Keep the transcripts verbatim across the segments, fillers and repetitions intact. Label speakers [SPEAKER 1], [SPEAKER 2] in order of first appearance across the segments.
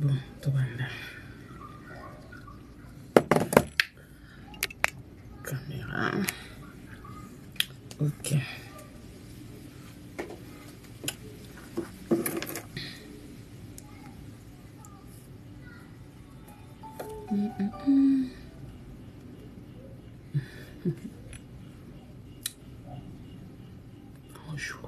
[SPEAKER 1] Bon, tout va là. Caméra. Ok. Mm -mm. Bonjour.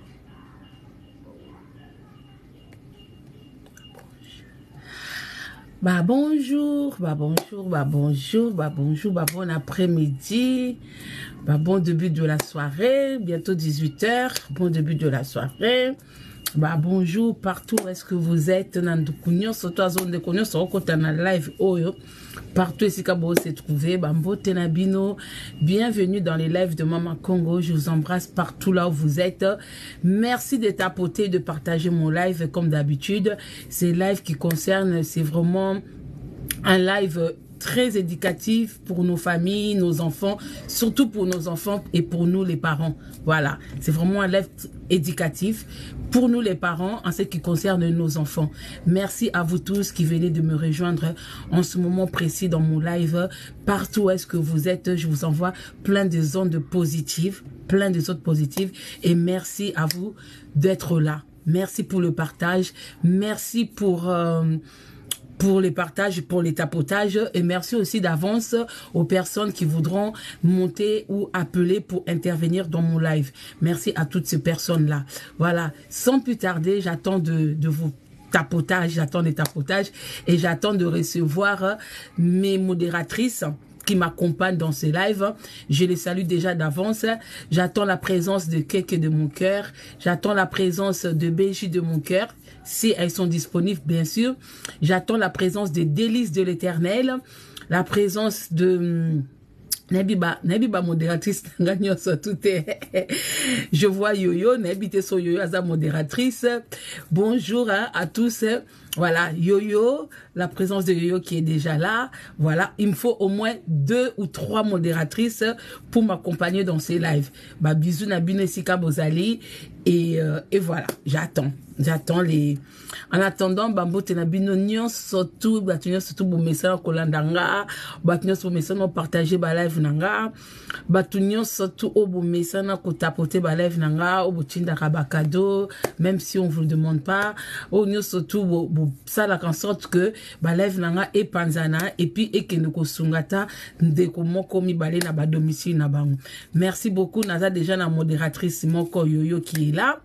[SPEAKER 1] Bah bonjour, bah bonjour, bah bonjour, bah bonjour, bah bon après-midi, bah bon début de la soirée, bientôt dix-huit heures, bon début de la soirée. Bah bonjour partout où est-ce que vous êtes dans le surtout à zone de Konyo, sur côté dans live oyo. Partout ici que vous se trouvez, bah mbote na bino, bienvenue dans les lives de Maman Congo. Je vous embrasse partout là où vous êtes. Merci de tapoter et de partager mon live comme d'habitude. C'est live qui concerne, c'est vraiment un live très éducatif pour nos familles, nos enfants, surtout pour nos enfants et pour nous les parents. Voilà, c'est vraiment un live éducatif pour nous les parents en ce qui concerne nos enfants. Merci à vous tous qui venez de me rejoindre en ce moment précis dans mon live. Partout où est-ce que vous êtes, je vous envoie plein de ondes positives, plein de ondes positives et merci à vous d'être là. Merci pour le partage, merci pour... Euh, pour les partages, pour les tapotages et merci aussi d'avance aux personnes qui voudront monter ou appeler pour intervenir dans mon live. Merci à toutes ces personnes-là. Voilà, sans plus tarder, j'attends de, de vous tapotages, j'attends des tapotages et j'attends de recevoir mes modératrices qui m'accompagnent dans ces lives. Je les salue déjà d'avance. J'attends la présence de Keke de mon cœur. J'attends la présence de Béji de mon cœur. Si elles sont disponibles, bien sûr. J'attends la présence des délices de l'éternel. La présence de... Nebiba, Nebiba modératrice, je vois Yoyo, Nebite so Yoyo as modératrice. Bonjour hein, à tous. Voilà, Yoyo, la présence de Yoyo qui est déjà là. Voilà, il me faut au moins deux ou trois modératrices pour m'accompagner dans ces lives. Bah, bisous Nabine Sika Bozali. Et, euh, et voilà, j'attends. J'attends les... En attendant, Bambo Tenabino Nyon, surtout, Batunyo, surtout, Boumessa, Kolandanga, Batunyo, Boumessa, non, partager, ba live nanga, Batunyo, surtout, au Boumessa, non, tapoter, ba live nanga, au Boutinda Rabakado, même si on vous le demande pas, au Nyon, surtout, ça, la en sorte que, ba live nanga, et Panzana, et puis, et Kenoko Sungata, Ndeko Moko, mi balé, na ba domicile, na ba. Merci beaucoup, Naza, déjà, la modératrice, Moko Yoyo, qui est là.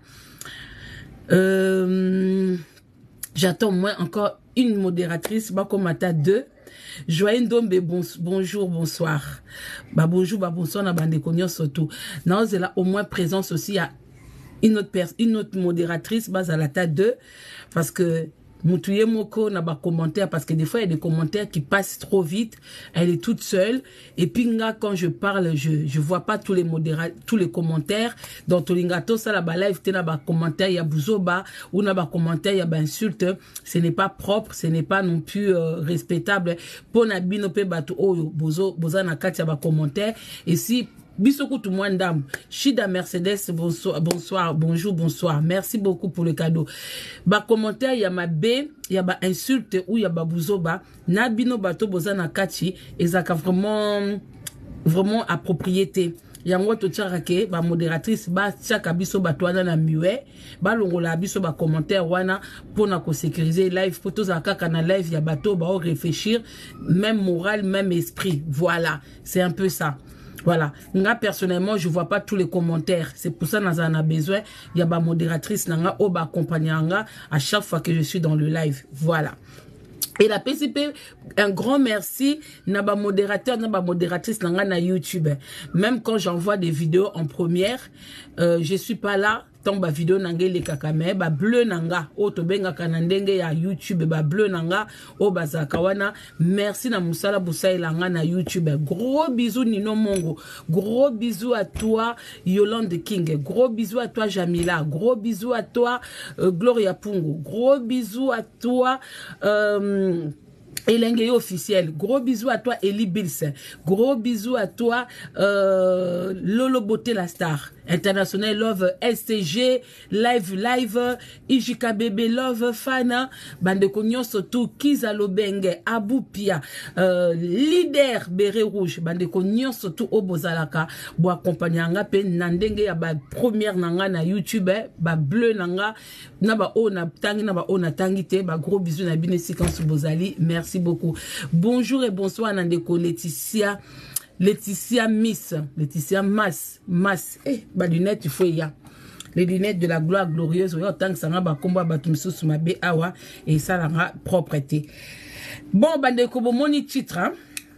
[SPEAKER 1] Euh, J'attends moi encore une modératrice, Bakomata deux. Joël Ndombe, bon, bonjour, bonsoir. Bah, bonjour, bah, bonsoir, na bande konyo surtout. Non, c'est là au moins présence aussi à une autre personne, une autre modératrice, Bazalata deux. Parce que, Moutouye Moko n'a pas commentaire parce que des fois il y a des commentaires qui passent trop vite. Elle est toute seule. Et puis nga, quand je parle, je je vois pas tous les modéra tous les commentaires. Dans Tolingato, ça la ba live, t'es na ba commentaire, il y a bouzoba ou na ba commentaire, il y a ba insulte. Ce n'est pas propre, ce n'est pas non plus euh, respectable. Pour na binope bato oyo bozo boza na kati ya ba commentaire. Et si Bisoko tout moins dame. Shida Mercedes, bonsoir, bonsoir, bonjour, bonsoir. Merci beaucoup pour le cadeau. Ba commentaire, il y a ma B, il y a ba insulte ou il y a ba bouzoba. Nabino bato bozana kachi, et ça vraiment, vraiment à propriété. Yango to tcharake, ba modératrice, ba tchaka biso batouana na muet, ba longola biso ba commentaire wana, pour na ko sécuriser live, pour tous kaka na live, ya bato ba réfléchir, même moral, même esprit. Voilà. C'est un peu ça. Voilà. Moi, personnellement, je vois pas tous les commentaires. C'est pour ça que nous en avons besoin. Il y a ma modératrice, nanga, ou ba accompagnanga à chaque fois que je suis dans le live. Voilà. Et la P C P, un grand merci, naba modérateur, naba modératrice, nanga na YouTube. Même quand j'envoie des vidéos en première, euh, je suis pas là. Tant ba vidéo nanga le kakame, ba bleu nanga, o to benga kanandenge ya YouTube, ba bleu nanga, o bazakawana. Merci na musala busai langa na YouTube. Gros bisous Nino Mongo. Gros bisous à toi Yolande King. Gros bisous à toi Jamila. Gros bisous à toi euh, Gloria Pungo. Gros bisous à toi euh, Elenge officiel. Gros bisous à toi Eli Bills. Gros bisous à toi euh, Lolo Beauté la star. International Love, S T G, Live Live, I J K B B Love, Fana, Bande Konyoso tout, Kiza Lobenge, Abou Pia, euh, Leader Béré Rouge, Bande Konyoso tout, Obozalaka, bo accompagner nga pe nandenge ya ba première nanga na YouTube, ba bleu nanga, na ba o na tangi, na ba o na tangi te, ba gros bisous na bine séquence Bozali, merci beaucoup. Bonjour et bonsoir Nandeko Laetitia. Laetitia Miss, Laetitia Mas, Mas, eh, bah lunettes, il faut y a. Les lunettes de la gloire glorieuse, oui, autant que ça n'a pas combat, bah, tout me sous ma bé, awa, et ça n'a propreté. Bon, bah, de kobo, mon titre, hein.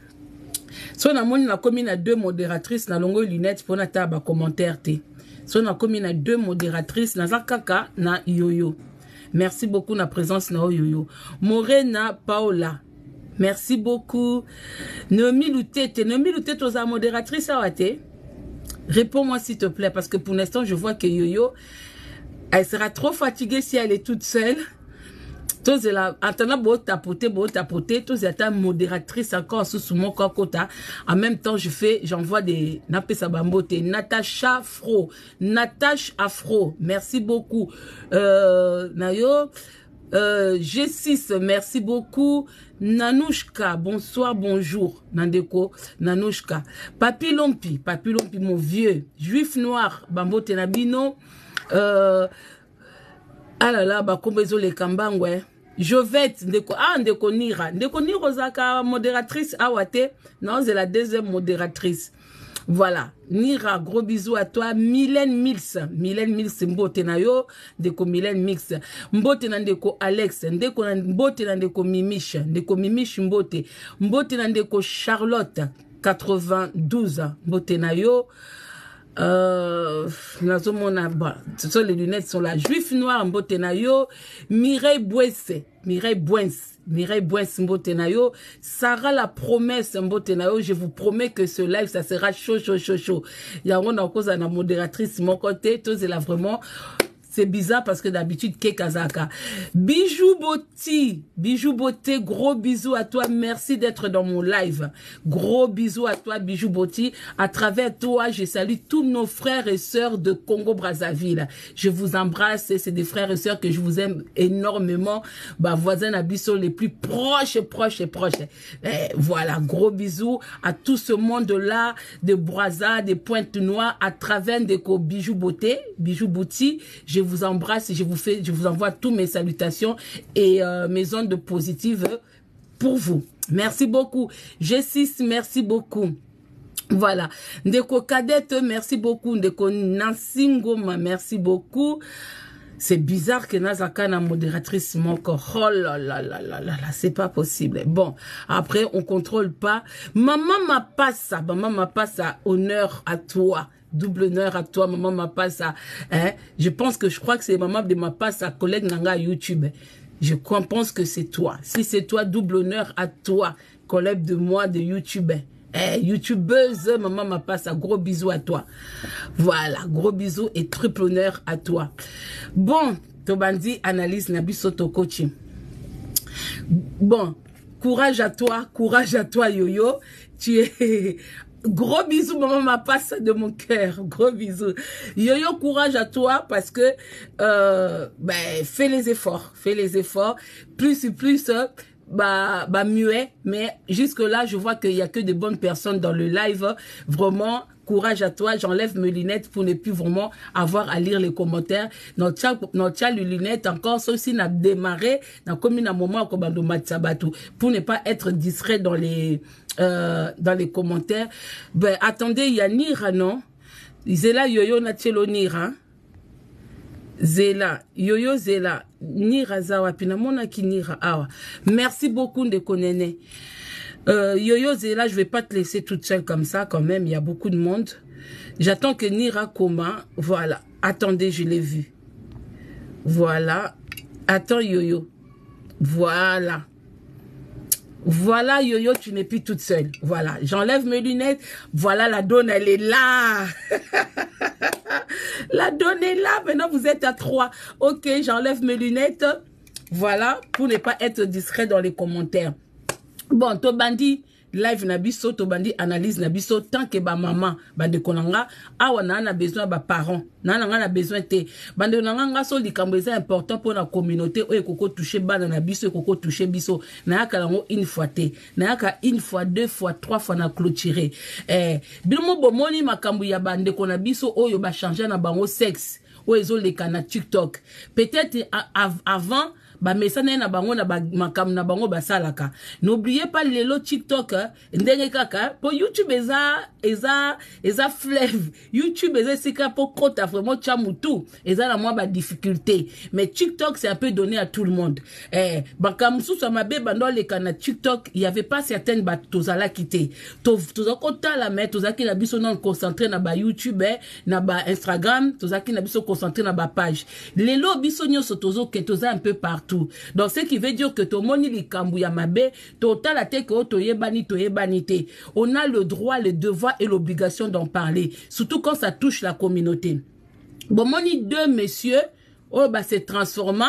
[SPEAKER 1] Si on a mon, la commune à deux modératrices, na longo lunettes, pour na taba commentaire, té. Si on a commune à deux modératrices, na zakaka, na yoyo. Merci beaucoup, na présence, na yoyo. Morena Paola. Merci beaucoup. Nomi Loutete, Nomi Loutete, aux modératrices à Wate. Réponds-moi s'il te plaît, parce que pour l'instant, je vois que Yoyo, elle sera trop fatiguée si elle est toute seule. Tous là, attendant beau tapoter, beau tapoter, tous étant modératrice encore sous mon cocota. En même temps, je fais, j'envoie des napé sabambote. Natacha Afro, Natacha Afro, merci beaucoup. Euh, Nayo. Euh, G six, merci beaucoup. Nanouchka, bonsoir, bonjour. Nandeko, Nanouchka. Papi Lompi, Papi Lompi, mon vieux. Juif noir, Bambo Tenabino. Euh, ah là là, bah, Kombezo les Kambangwe. Jovette, Ndeko, ah, Ndeko Nira. Ndeko Nira, Zaka, modératrice, Awate. Non, c'est la deuxième modératrice. Voilà, Nira, gros bisous à toi. Mylène Mills, Mylène Mills, Mbote Nayo, Ndeko Mylène Mills, Mbote Nandeko Alex, Ndeko Mbote Nandeko Mimiche, Ndeko Mimiche Mbote, Mbote Nandeko Charlotte, quatre-vingt-douze, Mbote Nayo. Euh, ce sont les lunettes sont là. Juif noir, Mbote Nayo, Mireille Bouesse, Mireille Bouesse. Mireille Bouens Mbotenayo, Sarah la promesse Mbotenayo, je vous promets que ce live ça sera chaud chaud chaud chaud. Il y a une cause à la modératrice mon côté, tout c'est là vraiment. C'est bizarre parce que d'habitude, Kekazaka. Bijou Boti, Bijou Beauté, gros bisous à toi. Merci d'être dans mon live. Gros bisous à toi, Bijou Boti. À travers toi, je salue tous nos frères et sœurs de Congo-Brazzaville. Je vous embrasse. C'est des frères et sœurs que je vous aime énormément. Bah, voisins Abisso les plus proches, proches et proches. Et voilà, gros bisous à tout ce monde-là, de Brazza, des Pointes-Noires, à travers des Bijou Beauté, Bijou Boti. Je vous embrasse et je vous fais, je vous envoie tous mes salutations et euh, mes ondes positives pour vous. Merci beaucoup. G six, merci beaucoup. Voilà. Ndeko Cadette, merci beaucoup. Ndeko Nansingoma, merci beaucoup. C'est bizarre que Nazaka na modératrice manque. Oh là là là là là là, c'est pas possible. Bon, après on contrôle pas. Maman m'a pas ça, maman m'a pas ça. Honneur à toi. Double honneur à toi, maman m'a pas ça. Hein? Je pense que je crois que c'est maman de ma pas sa collègue Nanga YouTube. Je pense que c'est toi. Si c'est toi, double honneur à toi, collègue de moi de YouTube. Eh, YouTubeuse, maman m'a pas ça. Gros bisous à toi. Voilà, gros bisous et triple honneur à toi. Bon, Tobandi, analyse Nabiso Tokochi. Bon, courage à toi, courage à toi, Yoyo. Tu es... Gros bisous, maman m'a passe de mon cœur. Gros bisous. Yoyo, courage à toi parce que euh, ben, fais les efforts. Fais les efforts. Plus et plus, euh, bah, bah muet. Mais jusque-là, je vois qu'il n'y a que de bonnes personnes dans le live. Vraiment, courage à toi. J'enlève mes lunettes pour ne plus vraiment avoir à lire les commentaires. Notre chat, notre chat, les lunettes, encore, ça aussi, n'a démarré. N'a commis un moment comme dans Matsabatu. Pour ne pas être distrait dans les... Euh, dans les commentaires. Ben, attendez, il y a Nira, non? Zela, Yoyo, Nachelo, Nira. Zela, Yoyo, Zela. Nira, Zawa, Pinamona, ki Nira, Awa. Merci beaucoup de connaître. Euh, Yoyo, Zela, je vais pas te laisser toute seule comme ça, quand même. Il y a beaucoup de monde. J'attends que Nira Koma, voilà. Attendez, je l'ai vu. Voilà. Attends, Yoyo. Voilà. Voilà, Yoyo, tu n'es plus toute seule. Voilà, j'enlève mes lunettes. Voilà, la donne, elle est là. La donne est là. Maintenant, vous êtes à trois. Ok, j'enlève mes lunettes. Voilà, pour ne pas être discret dans les commentaires. Bon, Tobandi, live na biso to bandi analyse na biso tant que ba maman bande konanga awa na na besoin ba parents na na na besoin te bande konanga ngaso likambo eza important pour la communauté o ekoko toucher bana na biso ekoko toucher biso na yaka lango une fois te na yaka une fois deux fois trois fois na clôturer eh bilmo bomoni makambo ya bande kona biso oyo ba changer na bango sexe o ezoleka na TikTok peut-être avant ba mesana na bango na ba makam na bango basalaka. N'oubliez pas lelo TikTok ndenge kaka po YouTube eza eza eza fleuve YouTube eza sika po kota vraiment chamutu eza na moi ba difficulté mais TikTok c'est un peu donné à tout le monde. Eh bakam susu mabe bando le kana TikTok il y avait pas certaines ba tozala quitter to tozakota la mettre tozaki na biso non concentré na ba YouTube eh, na ba Instagram tozaki na biso concentré na ba page lelo biso nyoso tozo ke toza un peu partout. Donc ce qui veut dire que to moni likambu ya mabe total la teke to yebani to yebanité. On a le droit, le devoir et l'obligation d'en parler, surtout quand ça touche la communauté. Bon moni deux messieurs oh bah se transformant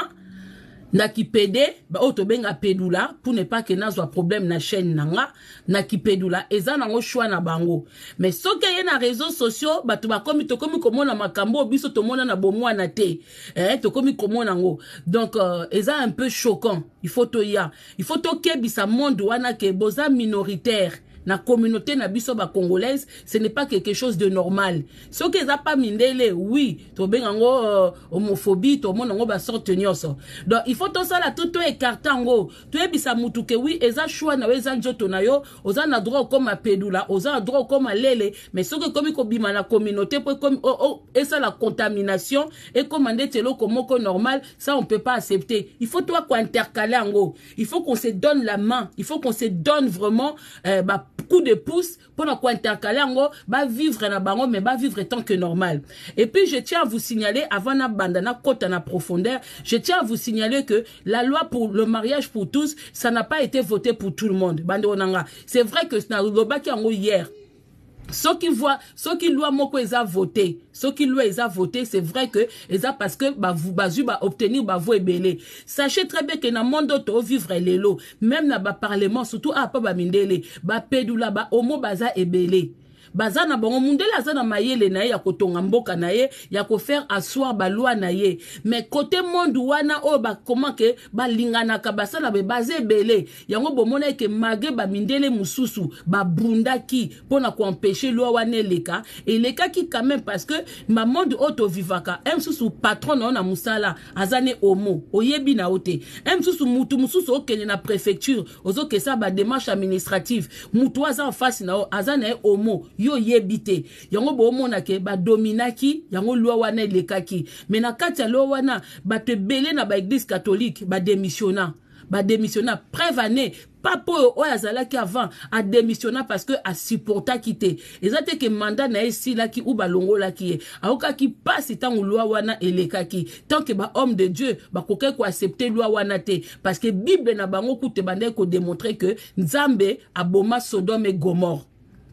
[SPEAKER 1] na ki pede ba oto benga pedula pour ne pas que na soit problème na chaîne nanga na ki pedula eza nango choix na bango mais soke ye na réseaux sociaux ba to ba komi to komi komona makambo biso to mona na bomwa na te eh to komi komona ngo donc euh, eza un peu choquant il faut to ya il faut to kebisa monde wana ke boza minoritaire na communauté na biso ba congolaise ce n'est pas quelque chose de normal ce que ça pas mindele oui to bengango euh, homophobie to monango ba sorte nyonso donc il faut to ça la tout to écartango to ebisa mutu ke oui eza choix na eza njoto na yo oza na droit comme pedula oza na droit comme lele mais ce que comme ko bima na communauté pour comme oh, oh, et ça la contamination et commander telo comme normal ça on peut pas accepter il faut toi quoi intercaler ngo il faut qu'on se donne la main il faut qu'on se donne vraiment euh, bah, coup de pouce pour ne pas intercaler en va vivre na bango mais va vivre tant que normal. Et puis je tiens à vous signaler avant na bandana côté na profondeur, je tiens à vous signaler que la loi pour le mariage pour tous, ça n'a pas été voté pour tout le monde. Bande onanga. C'est vrai que na lobaki en hier. Ceux qui voient, ceux qui loi moko ils a voté, ceux qui loi ils a voté, c'est vrai que ils a parce que bah vous basu bah obtenir bah vous ébélé. Sachez très bien que dans le monde auto vivre les lots, même dans le parlement surtout à pas bah mindele, bah pédula bah homo baza ébélé. Bazana bongo mundela zana mayele na ye ya kotonga mboka na ye ya ko faire asseoir ba loi na ye mais côté monde wana o ba comment que ba lingana ka basala be basé belé yango bomona ke mage ba mindele mususu ba bundaki pona ko empêcher loi wana leka et leka ki quand même parce que ma monde auto vivaka un susu patron na musala azane homo oyebi na ote un susu mutu mususu okene na préfecture ozo ke ça ba démarche administrative mutu aza en face na azane homo yo yebite yango bo mona ke ba dominaki yango loi wana lekaki mais na kati ya loi wana ba te belé na ba église catholique ba démissionna ba démissionna prévané pas pour oyazalaki avant a démissionna parce que a supporta quitter ezate que mandat na esi la ki ou ba longola ki aoka ki passe tant loi wana elekaki tant que ba homme de Dieu ba koke ko accepter loi wana te parce que Bible na bango kute bande ko démontrer que Nzambe aboma Sodome et Gomorrhe.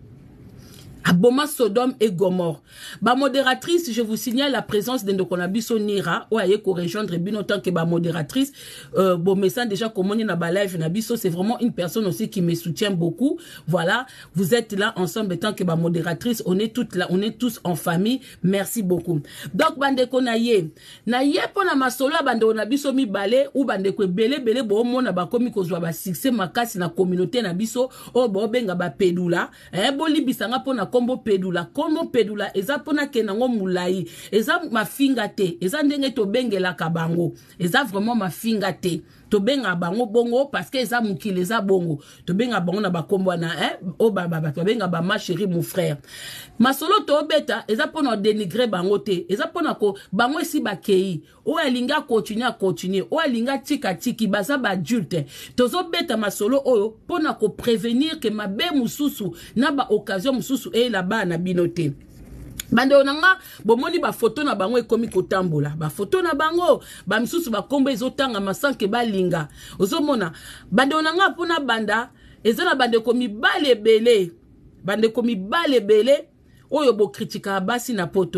[SPEAKER 1] Aboma Sodome et Gomorrhe. Ba modératrice, je vous signale la présence de Ndokonabiso Nira, ou aye ko rejoindre bien tant que ba modératrice. Euh, bon, mais ça déjà comme on est na ba live Nabiso, c'est vraiment une personne aussi qui me soutient beaucoup. Voilà, vous êtes là ensemble tant que ba modératrice, on est toutes là, on est tous en famille. Merci beaucoup. Donc bande ko na ye, na ye pona masolo bande Nabiso mi balé ou bande ko belé belé bo mona ba komi ko zwa ba succès makasi na communauté Nabiso, o bo benga ba pedula, eh bo libisanga pona kombo pedula kombo pedula eza pona kenango mulai eza mafinga te eza ndenge to bengela ka bango eza vraiment mafinga te to benga bango bongo parce que eza mukile eza bongo to benga bango na bakombo na eh o baba ba to benga ba ma chérie mon frère masolo to beta eza pona dénigrer bango te eza pona ko bango esi bakei o alinga continuer continuer o alinga tika tiki baza ba adulte tozo beta masolo oyo pona ko prévenir que mabe mususu na ba occasion mususu e la ba na binote. Bande onanga bomoni ba photo na bango ekomi kotambola ba photo na bango ba misusu ba kombo ezotanga masanke balinga ozomona bande onanga pona banda ezana bande komi bale belé bande komi bale belé oyo bo kritika basi na poto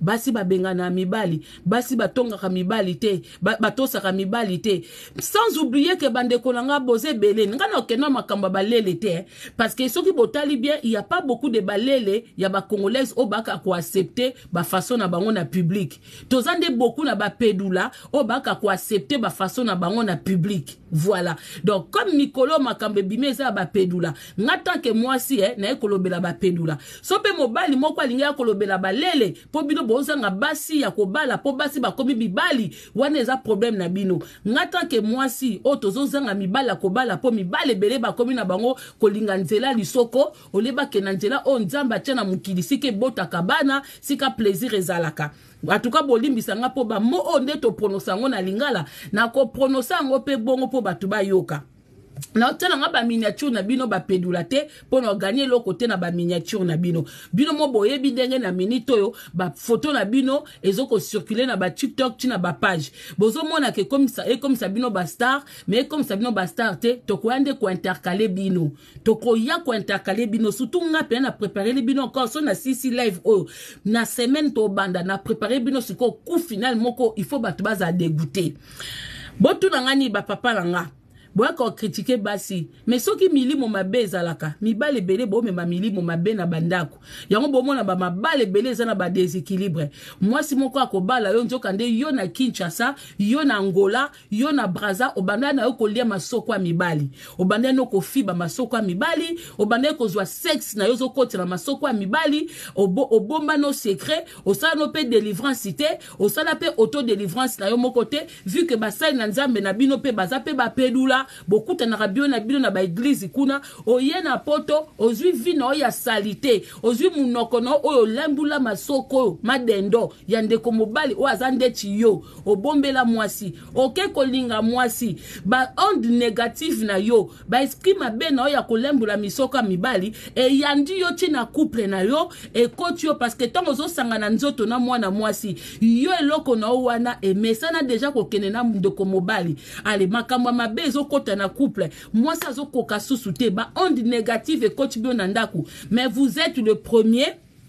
[SPEAKER 1] basi babengana mibali, basi batongaka mibali te, batosaka mibali te. Sans oublier que bandeko nanga bozé belé, nga na okeno makamba balele te, parce que ceux qui botali bien, il y a pas beaucoup de balele, il y a ba congolaises au baka ko accepter ba façon na bango na public. Tozande beaucoup na ba pedula au baka ko accepter ba façon na bango na public. Voilà. Donc comme Mikolo makambe bimeza ba pedula, nga tant que moi si eh na ekolobela ba pedula. So pe mobali moko alinga kolobela balele, po bino bozanga basi ya kobala, po basi ba komi mibali, wana eza problème na bino. Nga tant que moi si o tozozanga mibala kobala po mibale bele ba komi na bango kolinga nzela lisoko, oleba ke na nzela o nzamba tia na mukili sike bota kabana, sika plaisir ezalaka. En tout cas, bolimbisa nga po ba mo onde to prononcer ngo na lingala, na ko prononcer ngo pe bongo po batu ba yoka. Na tena nga ba miniature na bino ba pedula te po na gagner lo côté na ba miniature na bino. Bino mo boye bindenge na minito yo ba photo na bino ezoko circuler na ba TikTok tina ba page. Bozo mona ke comme ça et comme ça bino ba star, mais comme ça bino ba star te to ko ande ko intercaler bino. To ko ya ko intercaler bino surtout nga pe na préparer les bino encore so na six live oh na semaine to banda na préparer bino siko coup final moko il faut batu baza dégoûter. Botu na ngani ba papa langa. Boya ko critiquer basi mais soki milimo mabe ezalaka mibale belé bo mema milimo mabe na bandako yango bomona ba mabale belé za na ba déséquilibre moi si moko akobala yo nzoka nde yo na Kinshasa yo na Angola yo na Brazza obanda na yo kolia masoko ya mibali obanda no kofiba masoko ya mibali obanda ko zwa sexe na yo zo kotela masoko ya mibali obo obomba no secret osala no pe délivrance te osala pe auto délivrance na yo moko te vu que basai na nzambe na bino pe baza pe ba pedula beaucoup na rabio na bino na ba église kuna oye na poto ozwi vino ya salité ozwi munoko no oyo lembula masoko madendo ya ndeko mobali o azande ti yo obombela mwasi oke kolinga mwasi ba onde négative na yo ba esprit mabe na ya kolembula misoko ya mibali e yandi yo ti na couple na yo e koti yo parce que tango zo sangana nzoto na mwana mwasi yo eloko na wana e mesana déjà kokene na ndeko mobali ale makamwa mabe zo kota na couple moi ça zo koka susute ba onde négative et coach bio nandaku mais vous êtes le premier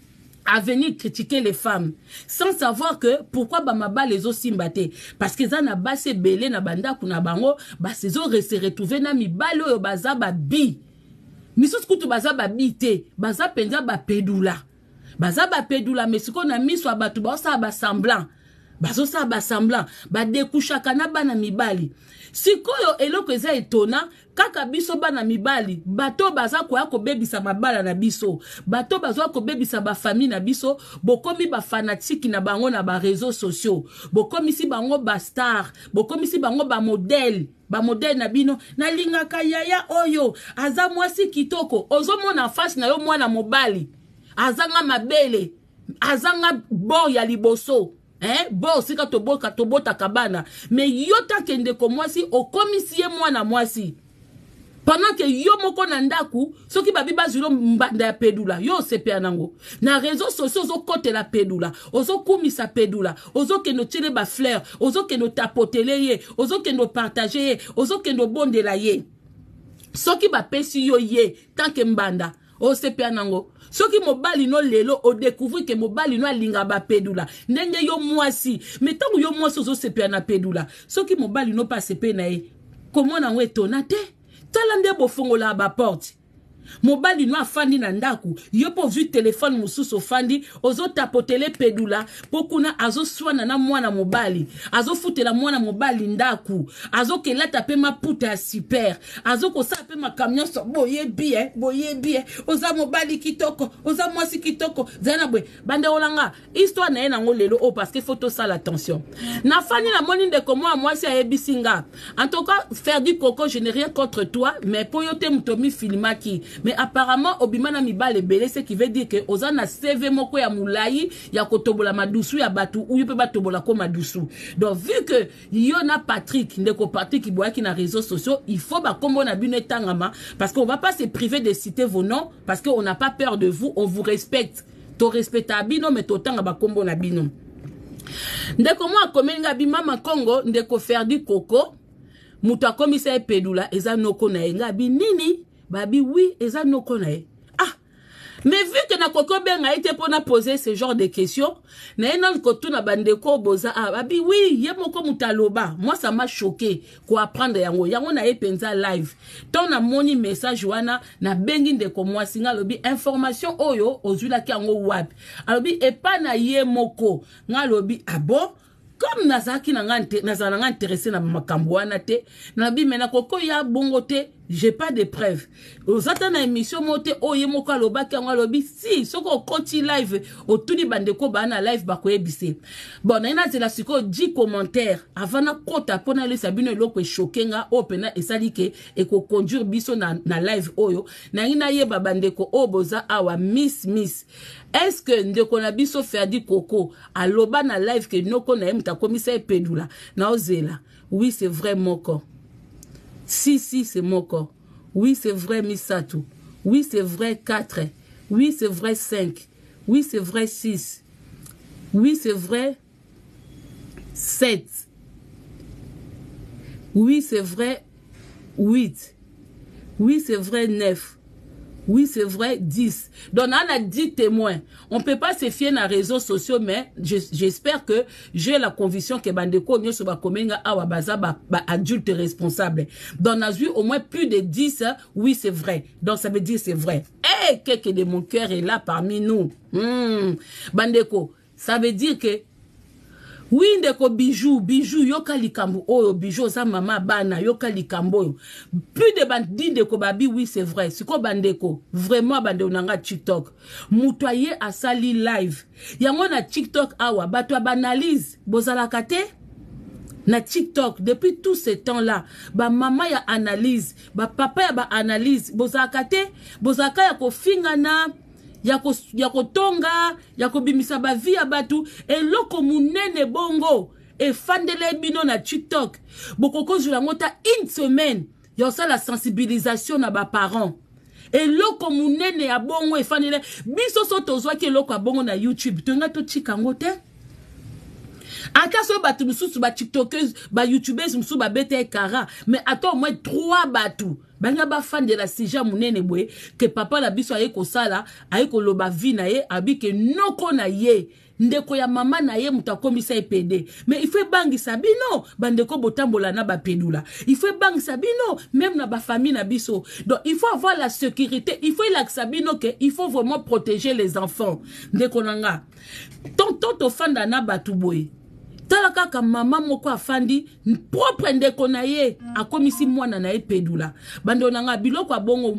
[SPEAKER 1] à venir critiquer les femmes sans savoir que pourquoi ba maba les osimbate parce que ça na basse belé na bandaku na bango ba sezo se retrouver na mi balo baza ba bi misus kutu baza ba bité baza penza ba pedula baza ba pedula mais siko na miso abatu ba sa ba semblant bazo sa ba semblant ba dékushaka na bana mibali sikoyo eloko eza etona kaka biso bana mibali bato baza ko ya ko bebisa mabala na biso bato bazo ko bebisa ba famille na biso bokomi ba fanatique na bango na ba réseaux sociaux bokomi si bango ba star bokomi si bango ba modèle ba modèle na bino na linga kayaya oyo aza mwasi kitoko ozomona face na yo mwana mobali azanga mabele azanga bo ya liboso eh bo sika toboka tobota kabana mais yota kende ko mwasi okomisie mwana mwasi pendant que yo moko na ndaku soki babi bazilo mbanda ya pedula yo sepea nango na réseaux sociaux zo kote la pedula ozo kumisa pedula ozo kendo tire ba fleur ozo kendo tapotele ye ozo kendo partager ye ozo kendo bondela ye soki ba pesi yo ye tant que mbanda o sepea nango soki mobali no lelo o découvrir que mobali no alinga ba pedula ndenge yo mwasi mais tango yo mwasi ozo sepea na pedula soki mobali no pa sepe na ye comment na wetona te talande bo fongola ba porte mobali no afandi na ndaku yo po vu téléphone mususu fandi ozo tapotele pedula pokuna azo swana na mwana mobali azo futela mwana mobali ndaku azo kelata pe maputa ya super azo ko sa pe makamyon so boye bien boye bien oza mobali kitoko oza mwasi kitoko zana bwe bande olanga histoire na ena ngolelo o parce que photo ça l'attention na fani na moni de comment mwasi a ebisinga en tout cas faire du coco je n'ai rien contre toi mais poyote mutomi filmaki mais apparemment obimana mibale belé ce qui veut dire que ozana C V moko ya mulai ya kotobola madusu ya batu ou peut batobola ko madusu donc vu que yona Patrick ndeko Patrick boyaki na réseaux sociaux il faut ba kombo na bino tangama parce qu'on va pas se priver de citer vos noms parce que on n'a pas peur de vous on vous respecte to respecta bino mais to tanga ba kombo na bino ndeko mo akomenga bimama Congo ndeko faire du coco muta komisa pedula eza noko na enga bi nini babi oui eza noko na e ah Mais vu que na koko ben a été pour na poser ce genre de questions, na enon kotu na bandeko boza ah abi oui, ye moko mutaloba. Moi ça m'a choqué ko apprendre yango. Yango na e penza live. Ton na moni message wana na bengi ndeko moi singa lobi information oyo ozula ki yango wapi. Alobi e pa na ye moko. Nga lobi ah bon comme nazaki na ngante nazana nga intéressé na makambo wana te na bi mena koko ya bongo te j'ai pas de preuves ozata na émission mote oye moko aloba ki ngo lobi si soko koti live otuni bandeko ba na live ba koyebise bon na ina zela siko dix commentaires avant na kota pona le sabino eloko e choquenga opena esali ke e ko conduire biso na na live oyo na ina ye ba bandeko oboza awa miss miss est-ce que ndeko na biso Ferdi Coco aloba na live que noko na mta komisa epedula na ozela oui c'est vrai moko si si c'est moko oui c'est vrai Misato oui c'est vrai quatre oui c'est vrai cinq oui c'est vrai six oui c'est vrai sept oui c'est vrai huit oui c'est vrai neuf. Oui, c'est vrai, dix. Donc, on a dix témoins. On ne peut pas se fier aux réseaux sociaux, mais j'espère que j'ai la conviction que Bandeko Nyo Soba Komenga Awa Baza ba adulte responsable. Donc, on a vu au moins plus de dix. Oui, c'est vrai. Donc, ça veut dire c'est vrai. Eh, quelqu'un de mon cœur est là parmi nous. Hmm. Bandeko, ça veut dire que oui, ndeko bijou, bijou, yoka likambo, oh, bijou, sa mama bana, yoka likambo. Plus de bandits ndeko babi, oui, c'est vrai. C'est quoi bandeko? Vraiment, bandeko nanga TikTok. Moutoye a sali live. Yango na TikTok awa, batwa banalise, bozala kate? Na TikTok, depuis tout ce temps-là, ba mama ya analyse, ba papa ya ba analyse, bozala kate? Bozaka ya kofinga na yako yako tonga yako bimisa ba via batu eloko munene bongo e fandele bino na TikTok bokoko jula ngota une semaine yo ça la sensibilisation na ba parents eloko munene ya bongo e fandele biso so tozwa ki eloko ya bongo na YouTube tonga to chikango te ata so batu mususu ba TikTokers ba YouTubers mususu ba bete kara mais attends au moins trois batu banga ba fan de la sija munene bwe que papa la biso aye ko sala aye ko loba vi na ye abi ke noko na ye ndeko ya mama na ye mutakomisa epede mais il faut bangi sabino bandeko botambola na ba pedula il faut bangi sabino même na ba famille na biso donc il faut avoir la sécurité il faut la sabino que il faut vraiment protéger les enfants ndeko nanga tonton to fanda na batu boy tala kaka mama moko afandi propre ndeko na ye akomisi mwana na ye pedula bando nanga biloko abongo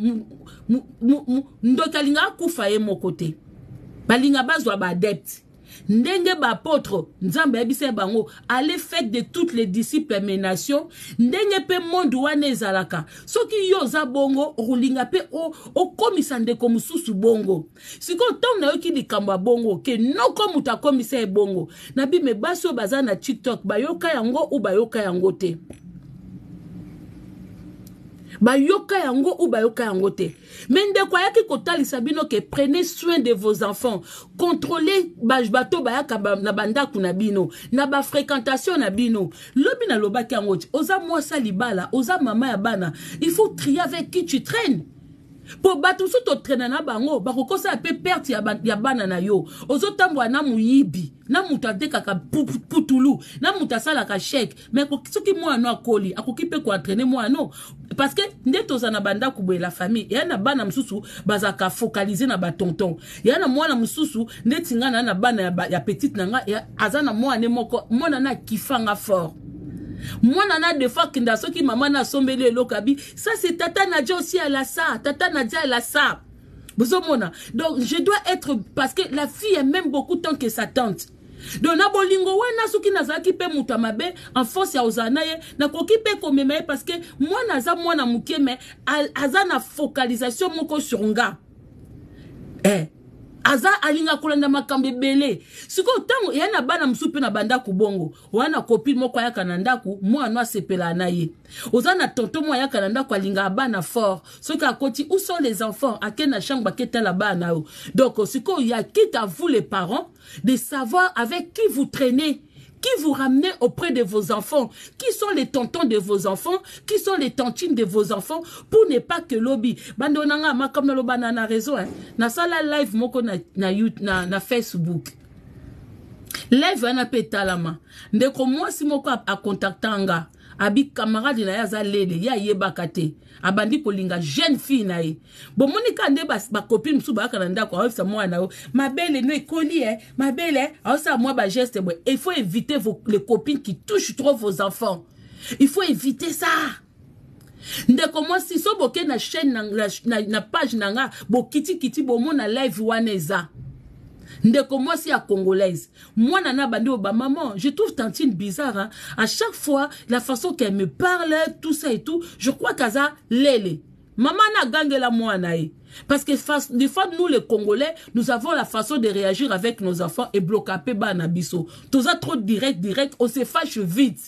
[SPEAKER 1] ndokalinga akufa ye moko te balinga bazwa ba adepte ndenge ba apôtre nzambe yebise bango allez faites de toutes les disciples mes nations ndenge pe monde wana ezalaka soki yo za bongo olinga pe o okomisa ndeko mususu bongo siko ton na yo ki likamba bongo ke noko muta komisa e bongo na bi me baso baza na TikTok bayoka yango ou bayoka yango te bayoka yango ou bayoka yango te mais ndeko yaki kotalisa bino ke prenez soin de vos enfants contrôlez bato bayaka na bandaku na bino na ba fréquentation na bino lobi na lobaki yango ti oza mwasa libala oza mama ya bana il faut trier avec qui tu traînes po bato so to traîner na bango bakokosa pe perte ya, ba, ya bana na yo ozo tambwa na muyibi na muta dekaka putulu na muta sala ka chèque mais ko soki mwana akoli akoki pe ko entraîner mwana parce que ndeto za na banda kubwe la famille ya na bana msusu bazaka focaliser na ba tonton ya na mwana msusu ndetinga na na bana ya, ya petite nanga ya azana mwana moko mwana na kifanga fort mwana na de fois kinda soki maman na sombele lokabi ça c'est tata Nadia aussi à la ça tata Nadia à la ça bozomona donc je dois être parce que la fille aime même beaucoup tant que sa tante donc na bolingo wana soki nazaki pe muta mabe en force ya ozanaye na koki pe komema parce que mwana za mwana muke mais azana focalisation moko sur nga eh aza alinga kolanda makambe bele siko tango yana bana msupe na banda kubongo wana copine moko ya kanandaku mwana asepela na ye ozana tonton mwa ya kanandaku alinga bana fort soki akoti où sont les enfants akena chambre keta la bana donc siko ya quitte à vous les parents de savoir avec qui vous traînez qui vous ramenez auprès de vos enfants, qui sont les tontons de vos enfants, qui sont les tantines de vos enfants, pour ne pas que lobby. Bandonanga, ma comme le banana raison, hein. Na sala live moko na na na, na Facebook. Live na petalama. Ndeko moi si moko a, a contactanga. Abi camarade na ya za lele ya yebakate abandi kolinga jeune fille na ye bon monika nde ba, ba copine msu ba kana ndako ofisa mwana o ma belle no ekoli eh ma belle a ça moi ba geste bon il faut éviter vos les copines qui touchent trop vos enfants, il faut éviter ça. Ndeko moi si so boke na chaîne na, na, na page nanga bo kiti kiti bo mona live waneza. Ndeko moi si à congolaise. Moi nana bandi oba maman, je trouve tantine bizarre hein? À chaque fois la façon qu'elle me parle, tout ça et tout, je crois qu'aza lele. Maman na gangue la moi nae. Parce que des fois nous les Congolais, nous avons la façon de réagir avec nos enfants et bloquer ba na biso. Tout ça trop direct direct, on se fâche vite.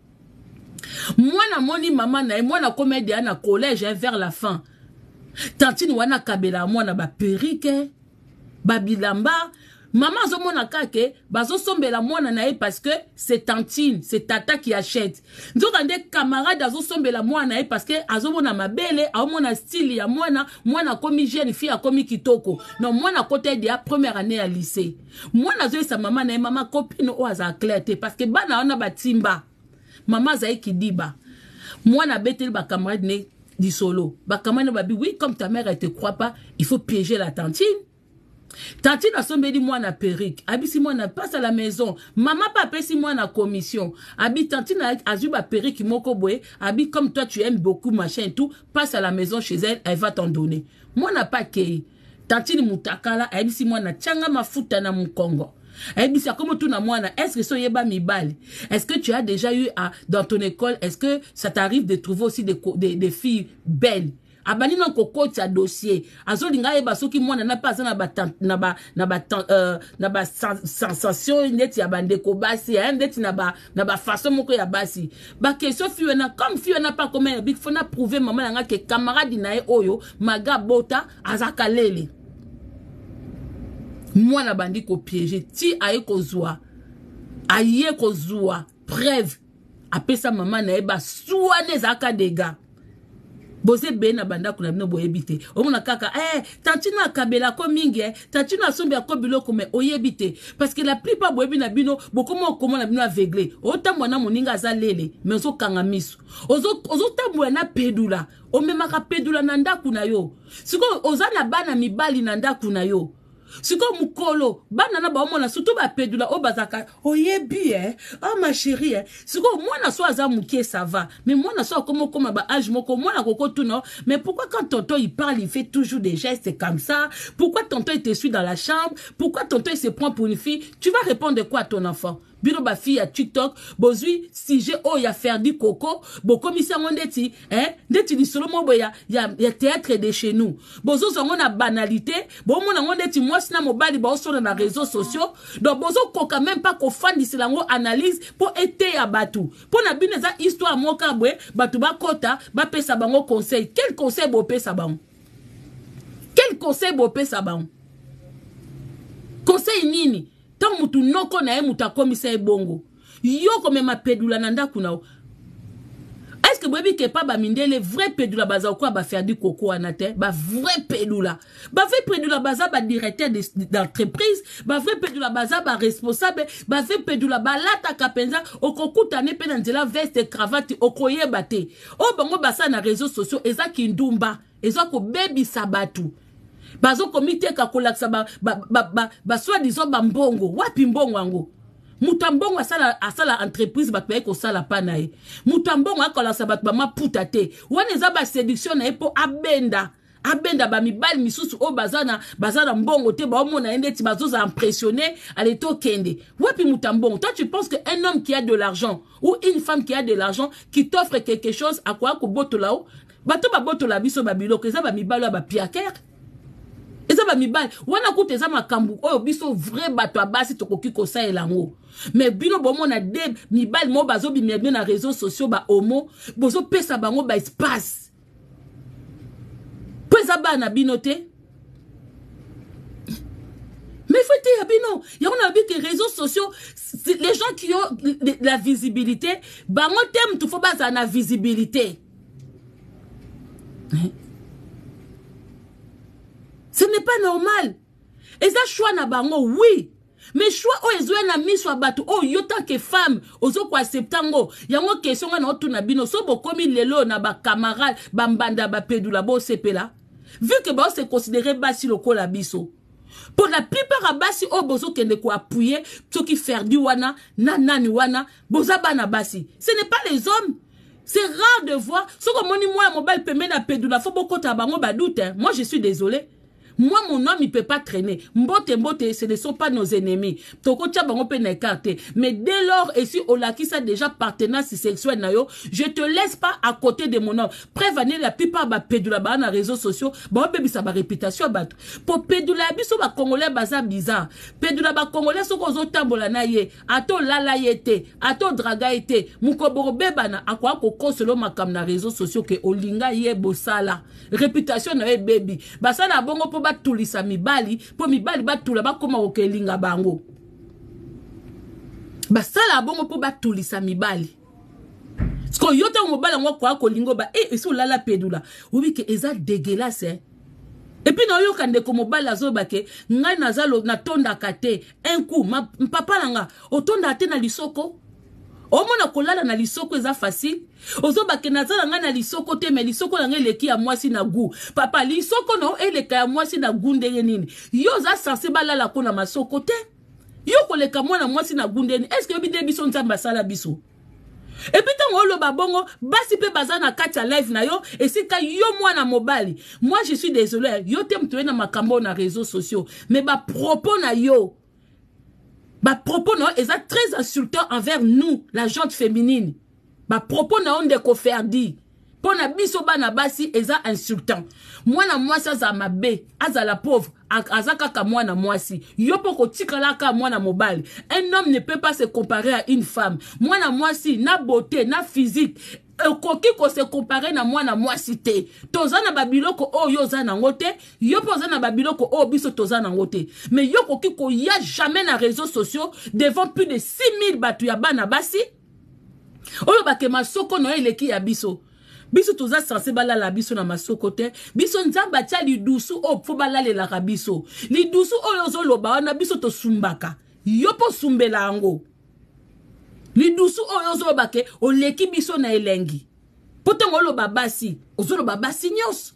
[SPEAKER 1] Moi na moni maman nae, moi na comédien na collège hein, vers la fin. Tantine wana kabela moi na ba perike. Babilamba, maman zomona kake, bazo sombela mwana nae parce que c'est tantine, c'est tata qui achète. Nzokande camarade azo sombela mwana nae parce que azomona mabele, azomona style ya mwana, mwana komi jeune fille a komi kitoko. Non, mwana côté de la première année à lycée. Mwana zo sa maman nae, maman copine o aza clairté parce que bana ona batimba. Maman zaï ki diba. Mwana betel ba camarade ne di solo. Ba camarade babi oui comme ta mère elle te croit pas, il faut piéger la tantine. Tantine a sombeli moi na perruque. Abi si moi na passe à la maison. Maman papa si moi na commission. Abi tantine a azu ba perruque moko boye. Abi comme toi tu aimes beaucoup machin et tout. Passe à la maison chez elle, elle va t'en donner. Moi na pas kei. Tantine mutakala. Abi si moi na tchanga mafuta na mukongo. Abi si comme tout na moi na. Est-ce que so yeba mi bal? Est-ce que tu as déjà eu à, dans ton école, est-ce que ça t'arrive de trouver aussi des, des, des filles belles? Abani non koko tia dossier azo linga eba soki mwana na pas na ba na ba na ba euh na ba sensation neti ya bande ko basi hein neti na ba na ba façon moko ya basi ba question fiyo na comme fiyo na pas comme big fona prouver maman nga ke camarade na e oyo maga bota azaka lele mwana bandi ko piéger ti aye ko zwa aye ko zwa preuve apesa maman na eba suane zaka dega. Bose bena banda kuna bino boyebite. Omona kaka eh tantino akabela ko mingi eh tantino asombi akobilo ko me oyebite parce que la plupart boyebi na bino bokomo komo na bino aveuglé. Otambo na moninga za lele mais ozo kanga miso. Ozo ozo tambo na pedula. O memaka pedula na ndaku na yo. Siko oza na bana mibali na ndaku na yo. Siko mukolo bana na ba omona surtout ba pedula o bazaka oyebi eh oh ma chérie eh siko mwana so aza mukie ça va mais mwana so comme comme ba âge moko mwana koko tout non mais pourquoi quand tonton il parle il fait toujours des gestes comme ça, pourquoi tonton il te suit dans la chambre, pourquoi tonton il se prend pour une fille, tu vas répondre quoi à ton enfant? Bino ba fille à TikTok, bozui si j'ai oh ya faire du coco, bo commissaire mondeti, hein, ndeti ni solo mo boya ya ya théâtre de chez nous. Bozo so na banalité, bo mo na mondeti moi sina mobali ba so na réseaux sociaux, donc bozo ko quand même pas ko fan disilango analyse pour été ya batu. Pour na bine za histoire mo ka bwe, batu ba kota, ba pesa bango conseil. Quel conseil bo pesa bango? Quel conseil bo pesa bango? Conseil nini? Tant mutu noko na ye muta komisa ebongo. Yo kome ma pedula nanda kuna. Est-ce que bobi ke pa ba mindele vrai pedula baza kwa ba faire du coco anate? Ba vrai pedula. Ba vrai pedula baza ba directeur d'entreprise, ba vrai pedula baza ba responsable, ba vrai pedula ba lata kapenza okokuta ne pe na nzela veste cravate okoyeba te. O bango basa na réseaux sociaux eza kindumba, eza ko baby sabatu. Bazo komite kakolaksa ba ba ba ba, ba soit disons ba mbongo wapi mbongo ango mutambongo asala asala entreprise ba paye ko sala panae mutambongo akolaksa ba ba maputa te wana eza ba séduction na epo abenda abenda ba mibali misusu o bazana bazana mbongo te ba omona endeti bazoza impressionné ale to kende wapi mutambongo. Toi tu penses que un homme qui a de l'argent ou une femme qui a de l'argent qui t'offre quelque chose à quoi ko botolao bato ba botola biso ba biloko eza ba mibali ba piaker. Eza ba mibali wana kuta eza makambu oyo biso vrai bato abasi tokoki kosa elango mais bino bomo na de mibali mo bazo bi mebio na réseaux sociaux ba homo bozo pesa bango ba espace pesa ba na bino te Mais il faut dire, Bino, il y a que les réseaux sociaux, les gens qui ont la visibilité, bah, mon thème, il faut pas la visibilité. Ce n'est pas normal. Et ça, choix na bango, oui. Mais choix, oh, ils ont mis sur bateau, oh, yo tant que femme, ozo ko acceptango. Yango question na otu na bino, so bo komi lelo na ba camarade, ba mbanda ba pedula bo sepela. Vu que ba se considérer basi loko la biso. Pour la plupart à basi, oh, bozo kende ko appuyer, to qui faire du wana, nanani wana, boza bana basi. Ce n'est pas les hommes. C'est rare de voir. Ce que moi, moi, mobile permet na pedula, faut beaucoup tabango ba doute. Moi, je suis désolé. Moi, mon homme, il peut pas traîner. Mbote, mbote, ce ne sont pas nos ennemis. Toko tia bango pe na écarté. Mais dès lors, et si Olaki ça déjà partenaire sexuel na yo, je te laisse pas à côté de mon homme. Prévenez la plupart ba pedula ba na réseaux sociaux, ba bebi sa ba réputation ba. Pour pedula biso ba congolais baza bizarre. Pedula ba congolais so ko zo tambola na ye, ato lala yete, ato draga yete, mukoboro bebana akwa ko koselo makam na réseaux sociaux ke olinga ye bosala. Réputation na ye baby. Basala bongo po tulisa mibali po mibali batula bakoma okelinga bango basala bongo po batulisa mibali sko yota mobala ngo kwa kolingo ba eh eso lala pedula obi ke eza dégueulasse eh? Et puis na yo kande ko mobala zo bake ngai nazalo na tonda kate un coup ma papa langa otonda ate na lisoko omona kolala na lisoko eza facile ozo bake nazala nga na lisoko te me lisoko na ngai leki ya mwasi na gu papa lisoko no eleka ya mwasi na gu ndenge nini yo za sanse balala ko na masoko te yo koleka mwana mwasi na gu ndeni est-ce que yo bide biso nzamba sala biso et puis tango lo babongo basi pe baza na kati ya live na yo esika yo mwana mobali moi je suis désolé yo te mtoe na makambo na réseaux sociaux mais ba propos na yo Ba propos non, ils sont très insultants envers nous, la gente féminine. Ba propos non, on ko faire dire. Pour na biso bana basi, ils sont insultants. Moi na moi ça za mabe, aza la pauvre, azaka ka moi na moi si. Yo poko tikala ka moi na mobile. Un homme ne peut pas se comparer à une femme. Moi na moi si, na beauté, na physique. Koki ko se comparer na moi na moi cité tozana babiloko o yo za na ngote yo pozana babiloko o biso tozana ngote mais yo koki ko ya jamais na réseaux sociaux devant plus de six mille batu ya bana basi oyo bake masoko no eleki ya biso biso toza censé balala biso na masoko te biso nzamba tia lidusu o fo balalela ka biso lidusu oyo zo loba wana biso to sumbaka yo po sumbela ngo lidusu oyo zo bake o leki biso na elengi potango lo babasi ozo lo babasi nyos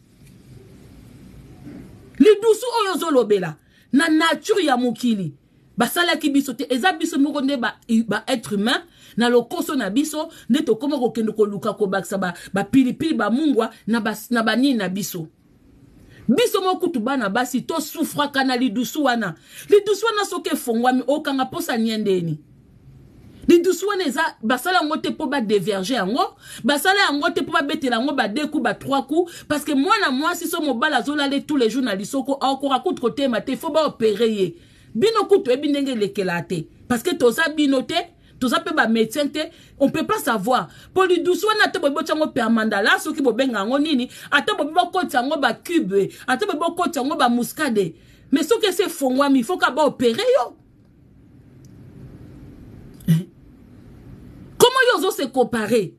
[SPEAKER 1] lidusu oyo zo lobela na nature ya mokili basala ki biso te eza biso moko nde ba, ba être humain na lokoso na biso nde to koma ko kendo ko luka ko baksa ba ba pilipili ba mungwa na ba na bani na biso biso moko tubana basi to souffra kana lidusu wana lidusu wana soke fongwami okanga posa nyendeni lidusu wana eza basala ngote po ba diverger yango basala ngote po ba betela ngo ba deux coups ba trois coups parce que moi na moi si so mobala zola le tous les jours na lisoko encore akut côté maté faut ba opérer bino kutu e binenge lekelate parce que toza binote toza pe ba médecin te on peut pas savoir pour lidusu wana te bobo chango permandala soki bobenga ngo nini ata bobo koti yango ba cube ata bobo koti yango ba muscade mais soki c'est fongwami il faut ka ba opérer yo. Comment ils se comparer?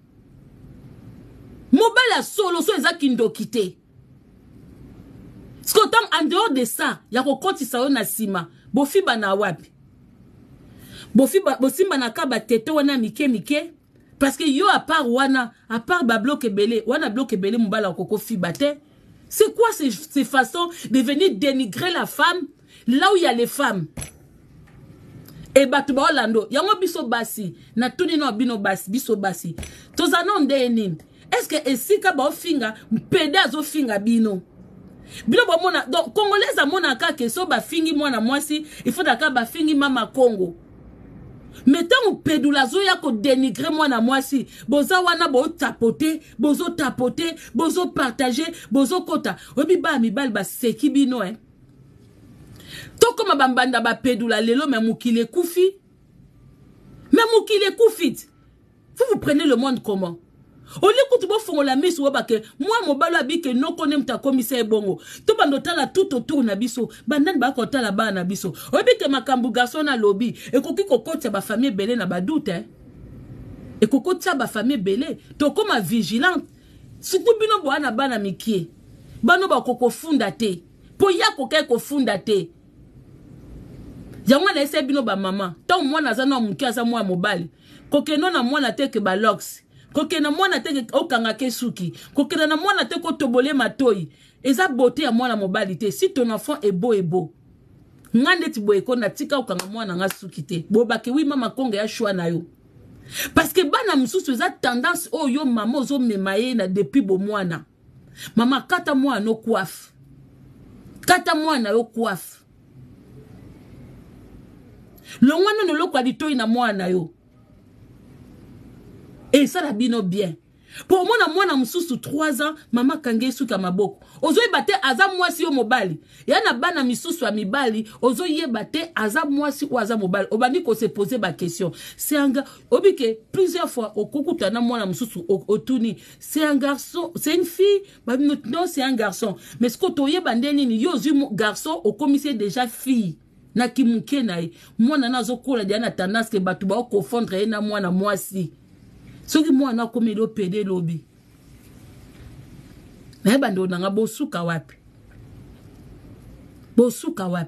[SPEAKER 1] Mobile solo, so eza kindo kite. Skotam en dehors de ça, ya ko koti sa na sima, bofi bana wapi. Bofi ba bosimba na ka ba tete wana mike mike parce que yo à part wana, à part ba bloc belé, wana bloc belé mobala koko fi bate. C'est quoi ces ces façons de venir dénigrer la femme là où il y a les femmes? Et batu ba Orlando yango biso basi na tuni no bino basi biso basi tozana nde nini est-ce que esika ba ofinga mpede azo finga bino bino ba mona donc congolais a mona ka ke so ba fingi mwana mwasi il faut daka ba fingi mama Congo mais tant pedula zo ya ko dénigrer mwana mwasi boza wana bo tapoter bozo tapoter bozo partager bozo kota obi ba mi bal ba seki bino hein. Toko mabambanda ba pedula lelo mais mukile koufi. Mais mukile koufit. Vous vous prenez le monde comment? Oli kutu bo fongo la miso wabake moi mobalo abike no konem ta komisa ebongo to bando tala tout autour na biso bandan ba ko tala ba na biso obike makambu garçon na lobby e koki kokoti ba famille belé na ba doute hein e kokoti ba famille belé to koma vigilante surtout bino bo na bana mikie bano ba koko funda te po ya koke ko funda te yango na ese bino ba mama to mwana za na mukia za mwa mobali koke no na mwana te ke ba lox koke na mwana te okanga ke suki koke na mwana te ko tobole matoi eza beauté ya mwana mobali te si ton enfant est beau et beau ngande ti boye ko na tika okanga mwana nga suki te bobake wi mama konga ya shwa na yo parce que bana mususu eza tendance o yo mama ozo memaye na depuis bo mwana mama kata mwana no coiffe kata mwana yo coiffe lo mwana no lokwa ditoi na mwana yo et ça la bino bien. Pour moi, na mwana mususu trois ans, maman kange suka maboko. Ozo yebate aza mwasi yo mobali. Yana bana misusu a mibali, ozo yebate aza mwasi ou aza mobali. Obandi ko se poser ba question. C'est un gars, obike plusieurs fois au kukuta na mwana mususu otuni, c'est un garçon, c'est une fille, bah non, c'est un garçon. Mais ce que to yebande nini yo zu garçon au commissaire déjà fille. Na kimuke na ye. Mwana nazo kola diana tendance ke batu ba confondre na mwana mwasi. Soki mwana komi do pede lobi. Na bando nanga bosuka wapi. Bosuka wapi.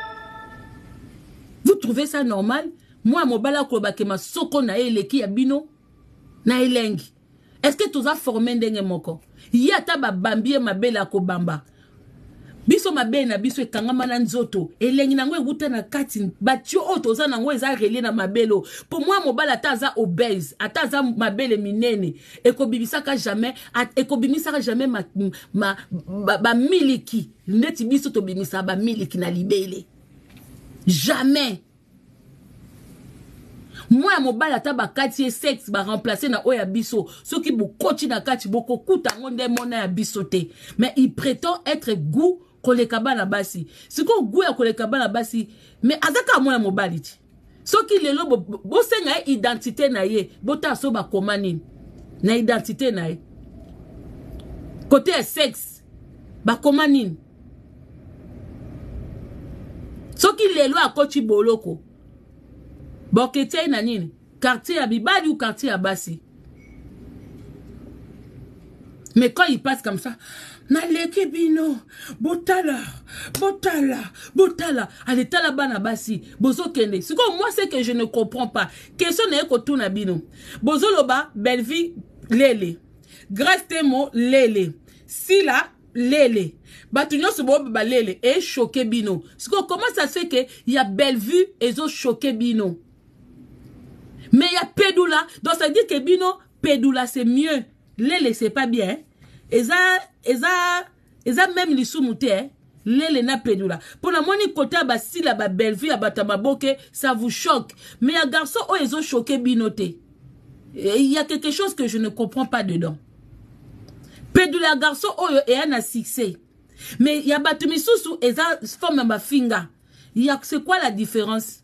[SPEAKER 1] Vous trouvez ça normal? Moi mobala ko bakema soko na eleki ya bino na elengi. Est-ce que tu as formé ndenge moko? Yata ba bambie mabela ko bamba. Biso mabe na biso ekangama na nzoto elengi nango ekuta na kati batio oto za nango eza relie na mabelo pour moi mobala ataza obèse ataza mabele minene ekobibisaka jamais ekobimisaka jamais ma ma ba, ba miliki neti biso to bimisa ba miliki na libele jamais moi mobala ta ba kati sexe ba remplacer na oya biso soki bokoti na kati boko kuta ngonde mona ya biso te mais il prétend être goût koleka bana basi siko goût ya koleka bana basi mais azaka mwana mobali ti soki lelo bo, bo senga identité na ye bota so ba komani na identité na ye côté ya sexe ba komani soki lelo akoti boloko bokete na nini quartier ya bibali ou quartier ya basi. Mais quand il passe comme ça, Naleke bino, botala, botala, botala, allez tala bana basi, bozo kende. Ce que moi c'est que je ne comprends pas. Question n'est que tout na bino. Bozo loba, Belleville, lele. Grâce temo, lele. Sila, lele. Batunyo se bo ba lele et choqué bino. Ce que comment ça se fait que il y a Bellevue et zo choqué bino. Mais il y a Pédoula, donc ça dit que bino, Pédoula c'est mieux. Lele c'est pas bien. Eza, eza, eza même li soumouté, hein. Lele na Pédoula. Pour la moni côté ba si la ba Bellevue, ba maboke, ça vous choque. Mais il y a garçon où ils ont choqué binoté. Il y a quelque chose que je ne comprends pas dedans. Pédoula garçon où il y a un succès. Mais il y a batumi sous eza forme ma finga. Il y a c'est quoi la différence?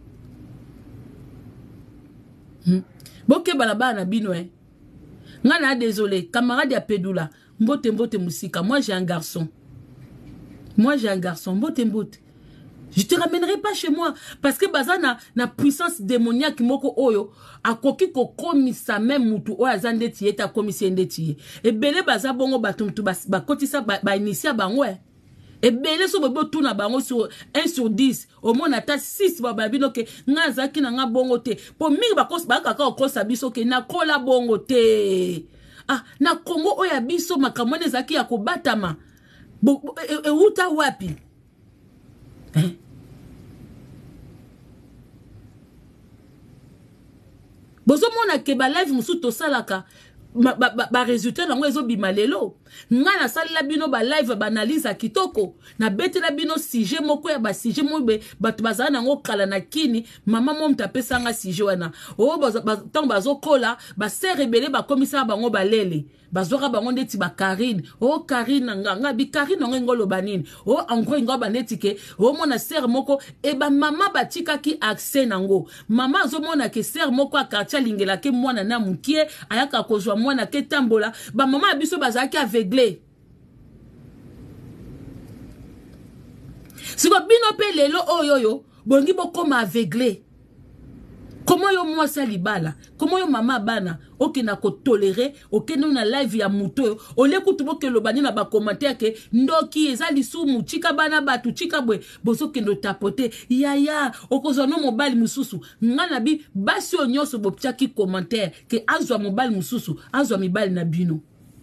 [SPEAKER 1] Hmm. Boke balaba na bino, hein. Ngana désolé, camarade ya Pédoula, mbote mbote musika, moi j'ai un garçon. Moi j'ai un garçon, mbote mbote. Je te ramènerai pas chez moi parce que bazana na puissance démoniaque moko oyo akoki ko komisa même mutu o azande tiye ta komisi ndetiye. E bele baza bongo batumtu ba kotisa ba, ba initia bango. Et belé so bobo tuna bango sur un sur dix au moins ata six baba bino ke ngaza ki na nga bongo te po mingi bakos ba kaka okosa biso ke na kola bongo te ah na Congo oya biso makamone zaki ya kobatama e, e uta wapi hein bozo mona ke ba live musu to salaka ba, ba, ba, ba résultat nango ezo bimalelo nga na sala bino ba live ba analyse kitoko na betela bino sujet moko ya ba sujet mobe batu bazana nango kala na kini mama mo mtapesa nga sujet wana o ba tant bazo kola ba se rebelle ba komisa bango balele bazora bango ndeti ba Karine o Karine nga nga bi Karine ngo ngolo banini o encore ngo baneti ke o mona ser moko e ba mama batika ki accès nango mama zo mona ke ser moko a quartier lingela ke mwana na mukie ayaka kozwa mwana ke tambola ba maman abiso bazaki aveuglé. Si ko bino pe lelo oyoyo bongi bokoma aveuglé. Comment yo moi ça libala? Comment yo mama bana? Ok na ko tolérer, ok na live ya muto. O l'écoute boke lo bani na ba commentaire ke ndoki eza lisumu chika bana batu chika bwe boso ke ndo tapoter. Ya ya okozo no mobile mususu. Ngana bi basi onyoso bopcha ki commentaire ke azwa mobile mususu, azwa mibali na bino.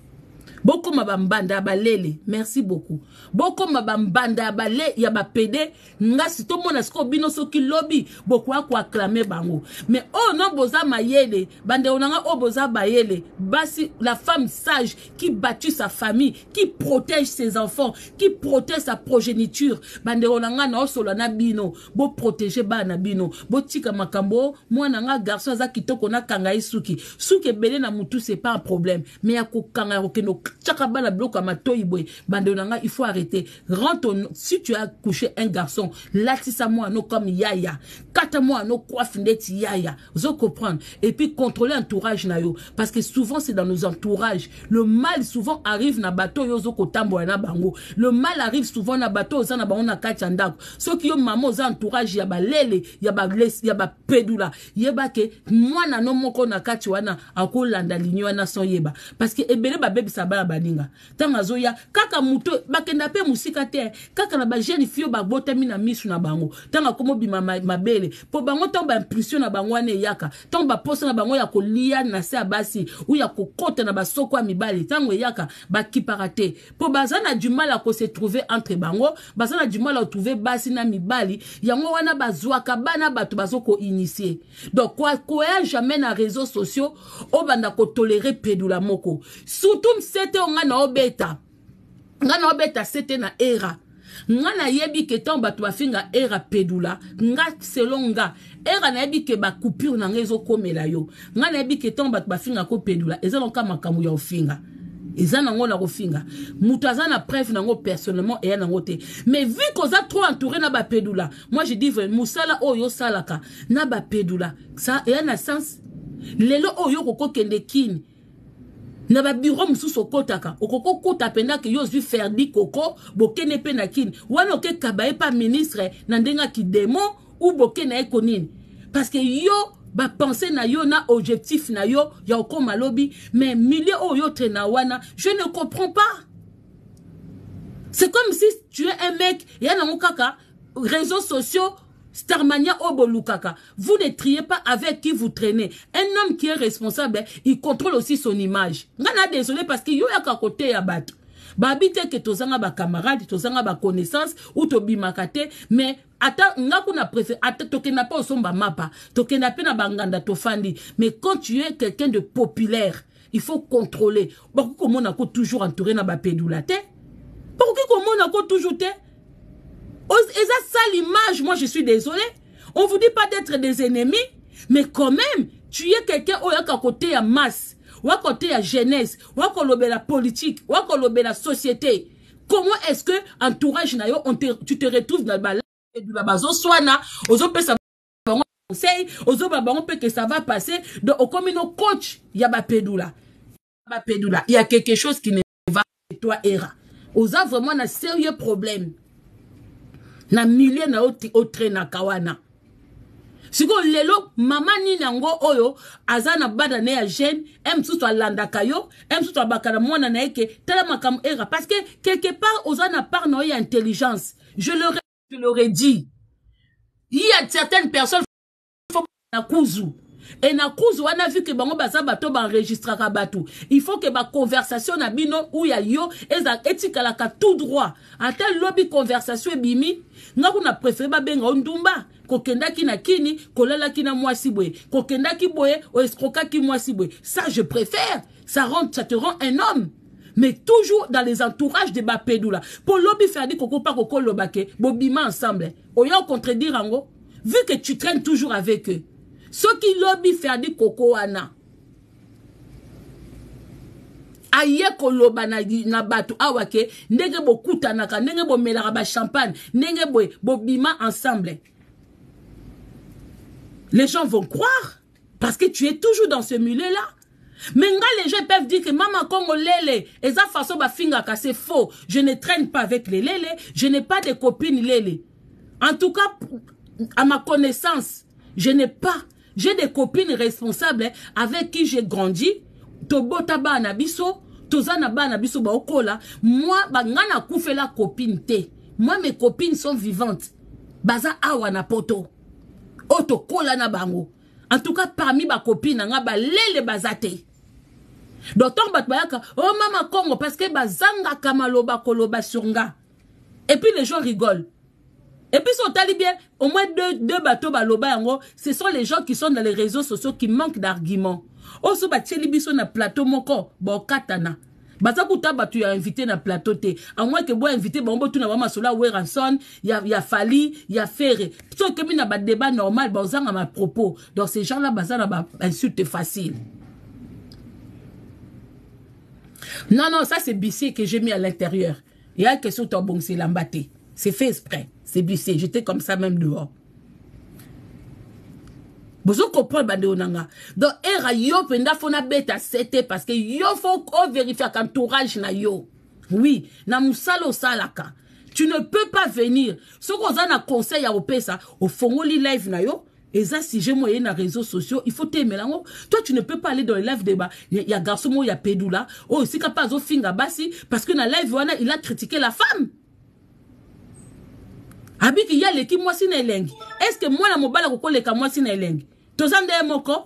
[SPEAKER 1] Boko mabambanda balele, merci beaucoup. Boko mabambanda balé ya ba pede nga sito mona sko bino soki lobby boko ako acclamer bango. Mais oh non boza mayele, bande onanga o boza bayele, basi la femme sage qui bâtit sa famille, qui protège ses enfants, qui protège sa progéniture. Bande onanga na osolo na bino, bo protéger bana bino, bo tika makambo, mwana nga garçon za kitoko na kanga isuki. Suki belé na mutu c'est pas un problème, mais ya ko kanga okeno Chakabana bloc à matoibwe, bandonanga, il faut arrêter. Rentre, si tu as couché un garçon, latissa moi no comme yaya, kata moi no coiffe net yaya, vous comprendre. Et puis contrôler l'entourage nayo, parce que souvent c'est dans nos entourages. Le mal souvent arrive na bateau yozo kotambo na bango. Le mal arrive souvent na bateau yozo na bango na kachandako. Ce qui yo maman aux entourage yaba lele, yaba gless, yaba pedula, yeba ke moi na no moko na kachiwana, ako landa linyo na son yeba, parce que ebele ba bébé sa baninga tanga zoya kaka muto bakenda pe musika te kaka na ba jeune fille ba botami na misu na bango tanga komo bima mabele po bango tomba impulsion na bango ane yaka tomba posa na bango ya kolia na se abasi ou ya kokota na basoko ya mibali tango yaka ba kiparate po bazana du mal à ko se trouver entre bango bazana du mal à trouver basi na mibali yango wana bazwaka bana bato bazoko initier donc quoi quoi jamais na réseaux sociaux o banda ko tolérer pedula moko surtout c'était nga na obeta nga na obeta c'était na era nga na yebi ke ton bato bafinga era pedula nga selon nga era na yebi ke ba coupure na ngezo komela yo nga na yebi ke ton bato bafinga ko pedula eza lonka makamu ya ofinga eza nango na kofinga mutu aza na preuve nango personnellement et nango te mais vu qu'on a trop entouré na ba pedula moi je dis musala oyo salaka na ba pedula ça et na sens lelo oyo koko kende kini na ba bureau mususu okotaka okoko kota penda ke yo zui ferdi koko bokene pe na kini wana oke kabaye pa ministre na ndenga ki demo ou bokene eko nini parce que yo ba penser na yo na objectif na yo ya okoma lobby mais milieu oyo trena wana je ne comprends pas. C'est comme si tu es un mec ya na mukaka réseaux sociaux Starmania Obolukaka, vous ne triez pas avec qui vous traînez. Un homme qui est responsable, il contrôle aussi son image. Ngana désolé parce que yo ya ka côté ya bato. Babite ke tozanga ba camarade, tozanga ba connaissance ou to bimakate, mais ata ngaku na préféré ata tokena pas osomba mapa, tokena pe na banganda tofandi, mais quand tu es quelqu'un de populaire, il faut contrôler. Beaucoup comme on a toujours entouré na ba pédoulate. Beaucoup comme on a toujours te et ça, ça l'image, moi je suis désolé. On vous dit pas d'être des ennemis, mais quand même, tu es quelqu'un où il y a côté à masse, ou à côté à jeunesse, ou à côté la politique, ou à côté la société. Comment est-ce que entourage na yo, on te, tu te retrouves dans le balai du babazo soana, aux autres ça va conseil, aux autres on peut que ça va passer, donc au comme nos coach, il y a ba pédoula, ba pédoula, il y a quelque chose qui ne va pas toi era. Aux autres vraiment un sérieux problème. Na milieu na oti otre na kawana. Siko lelo mama ni nango oyo azana bada ne ya jeune em suto alanda kayo em suto bakana mwana na eke tala makamu era parce que quelque part ozana par no ya intelligence. Je leur je leur ai dit. Il y a certaines personnes faut na kuzu. Et na kuzu wana vu que bango baza bato ba enregistrer bato. Il faut que ba conversation na bino ou ya yo eza etikala ka tout droit. Ata lobby conversation bimi nga kuna préféré ba benga ondumba kokenda ki na kini kolala ki na mwasi boye kokenda ki boye o escroka ki mwasi boye. Ça je préfère. Ça rend ça te rend un homme. Mais toujours dans les entourages de Bapédoula. Pour lobby faire dit koko pa koko lobake bobima ensemble. Oyo contredire ango vu que tu traînes toujours avec eux. Ceux qui lobby faire dit koko ana. Aye koloba na, na batu awake ndenge bo kutanaka ndenge bo melaka ba champagne ndenge bo bo bima ensemble. Les gens vont croire parce que tu es toujours dans ce milieu là. Mais les gens peuvent dire que maman Congo lele, et ça façon ba finga c'est faux. Je ne traîne pas avec les lele, je n'ai pas de copines lele. En tout cas, à ma connaissance, je n'ai pas. J'ai des copines responsables avec qui j'ai grandi. Tobota ba na biso, tozana ba na biso ba okola. Moi, ba ngana koufe la copine te. Moi, mes copines sont vivantes. Baza awa na poto. Oto kola na bango. En tout cas, parmi ma copine, nga ba lele bazate. Docteur Batbayaka, oh maman Congo, parce que bazanga kamaloba koloba surga. Et puis les gens rigolent. Et puis son talibien, au moins deux, deux bateaux baloba yango, ce sont les gens qui sont dans les réseaux sociaux qui manquent d'arguments. Oh, so bateli biso na plateau moko, bo katana. Baza kuta batu ya invité na plateau te. À moins que bo invité, bon, tu na wama sola Weranson, ya, ya Fali, ya Ferre. So que mi na ba débat normal, ba ozanga ma propos. Donc ces gens-là, baza na ba insulte facile. Non, non, ça c'est bissé que j'ai mis à l'intérieur. Il y a une question de bon, c'est l'embatté. C'est fait exprès. C'est bissé. J'étais comme ça même dehors. Vous comprenez, bande onanga. Donc, era yo penda fona beta c'était parce que yo faut vérifier l'entourage na yo. Oui, na musalo salaka. Tu ne peux pas venir. Ce qu'on a conseil à opesa au fongoli live na yo. Et ça, si j'ai moyen dans les réseaux sociaux, il faut t'aimer là. Toi, tu ne peux pas aller dans les live débat. Il y a garçon, il y a pédoula. Oh, c'est capable de finga bassi. Parce que dans la live, il a critiqué la femme. Abi qui y a l'équipe, moi, si n'est lengi. Est-ce que moi, la mobile, je connais que moi, si n'est lengi. Tozan de moko.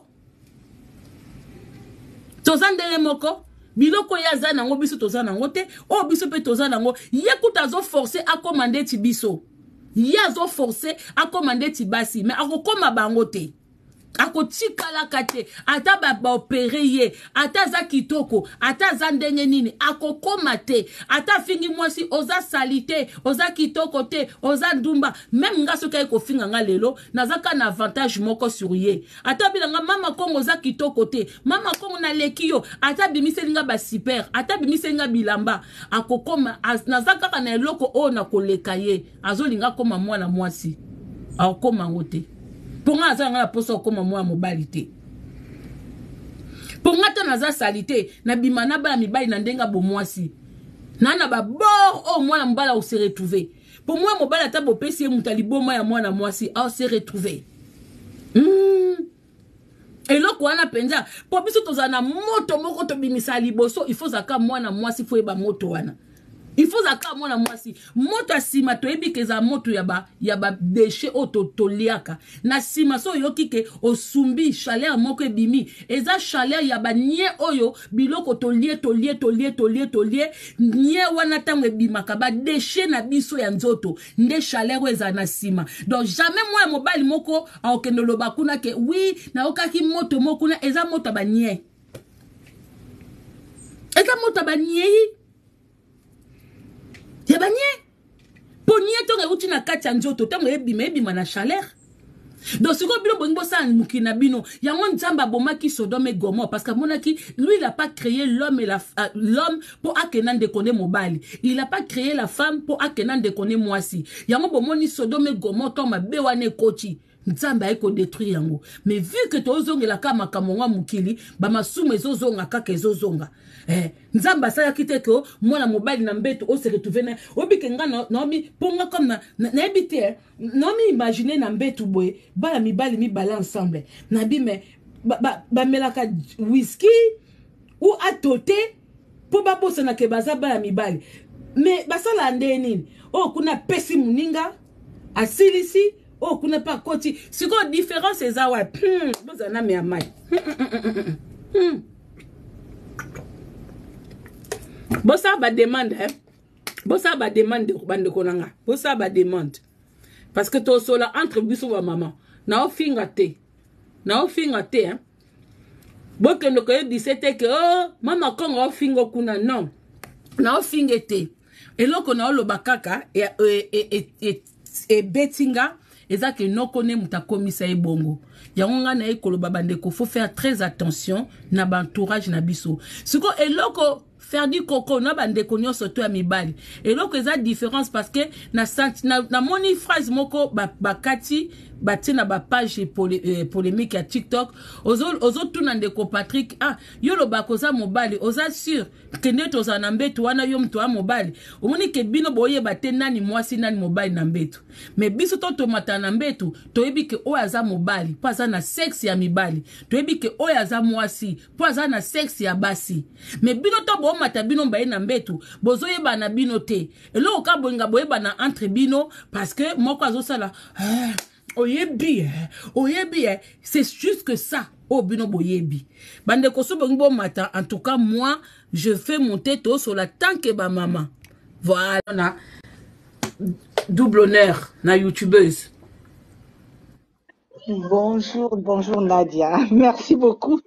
[SPEAKER 1] Tozan de moko. Biloko ya za nango biso tozan nango te. Oh, biso pe tozan nango. Yekuta zo forcé à commander ti biso. Yazo forcé à commander Tibasi, mais à koma bangote. Ako tikala kate, ata ba opéré ye, ata za kitoko, ata za ndenge nini, ako komate, ata fingi mwasi, oza salite, oza kitoko te, oza ndumba, même nga soka eko finga nga lelo, nazaka na avantage moko sur ye. Ata bilanga mama Congo oza kitoko te, mama Congo na lekiyo, ata bimise nga ba super, ata bimise nga bilamba, ako koma, nazaka na eloko o na koleka ye, azo linga koma mwana mwasi, ako koma ngote. Pour moi, ça a posé comme moi mobilité. Pour moi, ça a salité. Na bimana ba mi ba inandenga bo mwasi. Nana ba bord au moins mbala ou se retrouver. Pour moi, mobala ta bo pesi mutalibo moi ya mwana mwasi a se retrouver. Hmm. Et là quoi na penza. Pour biso tozana moto moko to bimisa liboso, il faut zaka mwana mwasi fo eba moto wana. Il faut zaka mwana mwasi. Moto asima to ebi keza moto yaba yaba déchet ototoliaka. Na sima so yoki ke osumbi chaleur moko ebimi. Eza chaleur yaba nye oyo biloko tolie tolie tolie tolie tolie nye wana tango ebimaka ba déchet na biso ya nzoto. Nde chaleur eza na sima. Donc jamais moi mobile moko aokendo loba kuna ke oui na okaki moto moko na eza moto ba nye. Eza moto ba nye. Yaba nye. Po nye tonge uti na kati ya nzoto tango ebima ebima na chaleur. Donc si ko bilo bongo sa mukina bino yango nzamba bomaki Sodome et Gomorrhe parce que monaki lui il a pas créé l'homme et la euh, l'homme pour akenan de connaître mobile. Il a pas créé la femme pour akenan de connaître mwasi. Yango bomoni Sodome et Gomorrhe to mabe wane kochi. Nzamba eko détruire yango. Mais vu que tozonga la kama kamonga mukili ba masume zozonga kaka ezozonga. Eh, nzamba sa yakite ko mwana mobile na mbeto o se retrouver na obike nga no nomi ponga comme na na ebite nomi imaginer na mbeto boye bala mibali mi bala ensemble na bi me ba ba, ba melaka whisky ou atoté po ba bosa na ke baza bala mibali mais basala ndeni oh kuna pesi muninga asilisi oh kuna pa koti siko différence ezawa hmm bozana me amai hmm bosa ba demande hein bosa ba demande bande konanga bosa ba demande parce que to sola entre biso wa maman na ofinga te na ofinga te hein boke no ko dix-sept que oh mama Congo ofinga kuna non na ofinga te eloko na oloba kaka e e e e betinga eza que no kone mutakomisa ebongo yango nga na ekoloba bandeko faut faire très attention na ba entourage na biso siko eloko faire du coco na bande konyo soto ya mibali et donc eza différence parce que na na, na moni phrase moko ba bakati batina ba page polé, euh, polémique à TikTok ozo ozo tuna ndeko Patrick ah yo lo bakoza mobali oza sûr que neto za na mbetu wana yo mtu wa mobali omoni ke bino boye bate nani mwasi nani mobali na mbetu mais biso to tomata na mbetu toyebi ke oyo aza mobali po aza na sexe ya mibali toyebi ke oyo aza mwasi po aza na sexe ya basi mais bino to bomata bino mbaye na mbetu bozoyeba na bino te elo ka bonga boyeba na entre bino parce que moko azosala ah, oyebi oyebi c'est juste que ça oh bino boyebi bande koso bongo mata en tout cas moi je fais monter tout sur la tant que ba maman voilà na double honneur na youtubeuse.
[SPEAKER 2] Bonjour, bonjour Nadia. Merci beaucoup.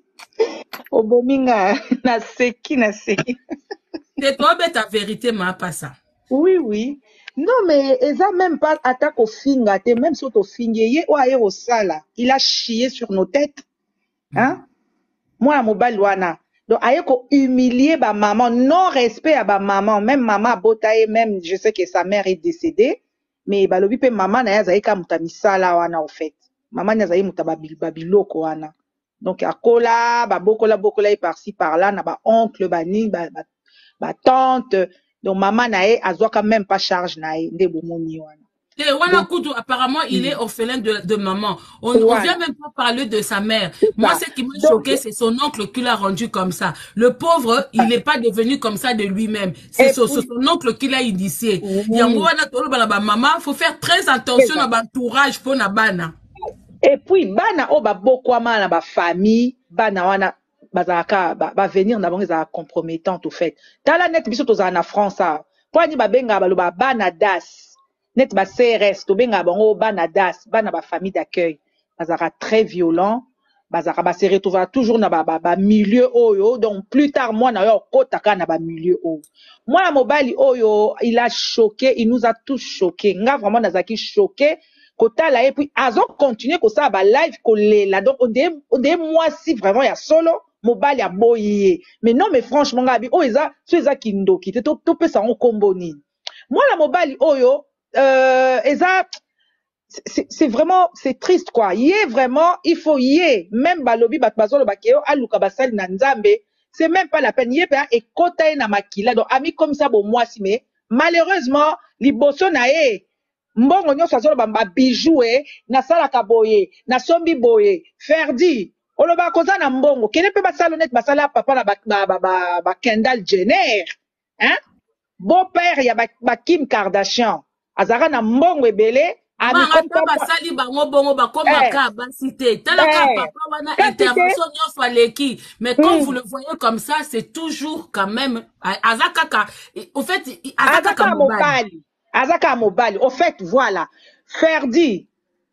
[SPEAKER 2] Obominga, na seki, na seki.
[SPEAKER 1] C'est toi, mais ta vérité m'a pas ça.
[SPEAKER 2] Oui, oui. Non, mais ça même pas attaque au finga, même sur au finga, ou ailleurs au sala. Il a chié sur nos têtes. Hein? Moi, à mobile, wana. Donc, ailleurs qu'on humilier ba maman, non respect à ba maman, même maman botaye, même, je sais que sa mère est décédée, mais bah, le bipe maman, na yazaye ka mutamisala wana, au fait. Maman, na yazaye mutababiloko wana. Donc, à kola, ba bokola, bokola, et par-ci, par-là, na ba oncle, ba ni, ba, ba, ba tante. Donc, maman, na ye, azwa quand même pas charge, na ye, nde bomoni wana.
[SPEAKER 1] Et Wana Kutu, apparemment, il mm. est orphelin de, de maman. On ne ouais. vient même pas parler de sa mère. Moi, ce qui m'a choqué, c'est son oncle qui l'a rendu comme ça. Le pauvre, il n'est pas devenu comme ça de lui-même. C'est son, puis, son oncle qui l'a initié. Il y a maman, il faut faire très attention à l'entourage pour la bana.
[SPEAKER 2] Et puis, bana, oh, ba beaucoup na ba famille, bana wana, bazaka, ba, ba venir na bango za compromettante au fait. Tala net biso toza na France, ça. Pour ni ba benga ba lo ba bana das. Net ba C R S to benga bango bana das bana ba famille d'accueil bazara très violent bazara ba se retrouver toujours na ba, ba, ba milieu oyo donc plus tard moi na yo kotaka na ba milieu oyo moi na mobali oyo il a choqué il nous a tous choqué nga vraiment nazaki choqué kotala et puis azo continuer ko ça ba live ko lela donc on dit on dit moi si vraiment ya solo mobali a boyé mais non mais franchement ngabi o eza so eza kindoki te to to pesa on kombo nini moi la mobali oyo Euh, c'est vraiment, c'est triste quoi. Y est vraiment, il faut y est, même balobi batbazolo bakeo, aluka basali na nzambe, c'est même pas la peine. Y est pas et kota na makila. Donc, ami comme ça, bon, moi, si, mais, malheureusement, liboso na e, mbongo nyo sazolo bamba bijou e, na sala kaboye, na sombi boye, ferdi, oloba koza na mbongo, kene pe basalonet basala papa na ba, ba, ba, ba, ba Kendall Jenner, hein? Beau-père, y a ba, ba Kim Kardashian. Azara na mbongo ebele
[SPEAKER 1] ami comme basali bango bongo bakoma ka basité talaka papa wana intervention nyonso aleki mais comme vous le voyez comme ça c'est toujours quand même azaka au fait azaka
[SPEAKER 2] mobali azaka mobali au fait voilà Ferdi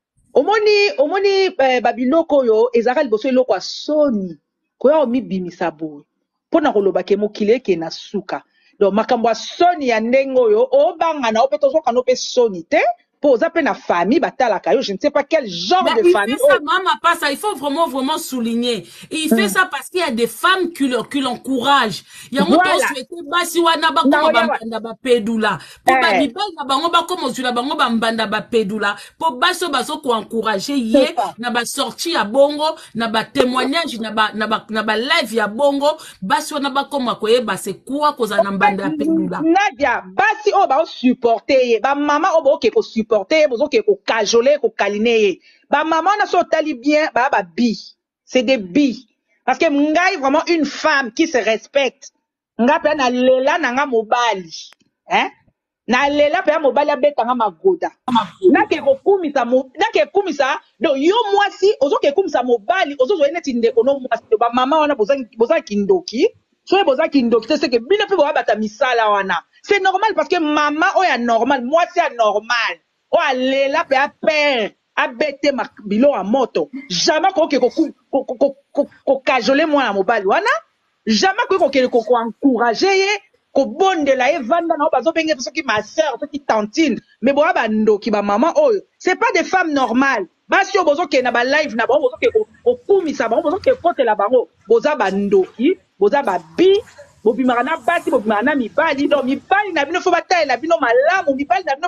[SPEAKER 2] omoni omoni babiloko yo ezara liboso eloko soni koya omibimisa boye pona koloba ke mokile ke na suka. Donc, makambo soni ya ndengo yo, o banga na opeto zo kanope soni te, pour zape na famille, batala kayo, je ne sais pas quel genre
[SPEAKER 1] mais
[SPEAKER 2] de
[SPEAKER 1] il
[SPEAKER 2] famille.
[SPEAKER 1] Il fait ça, maman, pas ça, il faut vraiment, vraiment souligner. Et il fait hum. ça parce qu'il y a des femmes qui l'encouragent. Il y a
[SPEAKER 2] voilà.
[SPEAKER 1] un souhaité, bah, si wana ba comme bambanda ba pedula. Pour ba ni ba na bango ba comme on la bango bambanda ba pedula. Pour baso baso ko encourager yé, na ba sorti ya bongo, na ba témoignage, na ba, na ba, na ba live ya bongo, baso na ba comme ko ba c'est quoi koza na banda pedula.
[SPEAKER 2] Nadia, basi o ba supporter, ba maman o ba ke ko supporter. Bozo ke ko kajole ko kaline ba maman na so tali bien ba ba bi c'est des bi parce que ngai vraiment une femme qui se respecte nga pe na lela na nga mobali hein na lela pe mobali abeta nga magoda na ke ko kumisa mo na ke kumisa donc yo mwasi ozo ke kumisa mobali ozo zo eneti ndeko no mwasi ba maman wana boza boza kindoki so boza kindoki c'est que bino pe ba bata misala wana c'est normal parce que maman o ya normal moi c'est normal. Oh, allez là, pe a père, a bêté ma bilo à moto. Jamais qu'on que qu'on qu'on qu'on qu'on cajole moi à mobile, wana. Jamais qu'on que qu'on qu'on encourager, qu'on bonne de la evanda na bazo benga parce que ma sœur, parce que tantine, mais bon ba ndo ki ba maman oh, c'est pas des femmes normales. Ba si bozo ke na ba live na ba bozo ke ko kumisa ba bozo ke kote la bango, boza ba ndo ki, boza ba bi. Bobi marana bati bobi marana mi bali, donc mi bali na bino fo bataille la bino malamu mi bali na bino fo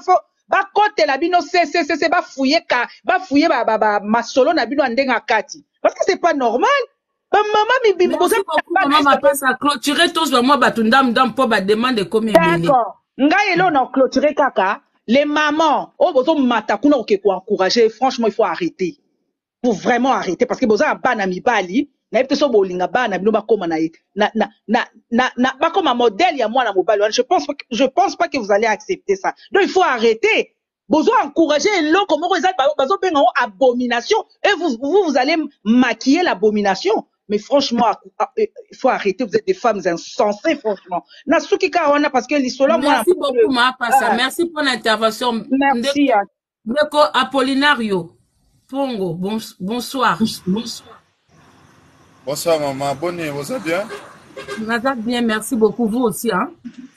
[SPEAKER 2] ba kote la bino c'est c'est c'est ba fouiller ka ba fouiller ba ba, ba masolo na bino ndenga kati parce que c'est pas normal. Ba maman mi bi
[SPEAKER 1] Merci beaucoup maman ma passe à clôturer tous vraiment batundam dam pour ba demande comme belé.
[SPEAKER 2] D'accord. Ngai elo na clôturer kaka les mamans oh bozo mata kuna oke ko encourager franchement il faut arrêter. Faut vraiment arrêter parce que boza bana mibali na yebite so bolinga bana bino bakoma na na na na na, na bakoma modèle ya mwana mobali. Je pense je pense pas que vous allez accepter ça. Donc il faut arrêter. Bozo encourager eloko moko eza bazo benga abomination et vous vous vous allez maquiller l'abomination. Mais franchement, il faut arrêter, vous êtes des femmes insensées, franchement. Nasuki Kawana, parce que l'histoire, moi.
[SPEAKER 1] Merci beaucoup, ma passa. Ah. Merci pour l'intervention.
[SPEAKER 2] Merci.
[SPEAKER 1] Ndeko Apollinario. Pongo, bon, bonsoir. Bonsoir.
[SPEAKER 3] Bonsoir, maman. Bonne nuit, vous allez bien?
[SPEAKER 1] Vous allez bien, merci beaucoup. Vous aussi, hein?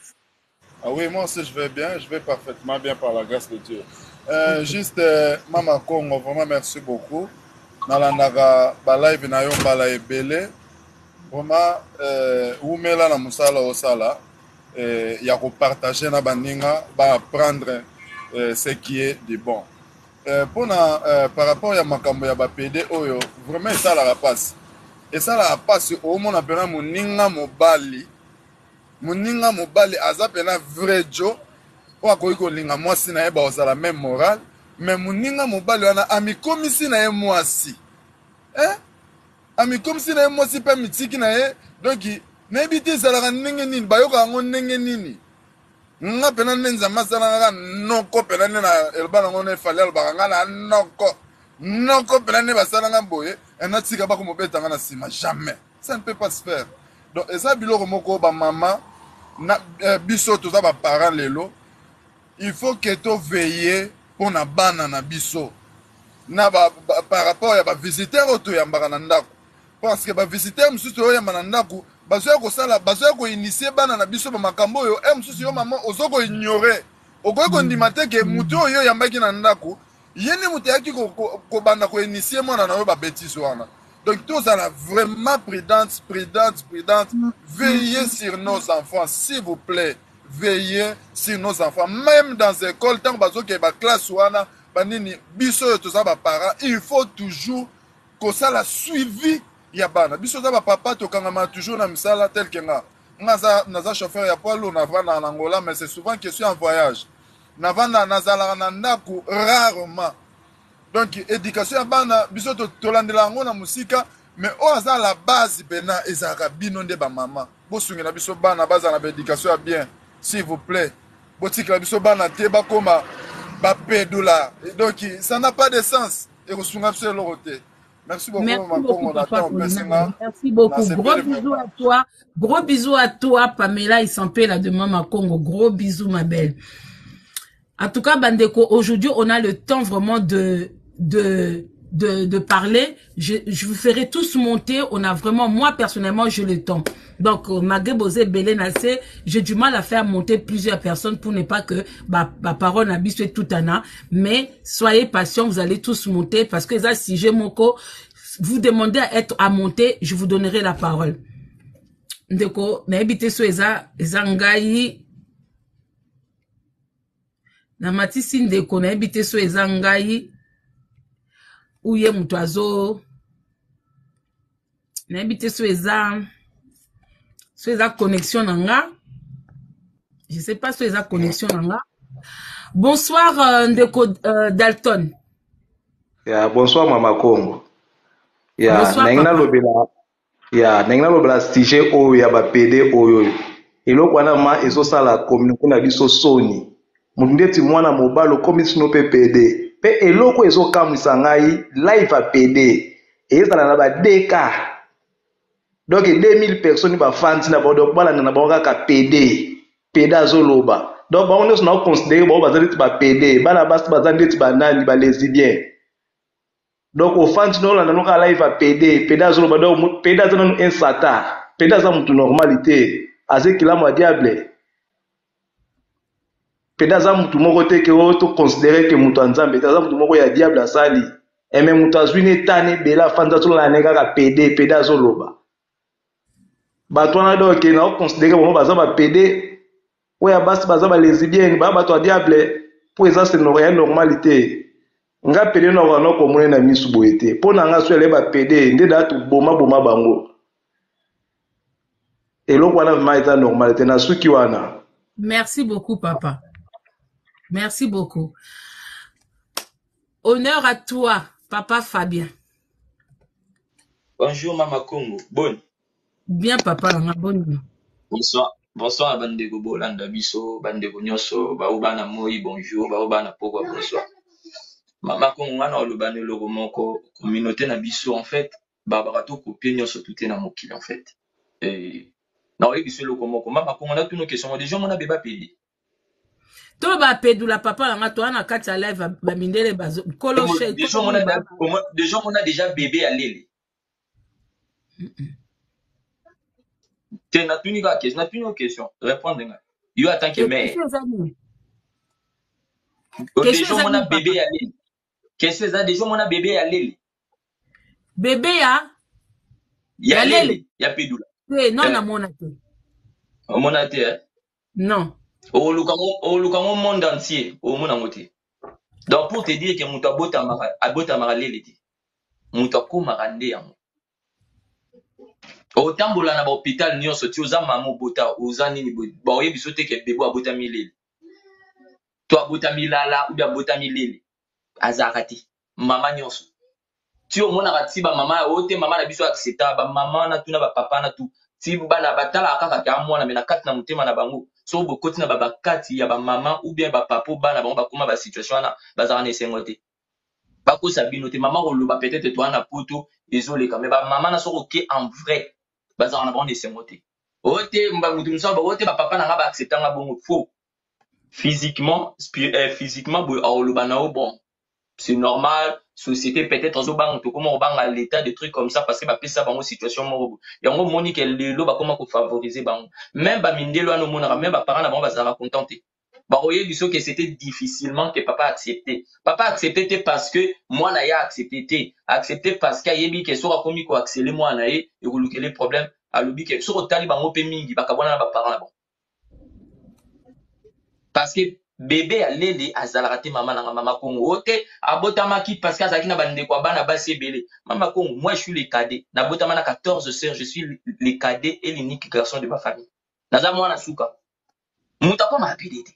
[SPEAKER 3] Ah oui, moi aussi, je vais bien. Je vais parfaitement bien par la grâce de Dieu. Euh, okay. Juste, euh, Maman Congo, vraiment, merci beaucoup. Nalandaka live na yo mbala ebele vraiment euh umela na musala osala euh ya ko partager na baninga ba apprendre euh, ce qui est du bon euh pona euh, par rapport ya makambo ya ba P D oyo vraiment ça la passe et ça la passe au mona pena muninga mobali muninga mobali aza pena vrai jo o akoyi ko linga mwasi na eba osala même morale. Mais muninga mobali wana amikomisi na ye mwasi. Eh? Amikomisi na ye mwasi pe mitiki na ye. Donc na ebiti ezalaka ndenge nini bayoka yango ndenge nini. Nga pena nenza masala nga noko pena na elba nango na efale alba nga na noko. Noko pena ne basala nga boye ena tika ba ko mobeta nga na sima jamais. Ça ne peut pas se faire. Donc eza biloko moko ba mama na eh, biso to za ba parents lelo. Il faut que to veiller pour na bana na biso na ba, ba, par rapport ya ba visiteur auto ya mbaka ndako parce que ba visiteur mususu oyo ya ndako bazo ko sala bazo ko initier bana na biso ba makambo yo e mususu yo mama ozoko ignorer okoy ko ndimate ke mutu oyo ya mbaki na ndako yeni mutu yaki ko, ko, ko banda ko initier mona na yo ba bêtise wana. Donc tous ala vraiment prudente prudente prudente veillez sur nos enfants s'il vous plaît. Veiller sur nos enfants, même dans les écoles, tant que la classe ou banini biso to za ba parents, il faut toujours que ça la suivi ya bana. Biso za ba papa to kangama toujours na misala tel que nga. Nga za chauffeur ya poids lourd na vana en Angola, mais c'est souvent que je suis en voyage. Na vana na zala na ndako rarement. Donc éducation ya bana biso to tolandela ngo na musika, mais o aza la base bena ezaka bino nde ba mama. Bo sungena biso bana baza na éducation bien. S'il vous plaît, boutique la biso bana te ba koma ba pédola. Donc ça n'a pas de sens. Et vous soungap sur le côté. Merci beaucoup,
[SPEAKER 1] Merci
[SPEAKER 3] maman.
[SPEAKER 1] beaucoup, papa, merci beaucoup. Gros bisous à toi. Gros bisous à toi, Pamela Isampé, la de Maman Congo. Gros bisous, ma belle. En tout cas, Bandeko, aujourd'hui, on a le temps vraiment de, de, de, de parler. Je, je vous ferai tous monter. On a vraiment, moi, personnellement, j'ai le temps. Donc, malgré Bosé Belénassé, j'ai du mal à faire monter plusieurs personnes pour ne pas que ma, ma parole n'abîme tout un an. Mais soyez patients, vous allez tous monter parce que ça, si j'ai mon co, vous demandez à être à monter, je vous donnerai la parole. Ndeko, na habité so eza eza ngai. Na matisi ndeko na habité so eza ngai. Ouye mutwazo. Na habité so eza so eza connexion nanga. Je sais pas so eza connexion nanga. Bonsoir euh, Ndeko euh, Dalton.
[SPEAKER 4] Yeah, bonsoir Mama Congo. Yeah, bonsoir Nengna lobela. Yeah, Nengna lobela stige o ya ba P D oyo. Eloko wana ma ezo sala communiquer na biso soni. Mundeti mwana mobalo komisino pe P D. Pe eloko ezo kamwisa ngai live a P D. Ezala na ba D K. Donc deux mille personnes ba fans na ba donc bala na ba ka P D. P D azoloba. Donc ba on est na considérer ba bazali ba P D, bala bas bazali ba nani ba lesbien. Donc au fans no la na ka live a P D, P D azoloba donc P D azana un satan. P D azana mutu normalité, azé kila ma diable. P D azana mutu moko te ke o to considérer que mutu nzambe, azana mutu moko ya diable asali. Et même mutu azwine tane bela fans azolola na ka P D, P D azoloba. Bato wana donc na considérer bon baza ba P D oya basi baza ba lesbienne ba bato a diable po eza c'est ya normalité nga pede na wana ko mone na misu boete po na nga so ele ba pede nde da to boma boma bango eloko wana ma eza normalité na suki wana.
[SPEAKER 1] Merci beaucoup papa. Merci beaucoup. Honneur à toi papa Fabien.
[SPEAKER 5] Bonjour Mama Congo. Bonne.
[SPEAKER 1] Bien papa la bonne.
[SPEAKER 5] Bonsoir. Bonsoir bandeko bolanda biso bandeko nyoso baobana moi bonjour baobana poko bonsoir. Mama Congo wana olobane loko moko communauté na biso en fait babaka to copier nyoso tout na mokili en fait. Et na oyebi biso loko moko Mama Congo na tuno question des gens mona beba pedi.
[SPEAKER 1] To ba pedula papa nga to ana kati ya live ba mindele bazo koloche.
[SPEAKER 5] Des gens mona des gens mona déjà bébé à lele. Tu n'as plus une question, n'as plus une question. Répondre. Yo attends que mère. Des gens mon a bébé à l'île. Qu'est-ce que ça des gens mon a bébé à l'île.
[SPEAKER 1] Bébé à
[SPEAKER 5] ya l'île, ya pédoula.
[SPEAKER 1] Eh non na mon até.
[SPEAKER 5] Mon até.
[SPEAKER 1] Non.
[SPEAKER 5] Au lukango au lukango monde entier, au monde entier. Donc pour te dire que muta bota mara, abota mara l'île. Muta ko marande yango. Otambola na ba hôpital nyonso ti oza mama bota oza nini ba oyebi so te ke bebo abota milele to abota milala ou bien abota milele azakati mama nyonso ti omona kati ba mama o te mama na biso accepta ba mama na tuna ba papa na tu ti bana batala kaka ka mwana me na kati na mutema na bango so bokoti na ba bakati ya ba mama ou bien ba papa bana bango bakoma ba situation na bazaka na esengo te bakosa bino te mama koloba peut-être toi na poto ezoleka mais ba mama na soko ke en vrai bazar na bande semoté ote mba mutu msaba ote ba papa na nga ba accepter nga bongo faux physiquement euh, physiquement bo aolobana o bon c'est normal société peut-être zo bang to comment bang l'état des trucs comme ça parce que ba pesa bango situation moko yango moni que lelo ba comment ko favoriser bango même ba mindelo ano mona même ba parents na bango bazara contenté ba oye biso que c'était difficilement que papa accepté papa accepté parce que moi na ya accepté accepté parce que yebi que sera komi ko accélérer moi na ye et ko lukele problème alobi que soko tali bango pe mingi bakabona na ba parents na bango parce que bébé alele azala raté maman na mama Congo ote abotamaki parce que azaki na bande kwa bana basi belé mama Congo moi je suis le cadet na botama na quatorze sœurs je suis le cadet et l'unique garçon de ma famille naza mwana suka muta ko ma pidete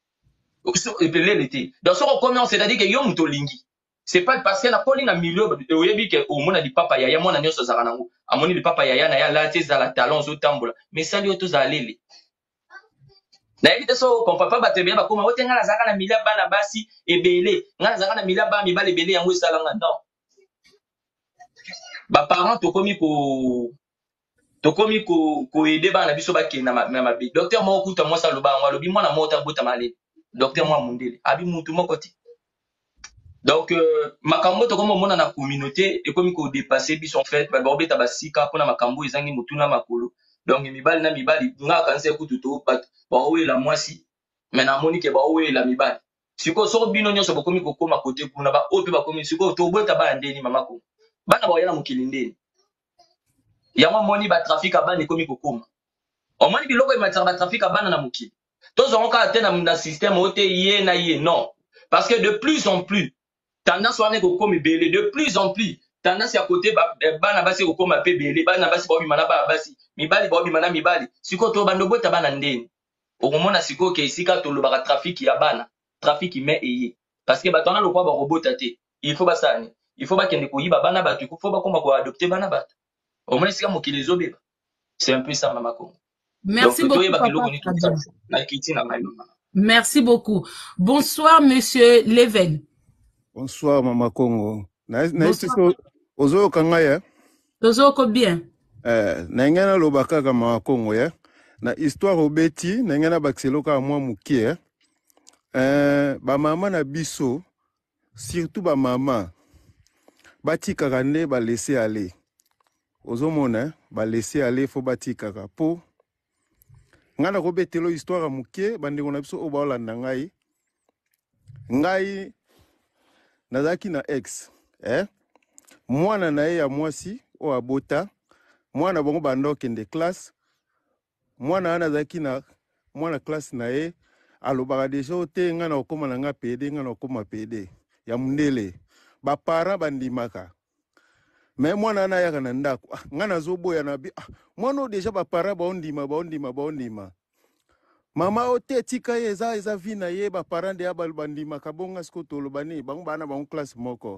[SPEAKER 5] donc ce qu'on commence c'est-à-dire que yo muto lingi c'est pas parce que na poli na milieu oyebi que au mona di papa yaya mona nyoso zaka nango amoni di papa yaya na ya la te za la talon zo tambola mais ça lui to za lele na évite so kon papa batebe ba koma otenga na zaka na milieu bana basi ebele ngana zaka na milieu ba mi bale ebele yango esalanga non ba parents to komi ko to komi ko ko aider bana biso ba ke na ma bi docteur mo kuta mo sa loba ngo lobi mona mo ta bota male docteur moi mundele abi mutu moko ti donc euh, makambo to comme mona na communauté et comme ko dépasser biso en fait ba beta basika pona makambo ezangi mutuna makolo donc mibali na mibali nga kanse kutu to ba owe la mwasi mais na moni ke ba owe la mibali siko so bino nyonso bokomi ko koma côté kuna ba ope ba komi siko to bota ba ndeni mama ko bana ba yana mukili ndeni ya mwa moni ba trafic abani komi ko koma o moni biloko ma ba trafic abana na mukili tous on ka atteindre na système ote yé na yé non parce que de plus en plus tendance wana ko comme belé de plus en plus tendance ya côté ba bana basi ko comme pe belé bana basi ba bimana ba basi mibali ba bimana mibali siko to bando bota bana ndeni o mona siko ke sika to lo ba trafic ya bana trafic mais eyé parce que ba tona lo kwa ba robota te il faut ba sani il faut ba kende ko yiba bana ba tu faut ba koma ko adopter bana ba o mona sika mokili zo beba c'est un peu ça mama ko.
[SPEAKER 1] Merci
[SPEAKER 5] donc,
[SPEAKER 1] beaucoup. Merci beaucoup. Bonsoir, monsieur Leven.
[SPEAKER 3] Bonsoir, Mama Congo. Bonsoir. Ozo kangaya.
[SPEAKER 1] Ozo ko bien.
[SPEAKER 3] Eh, nengena lobaka ka Mama Congo ya. Na histoire obeti, nengena bakselo ka mwa mukie. Eh, ba mama na biso, surtout ba mama, batika kane ba laisser aller. Ozo mona, ba laisser aller faut batika ka po. Ngana ko betelo histoire mukie bande kona biso oba olanda ngai ngai nazaki na ex eh mwana na ye ya mwasi o abota mwana bongo bando kende classe mwana ana zaki na mwana classe na ye
[SPEAKER 6] alobaka deja te nga na okoma na nga pede nga na okoma pede ya mundele bapara bandimaka me mwana na yaka na ndako ah, nga nazoboya na bi ah, mwana deja bapara baondima baondima baondima mama ote tika ye eza eza vi na ye bapara nde ya bandimaka bonga siko tolobani bango bana bango classe moko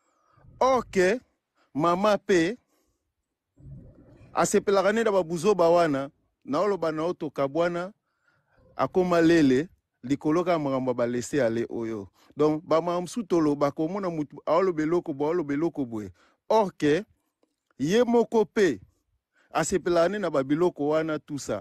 [SPEAKER 6] ok mama pe asepelaka nde na babuzoba wana naoloba na otoka bwana akoma lele likoloka makambo balese ale oyo donc bama msu toloba komona mutu aoloba eloko bo aoloba eloko boye orke ye moko pe asepelaka nde na babiloko wana tusa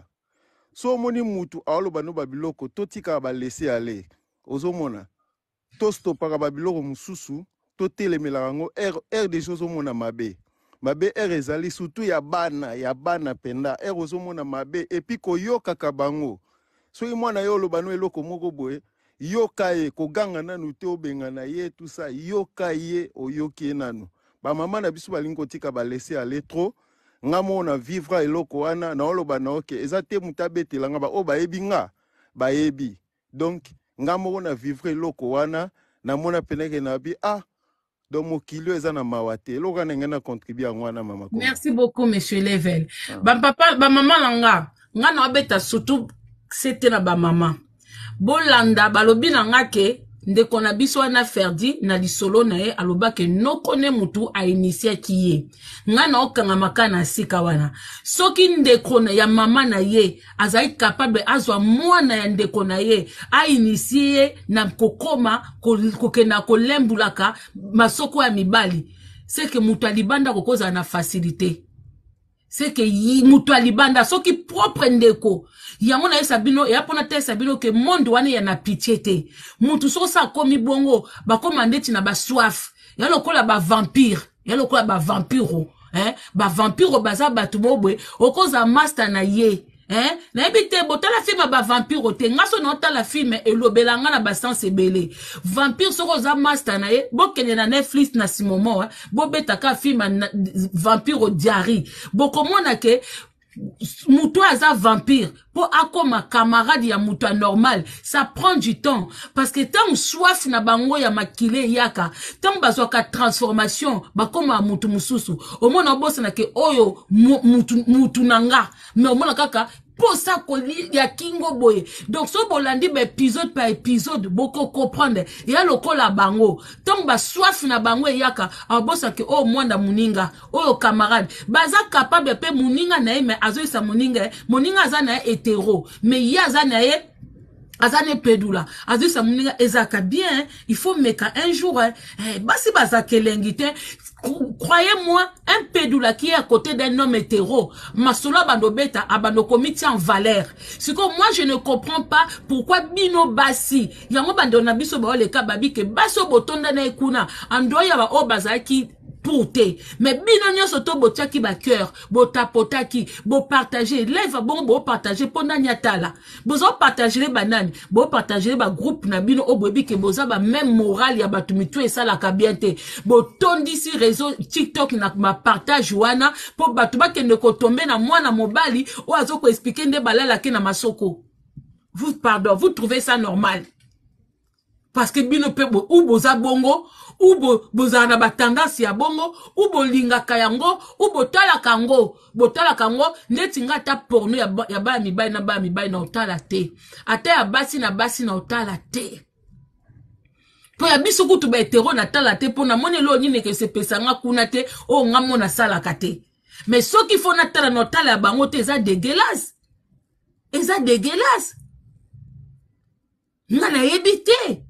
[SPEAKER 6] so omoni mutu aoloba no babiloko totika balese ale ozomona tostopaka babiloko mosusu totelemelaka yango r de choses ozomona mabe mabe r ezali surtout ya bana ya bana penda r ozomona mabe epi koyokaka bango soki mwana ye oloba no eloko moko boye yoka ye koganga nanu te obenga na ye tusa yoka ye oyoki ye nanu bamama na biso balingi kotika balese ale trop nga mona vivre eloko wana na oloba na oke eza te mutu abetelanga ba o bayebi nga bayebi donc nga moko na vivre eloko wana na mona peneke na bi ah donc mokili eza na mawa te eloko wana ngai na contribue yango wana mama.
[SPEAKER 1] Merci beaucoup monsieur Level. Ah. Ba papa ba mama langa nga na obeta surtout c'était na ba mama bolanda balobi na nga ke ndeko na biso wana Ferdi na lisolo na ye aloba ke no kone mutu a initia kiye nga na okanga makana sika wana soki ndeko na ya mama na ye azai capable azwa mwana ya ndeko na ye a initie na kokoma kokena kolembulaka masoko ya mibali c'est que mutu alibanda kokoza na facilité c'est que mutu alibanda soki propre ndeko yango na sabino ya pona te sabino ke monde wana ya na pitié te mutu so sa komi bongo ba komandeti na ba soif ya lokola ba vampire ya lokola ba vampiro hein ba vampiro baza batu bobwe okoza master na ye hein na ebite botala film ba vampiro te ngaso na otala film elobelanga na ba sens ebele vampire soko za master na ye bokene na Netflix na simomo hein bobeta ka film vampiro diary bokomona ke mutu aza vampire pour akoma camarade ya mutu normal ça prend du temps parce que tant soif na bango ya makile yaka tant bazoka transformation bakoma mutu mususu omona bossa na ke oyo mutu mutu nanga mais omona kaka pour ça koli ya kingo boye donc so bolandi ba épisode par épisode boko comprendre ya lokola bango tant ba soif na bango yaka abosa ke o mwanda muninga oyo camarade baza capable pe muninga na ye mais azoisa muninga muninga aza na hétéro mais ya aza na ye azane pedula azoisa muninga ezaka bien il faut meka un jour eh basi baza kelengite. Croyez-moi, un pédoula qui est à côté d'un homme hétéro, Masula Bandobeta, Abando comité en valeur. C'est que moi, je ne comprends pas pourquoi Bino Bassi, Yamo Bandona Biso Baole Kababi, que Basso Botonda Nekuna, Andoya Ba Obazaki, pourté. Mais Bino Nyo Soto Botiaki ba cœur, Bota Potaki, Bo partager, lève bon, Bo partager, Ponda Nyatala. Bozo partager les bananes, Bo partager ba groupe na Bino Obobi, que Boza ba même moral, ya Batumitu et ça la kabiente. Bo tondi si réseau TikTok na ma partage wana, pour Batuba qui ne kotombe na moi na mobali, ou azoko expliquer nde balala ke na masoko. Vous, pardon, vous trouvez ça normal? Parce que Bino pe ou Boza bongo, ou bo bozana ba tendance ya bongo ou bolinga kayango ou botala kango botala kango neti ngata porno ya ya ba mi ba na ba mi ba na otala te ate ya basi na basi na otala te po ya biso kutu ba hetero na tala te po na mone lo nyine ke se pesanga kuna te o ngamo na sala kate mais soki fo na tala na otala ya bango te eza dégueulasse eza dégueulasse ngana yebite.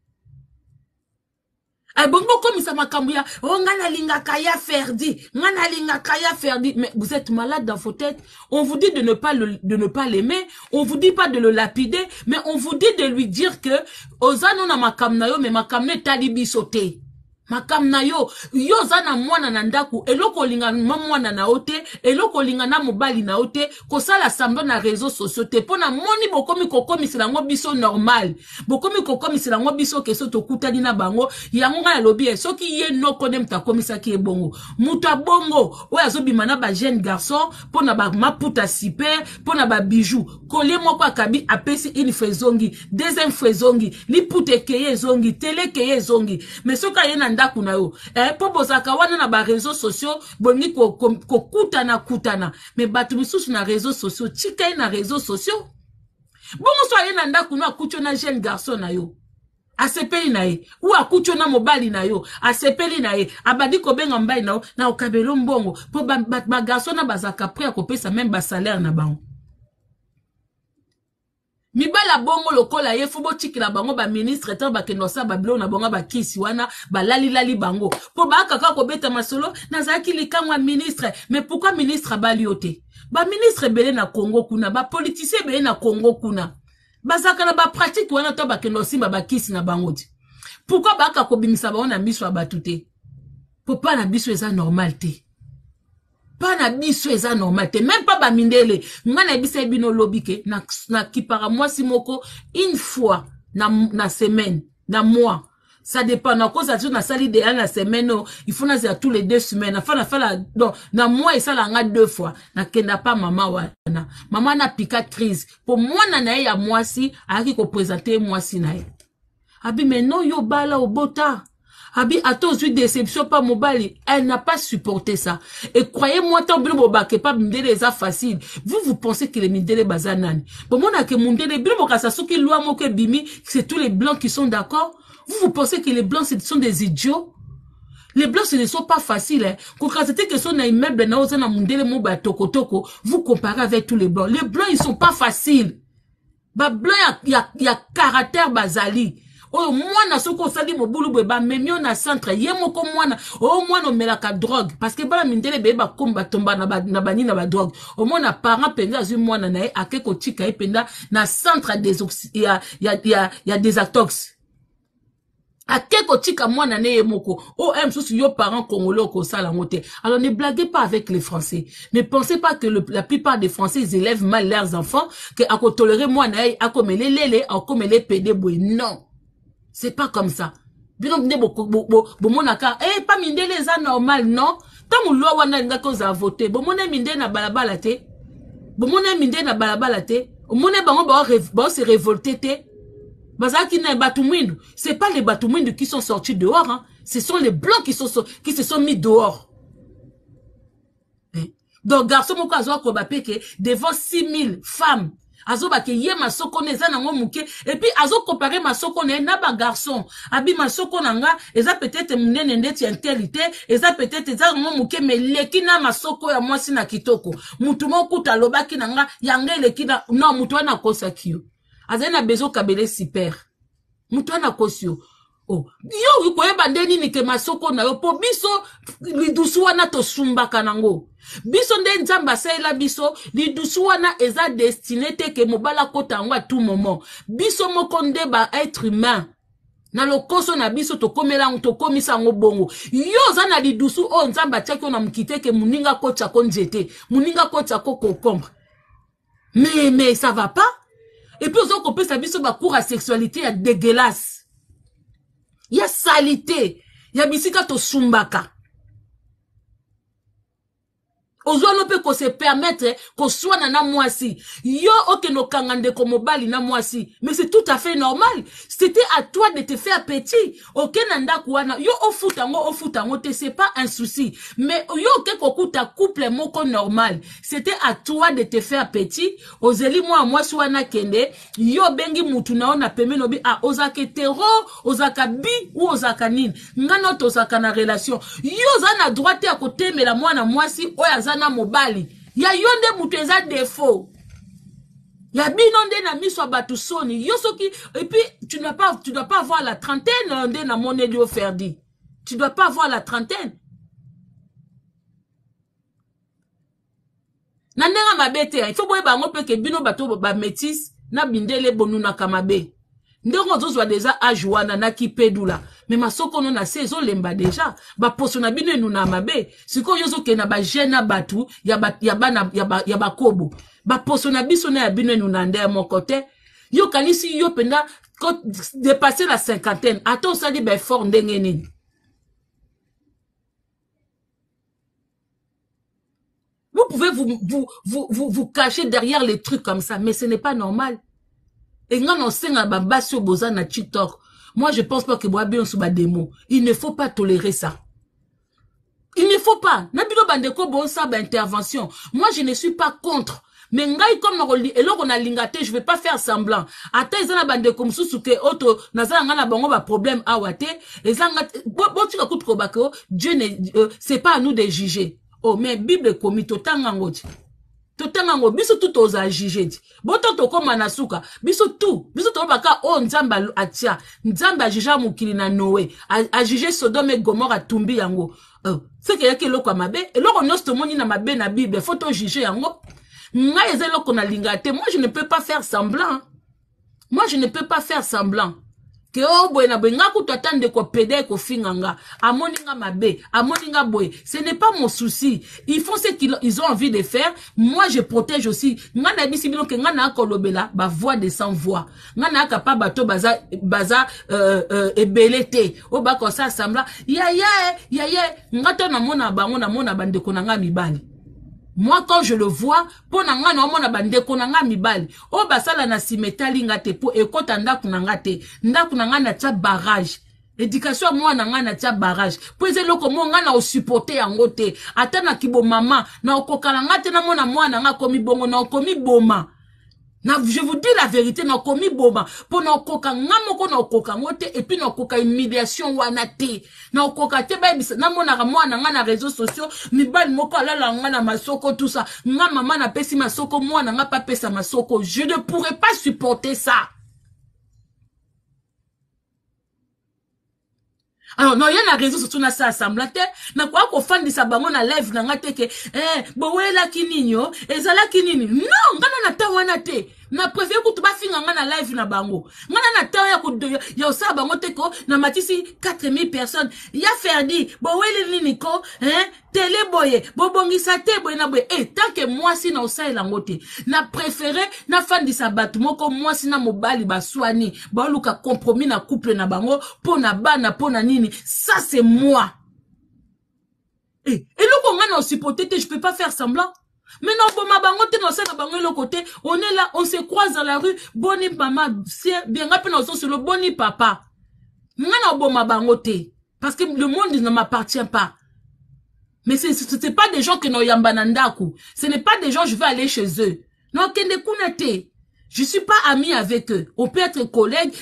[SPEAKER 1] Ay bongo comme ça makambuya, oh ngana linga kaya Ferdi, ngana linga kaya Ferdi, mais vous êtes malade dans vos têtes. On vous dit de ne pas le, de ne pas l'aimer, on vous dit pas de le lapider, mais on vous dit de lui dire que ozano na makamna yo mais makamne talibi sauté. makam na yo yo zana mwana na ndaku eloko linga mwana na ote eloko linga na mobali na ote ko sala samba na réseaux sociaux te pona moni bokomi kokomi silango biso normal bokomi kokomi silango biso keso to kutani na bango yango nga lobi soki ye no konem ta komisa ki ebongo muta bongo oya zobima na ba jeune garçon pona ba maputa super pona ba bijou kolie moko akabi apesi une fezongi deuxième fezongi li pute keye zongi tele keye zongi mais soka ye na ndaku na yo eh po bozaka wana na ba réseaux sociaux bongi ko ko kutana kutana mais batu misusu na réseaux sociaux chika na réseaux sociaux bongo so ye na ndaku na kucho na jeune garçon na yo asepeli na ye ou akucho na mobali na yo asepeli na ye abadi ko benga mbai na na okabelo mbongo po ba, ba, ba garçon na bazaka prêt ko pesa même ba salaire na bango mibala bongo lokola ye fubo chikila bango ba ministre tan ba kenosa ba blo na bongo ba kisi wana ba lali lali bango po ba kaka ko beta masolo nazaki likangwa ministre mais pourquoi ministre baliote ba ministre belé na Congo kuna ba politicien belé na Congo kuna bazaka na ba pratique wana to ba kenosi ba kisi na bango ti pourquoi ba kaka ko bimisa ba na miso batute po pa na biso eza normal te pas na biso eza normal te même pas ba mindele ngana bisa bino lobike na na kipara moi si moko une fois na na semaine na mois ça dépend na cause na sali de la semaine no, il faut na tous les deux semaines enfin na fala donc na mois et ça la nga deux fois na kenda pas maman wana maman na pika crise pour moi na na ya moi si aki ko présenter moi si na abi mais non yo bala au bota Abi, à tous une déception pas mobile, elle n'a pas supporté ça. Et croyez-moi, tant que vous ne pas m'aider facile. Vous, vous pensez que les mindele bazanan. Bon, moi, na que mindele, bien, mon kasasu qui loa moke bimi, c'est tous les blancs qui sont d'accord. Vous, vous pensez que les blancs, ce sont des idiots. Les blancs, ce ne sont pas faciles, hein. Quand c'était que son immeuble, na oza na mindele mo ba toko toko, vous comparez avec tous les blancs. Les blancs, ils sont pas faciles. Ba blanc, il y a, il y a caractère bazali. Oh, mwana soko sali mobulu beba memio na centre yemo ko mwana oh mwana melaka drogue parce que bala mindele beba komba tomba na ba na bani na ba drogue au mwana parent penza azu mwana na akeko tika ependa na centre des ya ya ya ya des atox akeko tika mwana ne yemoko oh m sous yo parents congolais ko sala ngote. Alors ne blaguez pas avec les Français, ne pensez pas que le, la plupart des Français ils élèvent mal leurs enfants que ako tolérer mwana a comme les lele a comme les pédé boy. Non, c'est pas comme ça. Bino mne bo bo bo bo monaka eh pas mindele za normal non. Tant mo loi wana nga ko za voter. Bo mona minde na balabala te. Bo mona minde na balabala te. O mona bango ba ba se révolter te. Bazaki na batumwindu. C'est pas les batumwindu qui sont sortis dehors hein. Ce sont les blancs qui sont qui se sont mis dehors. Eh? Donc garçon moko azwa ko ba peke devant six mille femmes. Azo ba ke ye masoko neza na ngomuke et puis azo comparer masoko na na ba garçon abi masoko nanga eza peut-être munene ndeti intelité eza peut-être eza ngomuke mais leki na masoko ya mwasi na kitoko mutu moko talobaki nanga yanga leki na non mutu ana kosa kiyo azana bezo kabele super mutu ana kosio. Oh, yo ko yeba ndeni ni ke masoko na yo po biso lidusu wana to sumbaka nango. Biso nde nzamba saela biso lidusu wana eza destiné te ke mobala kota ngo à tout moment. Biso moko nde ba être humain. Na lokoso na biso to komela to komisa ngo bongo. Yo zana lidusu o nzamba tiaki na mkite ke muninga kocha konjete. Muninga kocha ko concombre. Mais mais ça va pas. Et puis on peut sa biso ba cours à sexualité ya dégueulasse. Il y a salité. Il y a bisika to sumbaka. Ozo no pe ko se permettre ko soit na mwasi. Yo oke no kangande ko mobali na mwasi. Mais c'est tout à fait normal. C'était à toi de te faire petit. Oke nanda kuana. Yo ofutango ofutango te c'est pas un souci. Mais yo oke kokuta couple moko normal. C'était à toi de te faire petit. Ozeli moi mwasi wana kende. Yo bengi mutu na ona peme no bi a ozake tero, ozaka bi ou ozaka nin. Ngano to ozaka na relation. Yo zana droite à côté mais la mwana mwasi oya na mobali ya yonde mutu eza défaut ya binonde na miso batu soni yo soki et puis tu n'as pas tu dois pas avoir la trentaine onde na moneli oferdi tu dois pas avoir la trentaine na ndenga mabete il faut boye bango pe ke bino bato ba métis na bindele bonuna kamabe ndeko zozwa déjà âge wana na kipedula mais masoko no na se ezolemba déjà baposo na bino enu na mabe sikoyo ozokenda bagene na batu ya ba, ya bana ya, ba, ya bakobo baposo na biso na ya bino enu na nde ya moko te yo kanisi yo penda dépasser la cinquantaine ata osali baeffort ndenge nini. Vous pouvez vous, vous, vous, vous, vous cacher derrière les trucs comme ça, mais ce n'est pas normal. Et quand on sait que boza na TikTok, moi je pense pas que boa bien sous démo. Il ne faut pas tolérer ça. Il ne faut pas. Nabilo bandeko bon ça ba intervention. Moi je ne suis pas contre. Mais ngai comme on et là on a lingaté, je vais pas faire semblant. Ata ezana bandeko msusu ke auto nazala ngana bango ba problème awate, ezanga bo tu ka kutu kobako, Dieu ne euh, c'est pas à nous de juger. Oh, mais Bible komi totanga ngoti. Totanga ngo biso tout oza juger. Boto to koma na suka, biso tout, biso to baka o nzamba atia, nzamba jija mukili na Noé, a juger Sodome et Gomorrhe tumbi yango. Euh, c'est que yake loko mabe, et loko nosto moni na mabe na Bible, faut to juger yango. Nga eze loko na lingate, moi je ne peux pas faire semblant. Moi je ne peux pas faire semblant. Que oh boy na boy nga kutu atande ko pede ko finganga amoninga mabe amoninga boy ce n'est pas mon souci ils font ce qu'ils ils ont envie de faire moi je protège aussi nga na bisi bino ke nga na kolobela ba voix de sans voix nga na kapa bato baza baza euh euh ebelete o ba ko ça sembla ya ya ya ya nga to na mona bango na mona bandeko na nga mibali. Moi, quand je le vois, pour nga na mona bandeko na nga mibali, o basala na simetali ngate po ekota ndaku na ngate, ndaku na nga na tia barrage. Éducation moi na nga na tia barrage. Po ezelo ko mo nga na o supporter yango te. Ata na kibo mama na okokala ngate na mona mwana nga komi bongo na komi boma. Na, je vous dis la vérité, na komi boma, pour na koka ngamoko na koka ngote, et puis na koka humiliation wana te. Na koka te baby, na mona ramwa na nga na réseaux sociaux, mi bal moko alala nga na masoko tout ça. Nga maman na pesi masoko, moi na nga pa pesa masoko. Je ne pourrais pas supporter ça. Alors, non, il y a une raison surtout na ça assemblée. Na quoi qu'on fan de sa bango na live na nga te ke, eh, bowe la kininyo, ezala kinini. Non, ngana na ta wana te. Na préfère que tu vas finir na live na bango. Ngana na ta ya ko ya osa bango te ko na matisi quatre mille personnes. Ya Ferdi, bowe le niko, hein, télé boye, bobongisa te boye na boye. Eh, tant que moi si na osa la ngote. Na préféré na fan de sa battement ko moi si na mobali ba swani, ba luka compromis na couple na bango, po na bana po na nini. Ça c'est moi. Eh, et le qu'on a supporté, je peux pas faire semblant. Mais non, bon, ma bangote, non, c'est na le côté. On est là, on se croise dans la rue. Boni maman, c'est bien rappelé, on sur le boni papa. Non, bon, ma bangote. Parce que le monde ne m'appartient pas. Mais ce n'est pas des gens qui n'ont yambanandaku. Ce n'est pas des gens, je vais aller chez eux. Non, kende kunate. Je suis pas ami avec eux. On peut être collègues.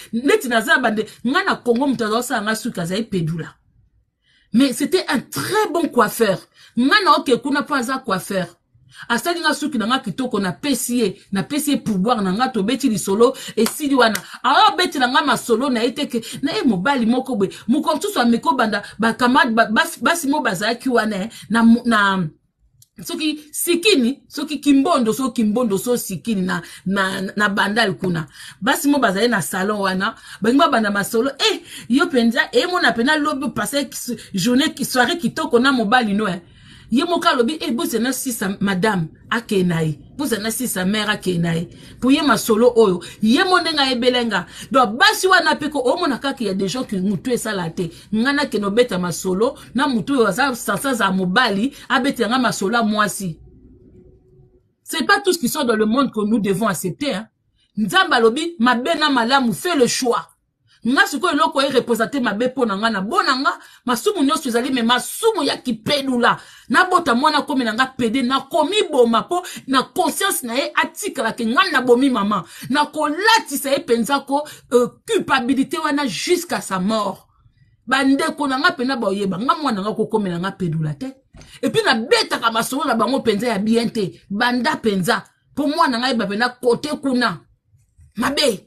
[SPEAKER 1] Mais c'était un très bon coiffeur. Ngana oke kuna pas coiffeur. Asali nga suki na nga kitoko na pesier, na pesier pouvoir na nga to beti li solo et sili wana. Alors beti na nga ma solo na ete ke na e mobali moko be. Muko tout so meko banda ba kamad basi mo bazaki wana na na soki sikini soki kimbondo so kimbondo so sikini na na na bandal kuna basi mo bazaye na salon wana bangba banda masolo eh yo penza eh mona pena lobi passer journée qui soirée kitoko na mobali no eh ye moka lobi eh boze na sisa madame akenai boze na sisa mère akenai pour ye masolo oyo ye mondenga ebelenga do basi wana peko o mona kaki ya des gens qui mutu esalate ngana ke no beta masolo na mutu waza sansa za mobali abeti nga masolo mwasi. C'est pas tout ce qui sort dans le monde que nous devons accepter hein. Nzamba lobi mabena malamu fait le choix. Nga siko eloko e representer mabe pona nga na bonanga masumu nyoso ezali me masumu ya kipedula na bota mwana komi na nga pede na komi boma po na conscience na e atikala ke nga na bomi mama na kolatisa e penzako euh, culpabilité wana jusqu'à sa mort bandeko na nga pena ba oyeba nga mwana nga kokomi na nga pedula te et puis na beta ka masolo na bango penza ya bien te banda penza po mwana nga e ba pena côté kuna mabe.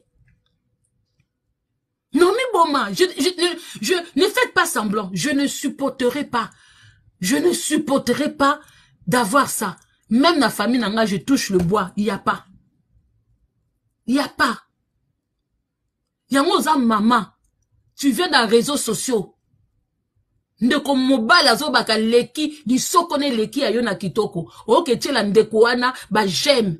[SPEAKER 1] Non, mais bon, je, je, je, je ne faites pas semblant. Je ne supporterai pas. Je ne supporterai pas d'avoir ça. Même la famille, je touche le bois. Il n'y a pas. Il n'y a pas. Il yango oza mama tu viens dans les réseaux sociaux ndeko mobali azobaka leki lisoko ne leki ayo na kitoko oke tiela ndeko wana ba j'aime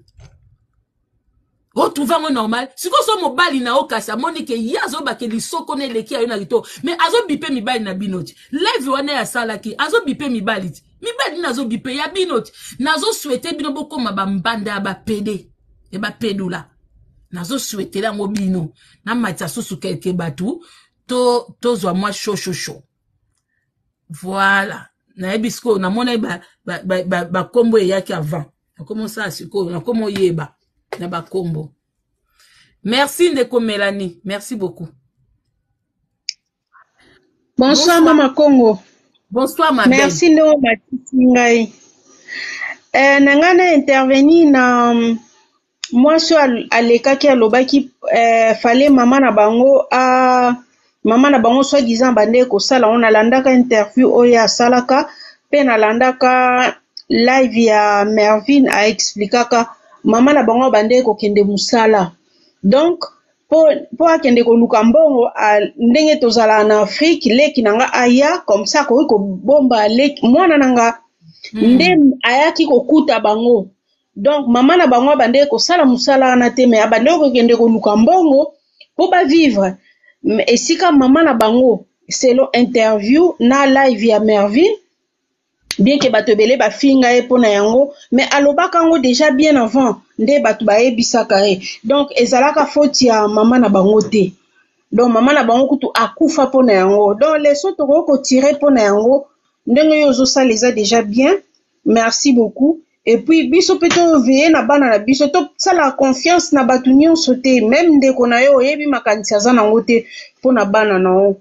[SPEAKER 1] o trouver ngo normal siko so mobali na okasa monike yazo ba ke lisoko ne leki ayo na kitoko mais azo bipe mibali na binoti live wana ya salaki azo bipe mibali mibali nazo bipe ya binoti nazo souhaiter bino bokoma ba mbanda ya ba pede e ba pedula nazo souhaiter la ngo bino na matsa susu quelque batu to tozwa moi chaud chaud chaud. Voilà. Na ebisko na mona ba ba ba, ba, ba kombo yaki avant. Na komo ça siko na komo yeba na ba kombo. Merci Ndeko Mélanie, merci beaucoup.
[SPEAKER 7] Bonsoir, Bonsoir Mama Congo.
[SPEAKER 1] Bonsoir ma belle.
[SPEAKER 7] Merci Ndeko Matiti ngai. Euh nangana intervenir na moi sur alekaki alobaki euh fallait maman na bango a Maman na bango soi disant bande ko sala on alandaka interview oya salaka pe na landaka live ya Mervin a explicaka maman na bango bande ko kende musala donc po po akende ko luka mbongo ndenge tozala na Afrique leki nanga aya comme ça ko ko bomba leki mwana nanga nde ayaki ko kuta bango donc maman na bango bande ko sala musala na te me abande ko kende ko luka mbongo po ba vivre. Et si comme maman na bango selon interview na live ya Mervin bien que bato belé ba finga e pona yango mais alobaka ngo déjà bien avant nde bato ba ebisaka e donc ezalaka faute ya maman na bango te donc maman na bango kutu akufa pona yango donc les autres ko tirer pona yango ndenge yo zo ça les a déjà bien merci beaucoup. Et puis biso peto veiller na bana na biso to ça la confiance na batu nyonso te même ndeko na yo yebi makanisa za nango te pona bana na o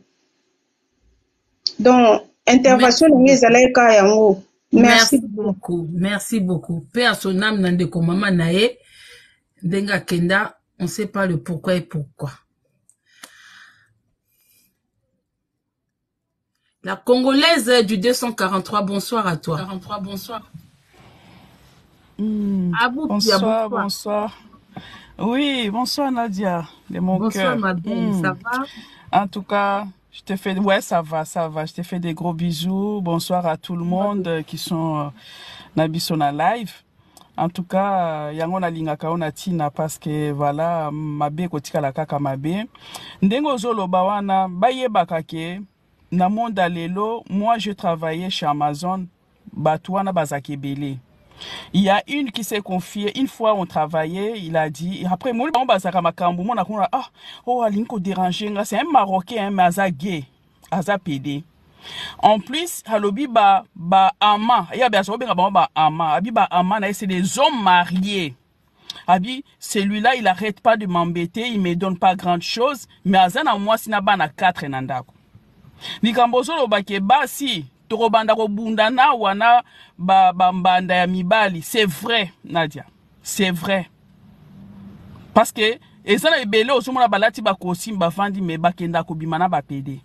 [SPEAKER 7] donc intervention na ezalaka yango merci
[SPEAKER 1] beaucoup merci beaucoup père son âme na ndeko mama na ye ndenga kenda on sait pas le pourquoi et pourquoi. La Congolaise du deux cent quarante-trois, bonsoir à toi. quarante-trois, bonsoir.
[SPEAKER 8] Mmh.
[SPEAKER 1] Abou,
[SPEAKER 8] bonsoir,
[SPEAKER 1] bonsoir,
[SPEAKER 8] bonsoir. Oui, bonsoir Nadia, de mon
[SPEAKER 1] bonsoir,
[SPEAKER 8] cœur.
[SPEAKER 1] Bonsoir ma belle, mmh. Ça va?
[SPEAKER 8] En tout cas, je te fais, ouais, ça va, ça va. Je te fais des gros bisous. Bonsoir à tout le monde okay. qui sont euh, Nabisona live. En tout cas, yango na lingaka ona tina parce que voilà, mabe kotika la kaka mabe. Ndengo zolo bawana bayebaka ke na monde lelo, moi je travaillais chez Amazon, batouana bazaki belé. Il y a une qui s'est confiée, une fois on travaillait, il a dit, après, moi, on bazaka makambu, mon akona, ah, oh, alinko dérangé, c'est un Marocain, mais aza gay, aza pédé. En plus, halobi ba, ba ama, ya ba so ba ba ama, abi ba ama, c'est des hommes mariés. Abi, celui-là, il arrête pas de m'embêter, il me donne pas grand chose, mais azana moi, sinaba na quatre nandako. Nikambozo lo bake basi, torobanda ko bunda na wana ba bambanda ya mibali, c'est vrai Nadia, c'est vrai. Parce que et ça les belé osomona balati ba kosimba vandi me bakenda ko bimana ba pede.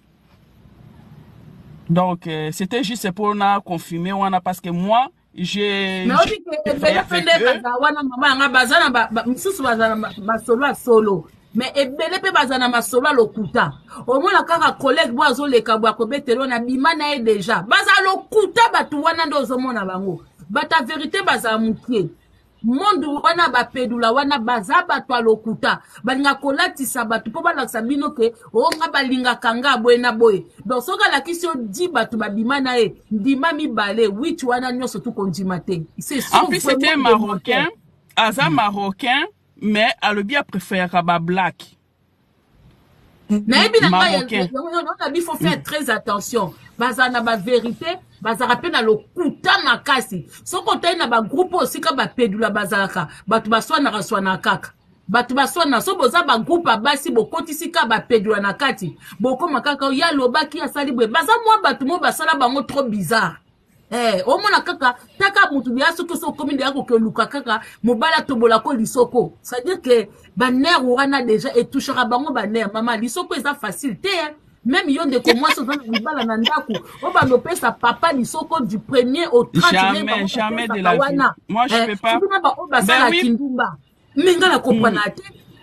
[SPEAKER 8] Donc euh, c'était juste pour na confirmer wana parce que moi j'ai
[SPEAKER 1] mais on dit que belé pende ba wana mama nga bazana ba msusu bazana ba solo solo. Mais ebele pe bazana masola lokuta omona kaka collègue boazo leka bwa ko betelo na bimana e déjà baza lokuta batu wana ndo zomona bango bata vérité baza mukie monde wana ba pedula wana baza batu lokuta balinga kolatisa batu po bala sabino ke o nga balinga kanga boena boye donc soka la question di batu ba bimana e ndima mi balé which wana nyoso tu konjimate c'est
[SPEAKER 8] en plus c'était marocain aza mm. marocain mais alobi a préféré kaba black.
[SPEAKER 1] Mais il faut faire très attention. Bazana ba vérité, bazara pe na lokuta makasi. So konta na ba groupe aussi ka ba pedula bazaka, batu baswa na raswa na kaka. Batu baswa na so boza ba groupe basi bo kotisi ka ba pedula na kati. Boko makaka ya lobaki ya salibwe. Baza moi batu mo basala bango trop bizarre. Eh, au moins kaka taka mutu biya soko so komi de yako ke luka kaka mobala tobola ko lisoko. Ça veut dire que ba nerf wana déjà et touchera bango ba nerf mama lisoko eza facile te hein? Même yon de commence dans le bala na ndaku o ba lopé sa papa lisoko du premier au trentième
[SPEAKER 8] jamais jamais de la vie. Moi je eh, peux pas
[SPEAKER 1] ba o ba sala kindumba minga na comprendre te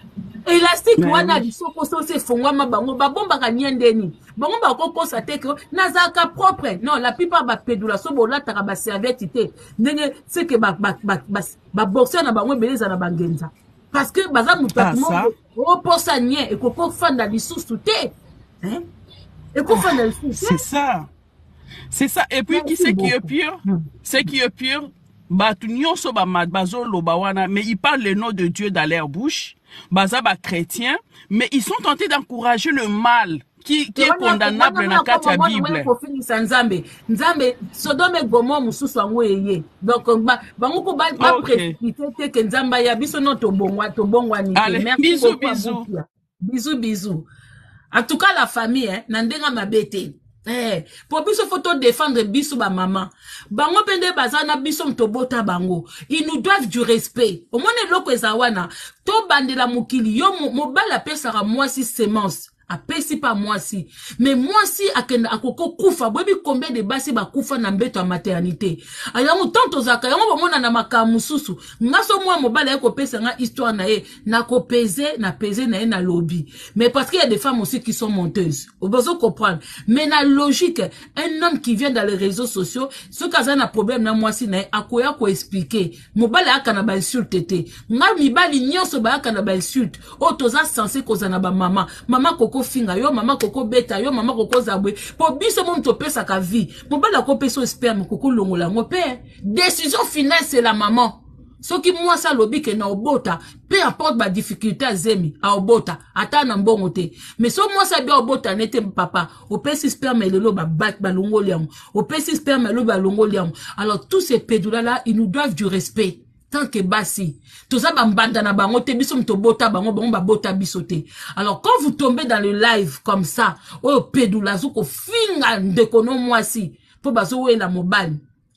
[SPEAKER 1] élastique wana lisoko so se fongwama bango babomba ka niendeni bango ba ko constater que nazaka propre non la plupart ba pedula so bola taka ba serviette te ndenge c'est que ba ba ba ba boxer na bango beleza na bangenza parce que baza mutatumo o posa nie e ko ko fanda lisusu te hein e ko fanda lisusu
[SPEAKER 8] c'est ça c'est ça et puis qui c'est qui est pire c'est qui est pire batu nyonso ba madbazo loba wana mais ils parlent le nom de Dieu dans leur bouche baza ba chrétien mais ils sont tentés d'encourager le mal qui qui est condamnable dans la Bible.
[SPEAKER 1] Nzambe Nzambe Sodome Gomorrhe mususu ango yeye donc bango ko ba précipiter que Nzamba ya biso no to bongwa to bongwa ni merci
[SPEAKER 8] bisous bisous
[SPEAKER 1] bisous bisous en tout cas la famille hein nandenga mabete. Eh, pour biso photo défendre biso ba maman. Bango pende bazana biso mtobota bango. Ils nous doivent du respect. Au moins loko ezawana, to bandela mukili yo mobala pesara moi si semence. Apesi pas moi si mais moi si akenda akoko kufa bobi combien de basi ba kufa na mbeto ya maternité ayango tonto zaka yango bomona na makamususu ngaso moi mobala yako pesa nga histoire na ye na ko peser na peser na ye na lobby mais parce qu'il y a des femmes aussi qui sont menteuses vous besoin comprendre mais na logique un homme qui vient dans les réseaux sociaux ce cas un problème na moi si na akoya ko expliquer mobala akana ba insulte te nga mibali nyonso ba akana ba insulte o toza censé kozana ba mama mama koko finga yo mama koko beta yo mama koko zabwe po biso mo to pesa ka vie mo bala ko peso sperme koko longola ngo pe décision finale c'est la maman so ki moi ça lobi ke na obota peu importe ba difficulté azemi a obota ata na mbongo te mais so moi ça bien obota nete papa o pesi sperme lelo ba bat ba longoli yango o pesi sperme lelo ba longoli yango alors tous ces pédula là ils nous doivent du respect. Tant que basi, tout ça bambanda na bango te biso mtobota bango bango ba bota bisote. Alors quand vous tombez dans le live comme ça, oh pedula zuko finga ndekono moi si, pour bazo we la mobile.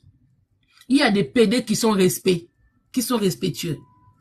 [SPEAKER 1] Il y a des P D qui sont respect, qui sont respectueux.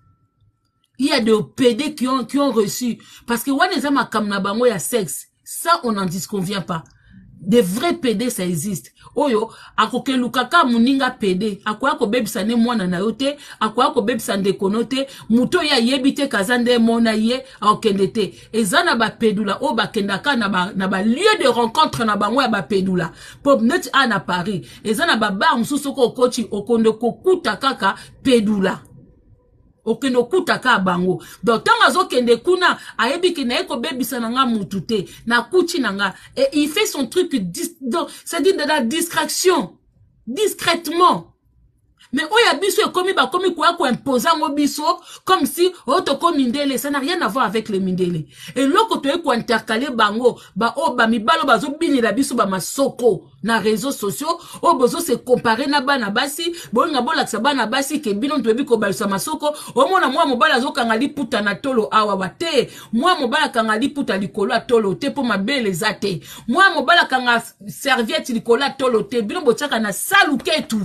[SPEAKER 1] Il y a des P D qui ont qui ont reçu parce que wana za makamna bango ya sexe, ça on n'en disconvient pas. Des vrais P D ça existe. Oyo akoke lukaka muninga P D akoya ko bebisa ne mwana na yote akoya ko bebisa ndekono te muto ya yebite kazande mona ye akende te ezana ba pedula o bakendaka na ba na ba lieu de rencontre na bango ya ba pedula pop net ana Paris ezana ba bar mususu ko kochi okonde ko kuta kaka pedula okendo kutaka bango donc tanga zo kende kuna ayebi ki na eko bebisa nanga mutute na kuchi nanga et il fait son truc donc c'est dit de la distraction discrètement mais oya biso e komi ba komi kwa ko imposer ngo biso comme si auto komi ndele ça n'a rien à voir avec les mindele et loko to e ko intercaler bango ba o ba mibalo bazo bini la biso ba masoko na réseaux sociaux o bozo se comparer na bana basi bonga bola ka bana basi ke bino to biko ba sa masoko o mona moi mobala zo kanga liputa na tolo awa wate moi mobala kanga liputa likolo tolo te po mabele zate moi mobala kanga serviette likolo tolo te bino bochaka na saluke tout.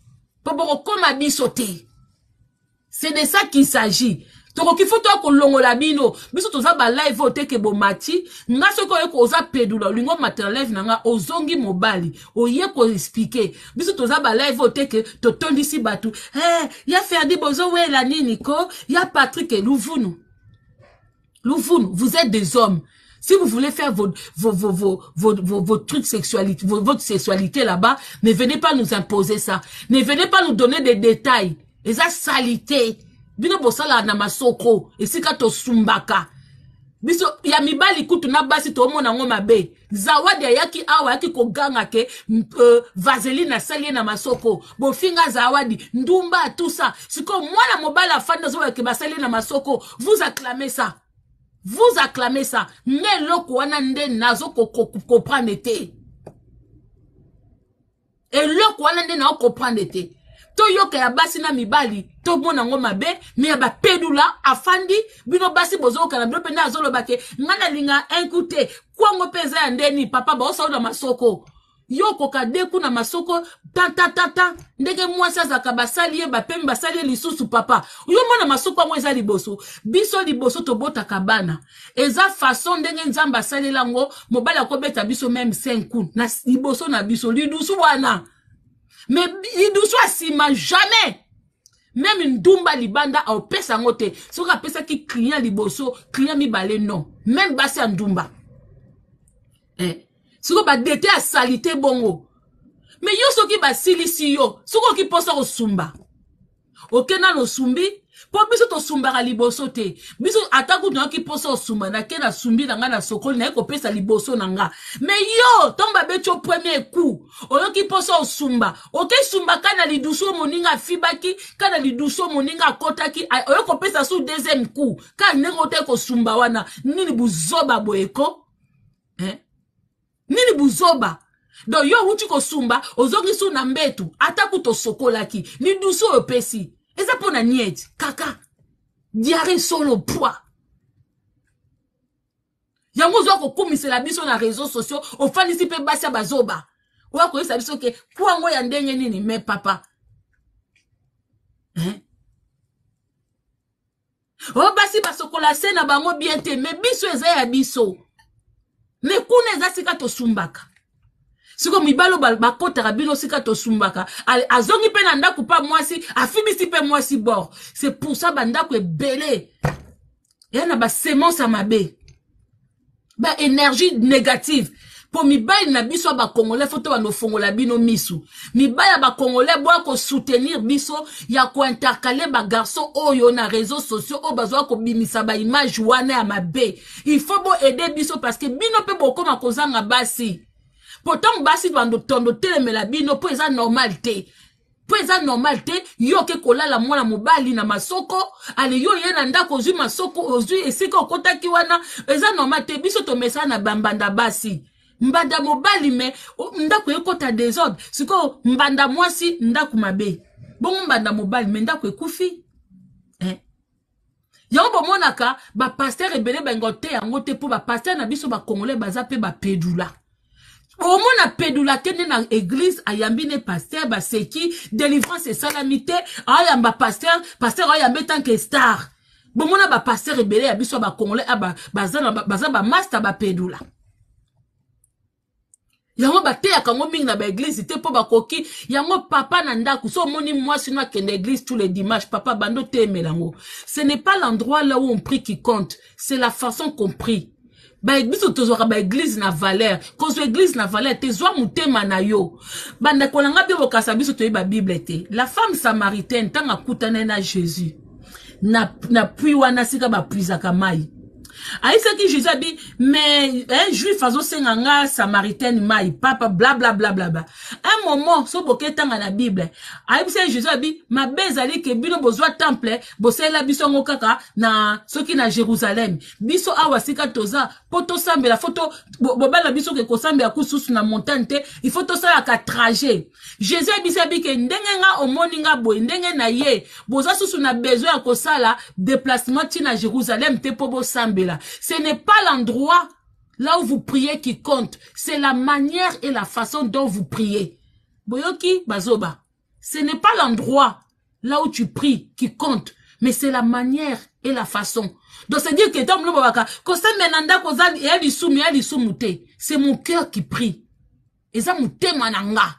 [SPEAKER 1] C'est de ça qu'il s'agit. Donc il faut toi qu'on longola bino biso toza ba live vote ke bomati ngaso ko eko oza pedula lingo matériel nanga ozongi mobali oye ko expliquer biso toza ba live vote ke to tondisi batu eh ya Ferdi bozo we la nini ko ya Patrick et Louvounou Louvounou vous êtes des hommes. Si vous voulez faire vos, vos, vos, vos, vos, vos, vos trucs sexualité, vos, votre sexualité là-bas, ne venez pas nous imposer ça. Ne venez pas nous donner des détails. Et ça, salité. Bino bosala na masoko. Et si kato sumbaka. Biso, ya mibali kutu na basi to mona ngoma be. Zawadi yaki awa yaki koganga ke, euh, vaseline na sali na masoko. Bofinga zawadi, ndumba, tout ça. Siko mwana mobala fanda zo yaki basali na masoko. Vous acclamez ça. Vous acclamez ça. Mais loko wana nde nazo comprendre te. Et loko wana nde nazo comprendre te. To yoke ya basi na mibali. To mona ngoma be. Me ya ba pedula afandi. Bino basi bozo kana bino penda azolo bake. Ngana linga enkute. Kwa ngopeza ya ndeni. Papa ba osa uda masoko. Yoko kadeku na masoko. Ta ta ta ta. Ndege mwasa za kabasali ye bapemi basali lisusu papa. Uyo mwana masoko mweza liboso. Biso liboso to bota kabana. Eza façon ndenge nzamba sali lango. Mobala ko beta biso même cinq coups. Na liboso na biso. Lidusu wana. Mais lidusu asima jamais. Même ndumba libanda au pesa ngote. Soka pesa ki client liboso, client mi balé non. Même basi en ndumba. Eh. Soka ba dete a salite bongo. Mais yo soki ba silisi yo. Soka ki posa o sumba. Ok na no sumbi. Po biso to sumba ka liboso te. Biso ataku no ki posa o sumba. Na ke na sumbi na nga na sokoli na eko pesa liboso na nga. Mais yo, tomba becho premier coup. Oyo ki posa o sumba. Ok sumba kana li duso moninga fibaki. Kana li duso moninga kotaki. Oyo ko pesa sou deuxième coup. Kana nengo te ko sumba wana. Nini buzoba boeko. Eh? Nini buzoba. Donc yo uchi ko sumba. Ozongi su na mbetu. Ataku to sokolaki. Ni duso opesi. Eza pona niet. Kaka. Diarrhée solo poids. Yango zo ko kumisela biso na réseaux sociaux. Ofani pe basi bazoba. Oya ko yesa biso ke kwa ngo ya ndenge nini me papa. Hein? O basi basokola se na bango bien te. Me biso eza ya biso. Ne kuna eza sika to sumbaka. Siko mibalo bakota rabino sika to sumbaka. Azongi pe na ndaku pa mwasi, afibisi pe mwasi bord. C'est pour ça bandaku est belé. Et na ba semence à mabe. Ba énergie négative. Pour mibali na biso ba congolais photo ba no fongola bino misu. Mibali ba congolais boa ko soutenir biso ya ko intercaler ba garçon oyo na réseaux sociaux o bazwa ko bimisa ba image wana ya mabe. Il faut bo aider biso parce que bino pe boko ma kozanga basi. Pourtant basi bando tondo telemela bino po eza normalité. Po eza normalité yo ke kolala mwana mobali na masoko ale yo ye na ndako zui masoko ozui esika okotaki wana eza normalité biso to mesa na bambanda basi. Mbanda mobali me ndako ekota désordre siko mbanda mwasi ndako mabe. Bon mbanda mobali me ndako ekufi. Eh. Yango monaka ba pasteur ebele ba ngote yango te po ba pasteur na biso ba congolais baza pe ba pedula. Au moins, pédula kene na église, ayambine pasteur, ba seki, délivrance et salamité, ayamba pasteur, pasteur ayambe tant que star. Bon, mona ba pasteur rebelle, abiso ba congolais, ba bazan, bazan ba master ba pédula. Yango ba te yakango ming na ba église, te po ba koki, yango papa nandaku, so moni moi sinon ken église tous les dimanches, papa bando te melango. Ce n'est pas l'endroit là où on prie qui compte, c'est la façon qu'on prie. Ba biso tozwaka ba église na valeur cause église na valeur tezwa mutema na yo banda kolanga bi bokasa biso toyi ba bible te la femme samaritaine tanga kutana na Jésus na na puis wana sika ba puisaka mai aïssa ki Jésus a dit mais un juif azo senganga samaritaine mai papa bla bla bla bla bla un moment so boketanga na bible aïssa Jésus a dit ma bezali ke bino bozwa temple bosela biso ngokaka na soki na Jérusalem biso awa sika toza poto sambe la photo bobala biso ke kosambe akususu na montagne te il faut to sala ka trajet Jésus a dit ke ndenge nga omoni nga boy ndenge na ye boza susu na besoin ya kosala déplacement ti na Jérusalem te po bo sambela. Ce n'est pas l'endroit là où vous priez qui compte, c'est la manière et la façon dont vous priez. Boyoki bazoba. Ce n'est pas l'endroit là où tu pries qui compte, mais c'est la manière et la façon. Donc c'est dire que c'est mon cœur qui prie. Et ça mouté mananga.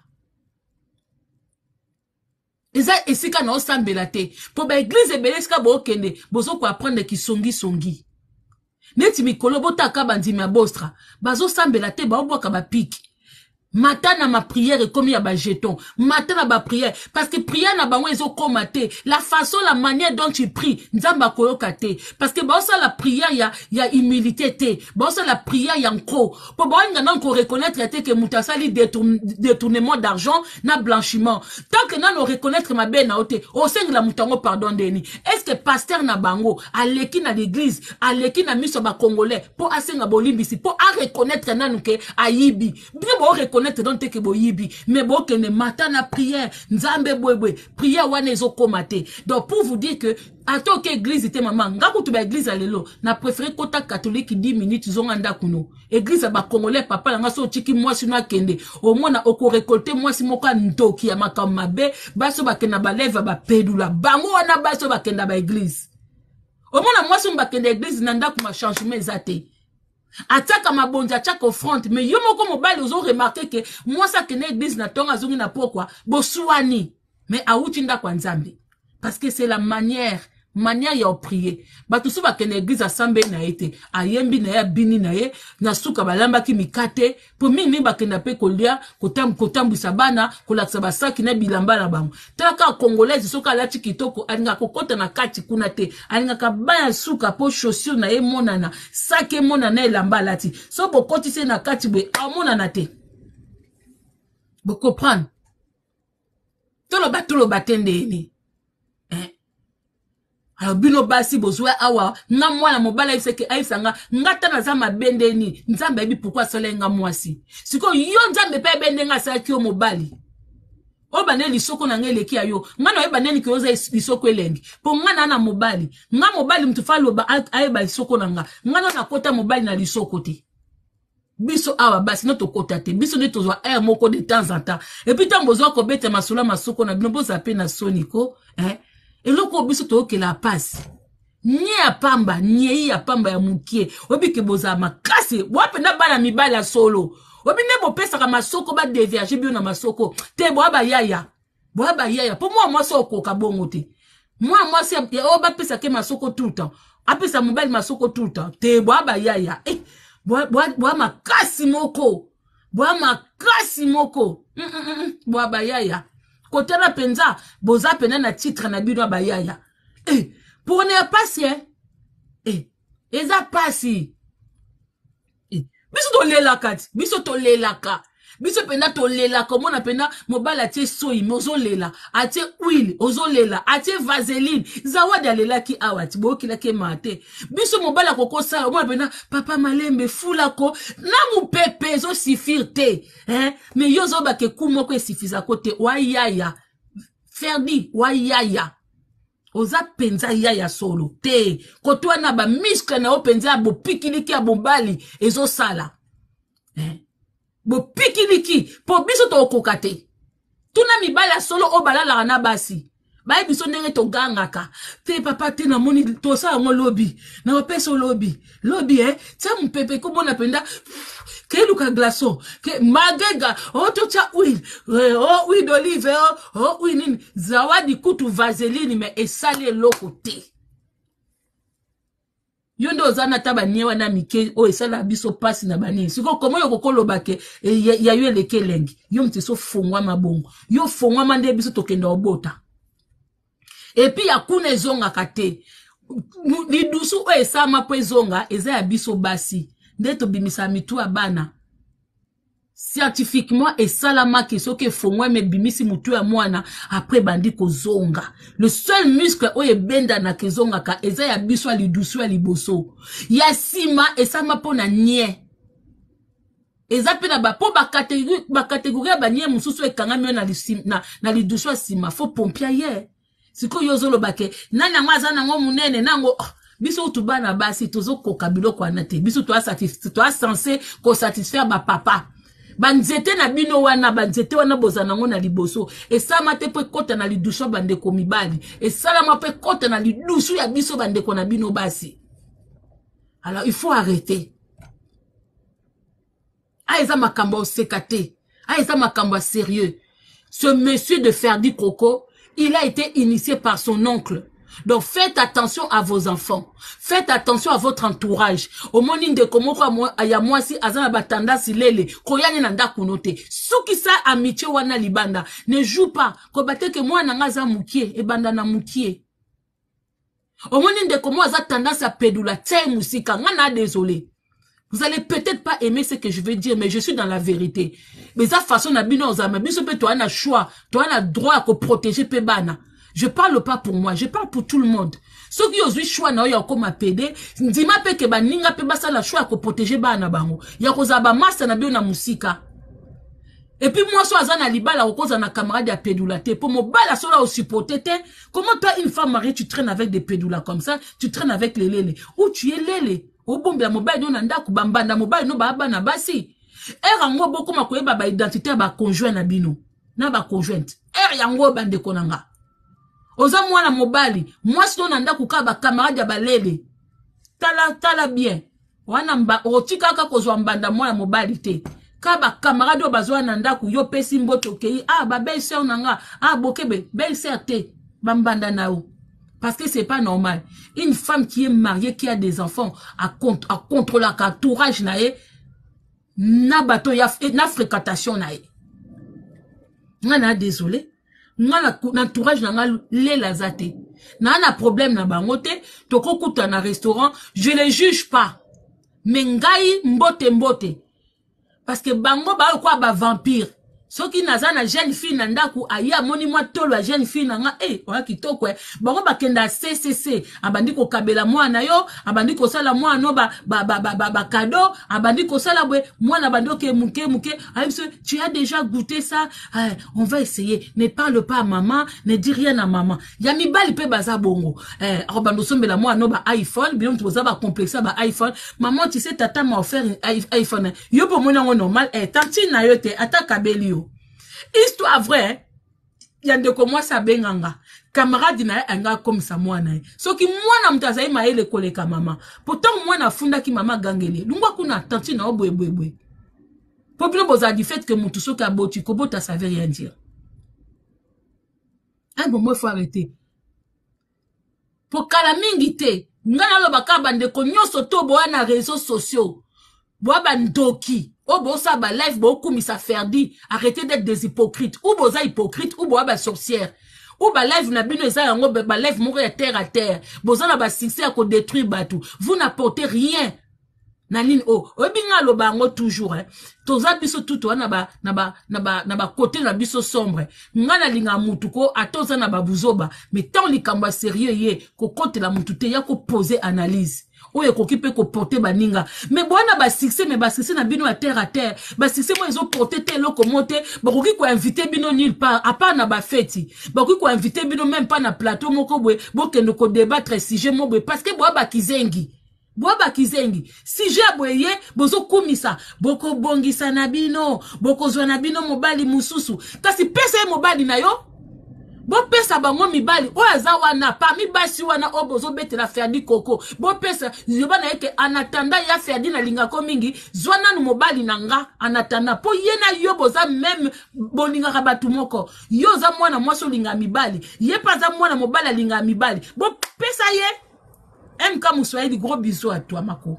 [SPEAKER 1] Et ça esika na osambela te. Pour ba église ebeleska bo kende, bozo ko apprendre ki songi songi. Neti mikolo botaka bandimi ya bostra, bazo sambela te ba obwaka ba piki. Matin na ma prière et comme il y a ba jeton. Matin na ba prière. Parce que prière na bango ezo komate. La façon, la manière dont tu pries. Nzamba koloka te. Parce que ba osa la prière y a, y a humilité te. Ba osa la prière y a encore. Pour ba nga nan ko reconnaître te que mutasali détourne, détournement d'argent na blanchiment. Tant que nan on reconnaître ma ben na ote. O seng la mutango pardon deni. Est-ce que pasteur na bango, aleki na l'église, aleki na miso ba congolais, pour asenga bolimbisi, pour a reconnaître nan ke ayibi. Bien ba reconnaître donc que boyibi mais bon que ne matin na prière nzambe bwebwe prière wana ezo komate. Donc pour vous dire que ato que église était maman ngaku tu ba église alelo na préféré kota catholique dix minutes zonga kuno église ba congolais papa nga so chiki moi sino akende au moins na oko récolter moi si moka ntoki ya makamabe baso bakenda ba lève ba pedula bango wana baso bakenda ba église au moins na moi so bakenda église nanda ku ma changement ezate. Ataka mabonja ataka offrande mais yo moko mobali ozo remarquer que moi ça que l'église na tonga zongi na pokwa bosuani mais auti nda kwa nzambe Parce que c'est la manière. Manière ya prier. Bato su ba kene église asambe na ete. Ayembi na ya bini na ye. Na suka balamba ki mikate. Po mingi mingi ba kene pe kolia. Kotam kotambu sabana. Kolaksa basaki na bilamba na bango. Talaka congolaise soka lati kitoko. Alinga kokota na kati kuna te. Alinga kabaya suka po chaussure na ye monana. Sake monana elamba lati. So bo koti se na kati bwe. A monana te. Bo comprendre. Tolo batolo batende ni. Alors bino basi bozwa awa nga mwana mobala iseke aisanga ngata na za mabende ni nzambe bi pourquoi solenga mwasi siko yo nzambe pe bende nga sa ki o mobali o bane lisoko na ngeleki ayo ngana yeba neni ki oza lisoko elengi po ngana na mobali nga mobali mtu falo ba ayeba lisoko na nga ngana na kota mobali na lisoko te biso awa basi no to kota te biso ne tozwa air moko de temps en temps et puis tant bozwa ko bete masula masoko na bino boza pe na soniko hein. Et loko biso to ke la passe. Nye ya pamba, nye ya pamba ya mukie. Obi ke boza makasi. Wape na bana mibala solo. Obi ne bo pesa ka masoko ba déviager bio na masoko. Te bo aba yaya. Bo aba yaya. Pour moi moi soko ka bongo te. Moi moi c'est oba pesa ke masoko tout le temps. Apesa mobile masoko tout le temps. Te bo aba yaya. Eh bo bo bo makasi moko. Bo makasi moko. Mm mm mm. Bo aba yaya. Côté la penza, boza pena na titre na bino bayaya. Eh, pour ne passer, hein? Eh, eza passi. Eh, biso to lela kat, biso to lela ka. Biso pena to lela, comment on appelle mobile atie soy, mozo lela, atie huile, ozo lela, atie vaseline, zawadi alela ki awati, bo ki la ke mate. Biso mobile koko sa, on appelle papa malembe fula ko, na mu pepe zo sifir te, hein? Mais yo zo ba ke kumo ko sifiza kote, wa yaya, ferdi, wa yaya. Oza penza yaya solo, te, koto na ba miskle na o penza bo pikiliki ya bombali, ezo sala, hein? Bo pikiliki po biso to kokate tuna mibala solo o balala na basi ba biso ndenge to gangaka te papa te na moni to sa ngo lobby na peso lobby lobby eh tsa mpepe ko bona penda ke luka glaçon ke magega o to cha huile o huile d'olive o huile zawadi kutu vaseline me esale loko te yondo zana taba nyewa na mike o esala biso pasi na bani siko komo yo kokolo bake ya yo eleke lengi yo mtiso fongwa mabongo yo fongwa mande biso tokenda obota et puis yakuna ezonga kate ni dusu o esama po ezonga eza ya biso basi ndeto bimisa mitu abana scientifiquement et salama qui sont que fongwa me bimisi mutu ya mwana après bandi ko zonga le seul muscle oye benda na kezonga ka eza ya biso ali dusu ali boso ya sima esama pona nye eza pena ba po ba catégorie ba catégorie ba nye mususu ekanga myo na na na li dusu sima fo pompia ye siko yozolo bake nana ngwaza nango munene nango oh, biso tubana basi tozo koka biloko anate biso to satisfaire to censé ko satisfaire ba papa banzete na bino wana banzete wana bozana ngo na liboso esama te pe kota na lidusho bande ko mibali esala pe kota na lidusho ya biso bande ko na bino basi. Alors il faut arrêter. Aïza makambo sekate, aïza makambo sérieux. Ce monsieur de Ferdi Coco, il a été initié par son oncle. Donc faites attention à vos enfants. Faites attention à votre entourage. Au moni de komo ya mwasi azana batanda silele koyani na ndako note. Soki sa amitié wana libanda ne joue pas ko bateke mwana ngaza mukie e banda na mukie. Au moni de komo aza tendance à pédula tse musika ngana désolé. Vous allez peut-être pas aimer ce que je veux dire, mais je suis dans la vérité. Mais ça façon na bino ozama biso pe toi na choix, toi na droit à protéger pe bana. Je parle pas pour moi, je parle pour tout le monde. Ceux qui ont eu choix na yo comme apede, ndima pe ke baninga pe basa la choix ko protéger bana bango. Ya kozaba masa na bio na musika. Et puis moi so azana libala okoza na camarade ya pédula te pour mo bala so la au supporter te. Comment toi une femme mariée tu traînes avec des pédula comme ça, tu traînes avec les lélé ou tu es lélé. O bombe ya mobile no nanda ku bambanda mobile no ba bana basi. Er ngo boko makoyeba ba identité ba conjoint na bino. Na ba conjointe. Er yango bande konanga. Oza mwana mobali, moi si on anda kukaba camarade ya balele. Tala tala bien. Wana mba otika ka kozwa mbanda mwana mobali te. Kaba camarade obazwa nanda ku yo pesi mboto kei ah ba belle sœur nanga ah bokebe belle sœur te. bambanda nao. Parce que c'est pas normal. Une femme qui est mariée, qui a des enfants, à, contre, à contrôler la entourage nae, na bato ya na fréquentation nae. Ngana désolé. Ngana entourage na le lazate. Na na problème na bangote, toko kuta na restaurant, je les juge pas. Mais ngai mbote mbote. Parce que bango ba quoi ba vampire. Soki naza na jeune fille na ndaku aya moni mwa tolo ya jeune fille na nga eh oya kitoko eh bango bakenda C C C abandi ko kabela mwana yo abandi ko sala mwana ba ba ba ba, ba, ba cadeau abandi ko sala bwe mwana bando ke muke muke ayiso tu as déjà goûté ça eh, on va essayer ne parle pas à maman ne dis rien à maman ya mibali pe baza bongo eh abando sombela mwana ba iPhone bien tu ba complexe ba iPhone maman tu sais tata m'a offert un iPhone yo pour mona normal eh tanti na yo te ata kabeli yo. Histoire vraie, il y a de comment ça benganga. Camarade na anga comme ça moi na. So ki mwana mtazai maele kole ka mama. Pourtant mwana funda ki mama gangele. Lungwa kuna tanti na obwe bwe bwe. Problème boza du fait que mutu soka boti ko bota ça veut rien dire. Un bon moi faut arrêter. Pour kala mingi te, ngana lo bakaba ndeko nyoso to bo na réseaux sociaux. Bo ba ndoki. Oh, bon, ça, bah, live, bon, comme ça fait dit, arrêtez d'être des hypocrites. Ou, bon, ça, hypocrite, ou, bon, bah, sorcière. Ou, bah, live, n'a bien, ça, bah, live, mourir terre à terre. Bon, ça, bah, succès, à quoi détruire, bah, tout. Vous n'apportez rien. Naline, oh, oh, bien, lo, bah, moi, toujours, hein. Toza, biso, tout, toi, na ba, na ba, na ba, na ba, côté, na biso, sombre. Ngana, linga, mutuko, a toza, na ba, buzoba. Mais tant, li, kamba, sérieux, yé, ko, kote, la, mutute, ya, ko, poser, analyse. Oye kokipe ko porter baninga mais bwana ba succès mais ba succès na bino à terre à terre ba succès moi ils ont porté tel locomoté ba koki ko inviter bino nulle part à part na ba fête ba koki ko inviter bino même pas na plateau moko bwe bo kendo ko débattre sujet mo bwe parce que bwa ba kizengi bwa ba kizengi sujet boye bozo kumisa boko bongisa na bino boko zwa na bino mobali mususu kasi pesa e mobali na yo bo pesa bango mibali o aza wana pa mibasi wana o bozo bete la ferdi koko bo pesa yoba na yeke anatanda ya ferdi na linga ko mingi zwana no mobali nanga anatanda po yena yo boza même bolinga ka batu moko yo za mwana mwaso linga mibali ye pa za mwana mobali linga mibali bo pesa ye M K Muswahili gros bisous à toi mako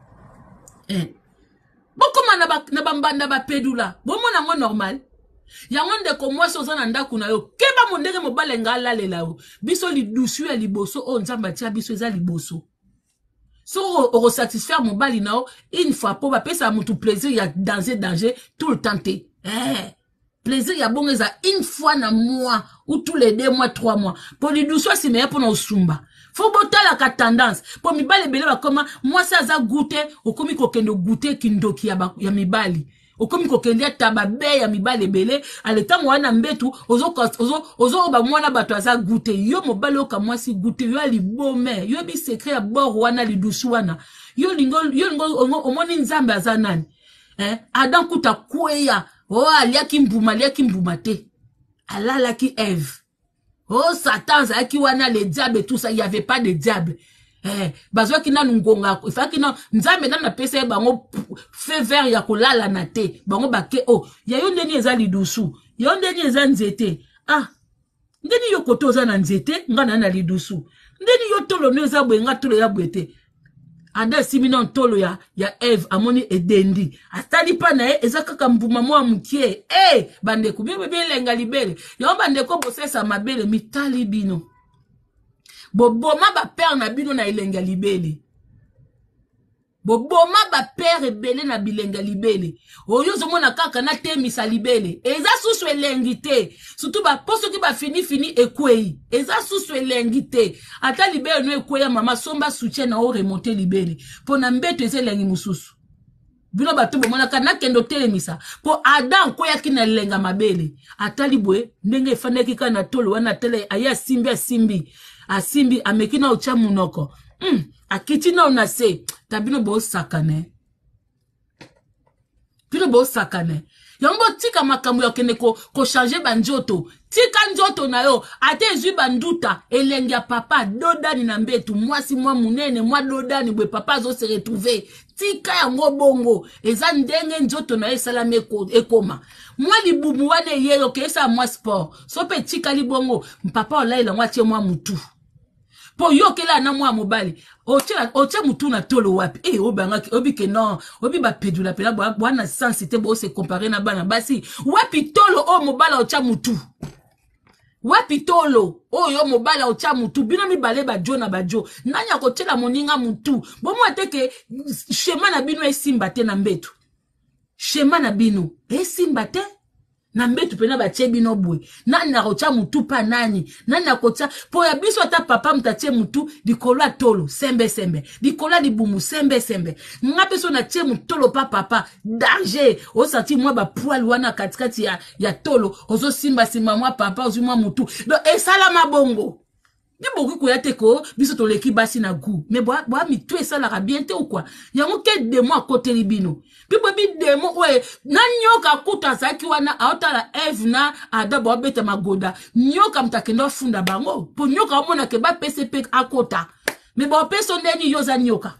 [SPEAKER 1] eh boko na ba na bambanda ba pedula bo mona ngo normal yangonde ko mwa soza na ndaku na yo keba mondenge mobale ngala lela yo biso li dusu ya liboso o nzamba tia biso eza liboso so o satisfaire mobali na yo une fois po ba pesa mutu plaisir ya danger danger tout le temps te eh plaisir ya bonga za une fois na mois ou tous les deux mois trois mois po li dusu si meya po na osumba faut botala ka tendance po mibale bele ba koma moi ça za goûter o komi ko kendo goûter kindoki ya ba, ya mibali okomi kokendia taba be ya mibale bele aleta mwana mbetu ozo ozo ozo ba mwana bato aza goûter yo mobale oka mwasi goûter yo ali bome yo bi secret ya bord wana li dusu wana yo lingo yo lingo omoni nzambe aza nani eh Adam kuta kweya oh aliaki mbuma aliaki mbuma te alala ki Eve oh Satan za ki wana le diable tout ça il y avait pas de diable. Eh, bazwa kina nungonga, ifa kina nzambe na pesa bango fe vert ya kolala na te, bango bake oh, ya yo ndeni eza lidusu, ya yo ndeni eza nzete. Ah, ndeni yo koto za na nzete, nga na na lidusu. Ndeni yo tolo no eza bwe nga tolo ya bwete. Anda simino tolo ya ya Eve amoni edendi. Astali pa na e eza kaka mbuma mwa mkie. Eh, bande ku bebe lenga libele. Yo bande ko bosesa mabele mitali bino. Boboma ba père na bino na ilenga libele. Boboma ba père ebele na bilenga libele. Oyo zo mona kaka na temisa libele. Eza susu elengite. Surtout ba poso ki ba fini fini ekwei. Eza susu elengite. Ata libele no ekweya mama somba soutien na o remonter libele. Pona mbeto eze lengi mususu. Bino bato bomona kana kendo telemisa. Po Adam koya kina lenga mabele. Ata libwe ndenge efaneki kana tolo wana tele aya simbi a simbi. Asimbi amekina ucha munoko. Mm, akitina unase tabino bo sakane. Pino bo sakane. Yango tika makambo ya kene ko, ko changer banjoto. Tika njoto na yo, ate zui banduta, elengia papa, dodani na mbetu, mwasi mwa munene, mwa dodani, bwe papa zo se retrouver. Tika yango bongo, eza ndenge njoto na yo salame eko, ekoma. Mwa li bubu wane yelo, ke esa mwa sport. Sope tika li bongo, mpapa ola ila mwa tie mwa mutu. Po yo kela na mwa mobali, oche, oche mutu na tolo wapi. Eh, obanga, obi ke non, obi ba pedula, pela, wana sensité, bo se compare na bana basi. Wapi tolo o mobala ocha mutu. Wapi tolo, oh yo mobala ocha mutu, bino mi bale ba jo na ba jo, nanya kochela moninga mutu, bomo ateke, shema na bino e simbate na mbetu. Shema na bino, e simbate, na mbetu pena ba che bino bwe, nanya kocha mutu pa nani, nanya kocha, po ya biso ata papa mtache mutu, di kola tolo, sembe sembe, di kola di bumu, sembe sembe, nga peso na che mutolo pa papa, danger, o sati mwa ba poil wana katikati ya, ya tolo, ozo simba simba mwa papa, ozo mwa mutu, do e salama bongo. Di boku ko yate ko, biso to leki basi na gu, me boa, boa mi tu e salara bien te ou kwa, yango ke demo a kote libino, pi bo bi demo, oe, nan nyoka kuta zaki wana, aota la Eve na, ada boa bete magoda, nyoka mtakendo funda bango, po nyoka omona ke ba P C P akota, me boa peso neni yoza nyoka,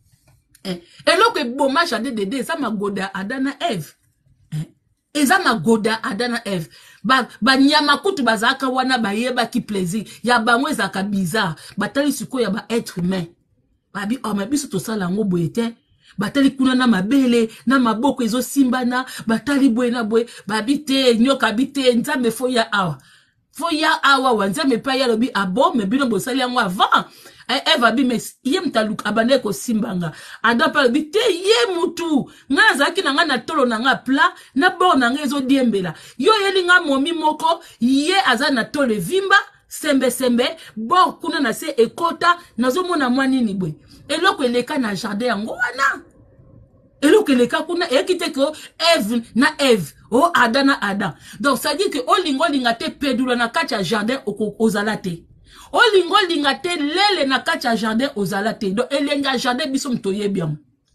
[SPEAKER 1] eh, elo ke boma jade dede, sa magoda adana Eve, eh, eza magoda adana Eve, ba ba nyama kutu bazaka wana ba yeba ki plaisir ya bangwe zaka bizarre batali suko ya ba être humain babi o mabiso to sala ngo boyete batali kuna na mabele na maboko ezo simbana batali bwe na bwe babi te nyoka bite nzambe fo ya awa fo ya awa wanzambe pa ya lobi abo me bino bosali yango avant Eva bi mes ye mtaluk abane ko simbanga adapa bi te ye mutu nga zaki na nga na tolo na nga pla na bo na nga ezo diembela yo yeli nga momi moko ye aza na tolo vimba sembe sembe bo kuna na se ekota nazo mona mwani ni bwe eloko eleka na jardin yango wana eloko eleka kuna ekite ko Eve na Eve o Ada na Ada donc ça dit que olingo linga te pedula na kati ya jardin ozalate olingo linga te lele na kati ya jardin ozalate do elenga jardin biso mtoye bien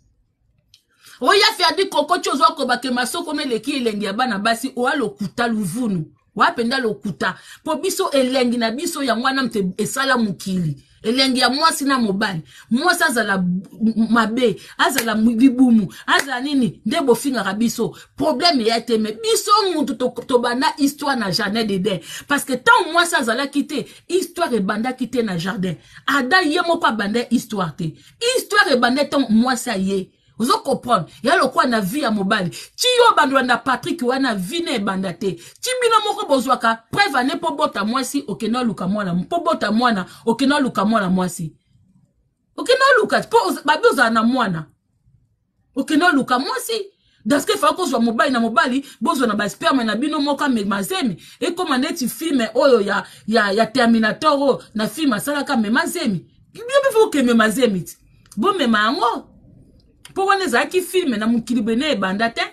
[SPEAKER 1] oya fi adi koko chozo ko bakema soko meleki elengi ya bana basi o alokuta luvunu wapenda lokuta po biso elengi na biso ya mwana mte esala mukili elengi ya mwasi na mobali mwasi azala mabe azala bibumu azala nini ndebo finga biso problème ya teme biso muntu to, to banda histoire na jardin de parce que tant mwasi azala kite histoire e banda kite na jardin ada ye moko banda histoire te histoire e banda tant mwasi aye vous comprenez ya lokwa na vie ya mobali ti yo bandwa na Patrick wana vie na ebanda te ti bino moko bozwaka preuve ne po bota mwasi okena luka mwana po bota mwana okena luka mwana mwasi okena luka po baboza na mwana okena luka mwasi parce que fa ko zwa mobali na mobali bozo na ba sperme na bino moko me mazemi e koma neti film oyo ya ya ya Terminator na film asalaka me mazemi bino bifo ke me mazemi bo me mango pour on les a qui filment na mukili bene banda te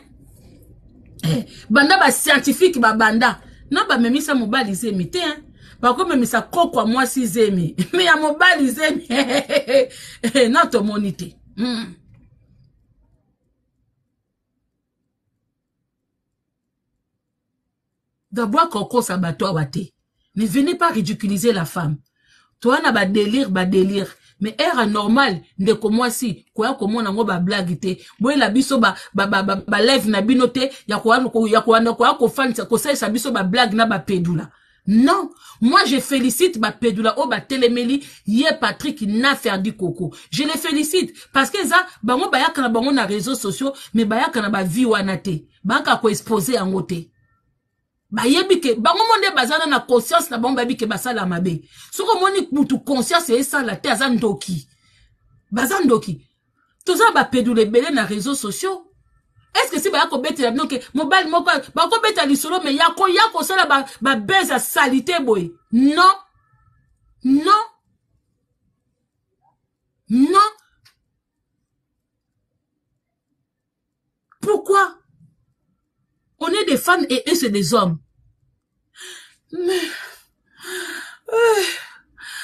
[SPEAKER 1] eh banda ba scientifique ba banda na ba memisa mobali zemi te hein ba ko memisa kokwa moi si zemi mais ya mobali zemi na to monite mm. D'abord koko sabato wate ne venez pas ridiculiser la femme toi na ba délire ba délire mais era normal ndeko mwasi koya komona ngo ba blague te boye la biso ba ba ba, ba, ba live na bino te ya koana ko ya koana ko ko fansa ko sa biso ba blague na ba pedula non moi je félicite ba pedula o ba telemeli ye Patrick na faire du coco je les félicite parce que ça bango ba yakana bango na réseaux sociaux mais ba yakana ba vie wana te ba ka ko exposer en côté ba yebike bango monde bazana na conscience na bango babike basala mabe soko moni mutu conscience e sala te azandoki bazandoki toza ba pedule belé na réseaux sociaux est-ce que si ba ko beti la donc mobile moko ba ko beti li solo mais yako yako sala ba ba beza salité boy non non non pourquoi on est des femmes et eux c'est des hommes. Mais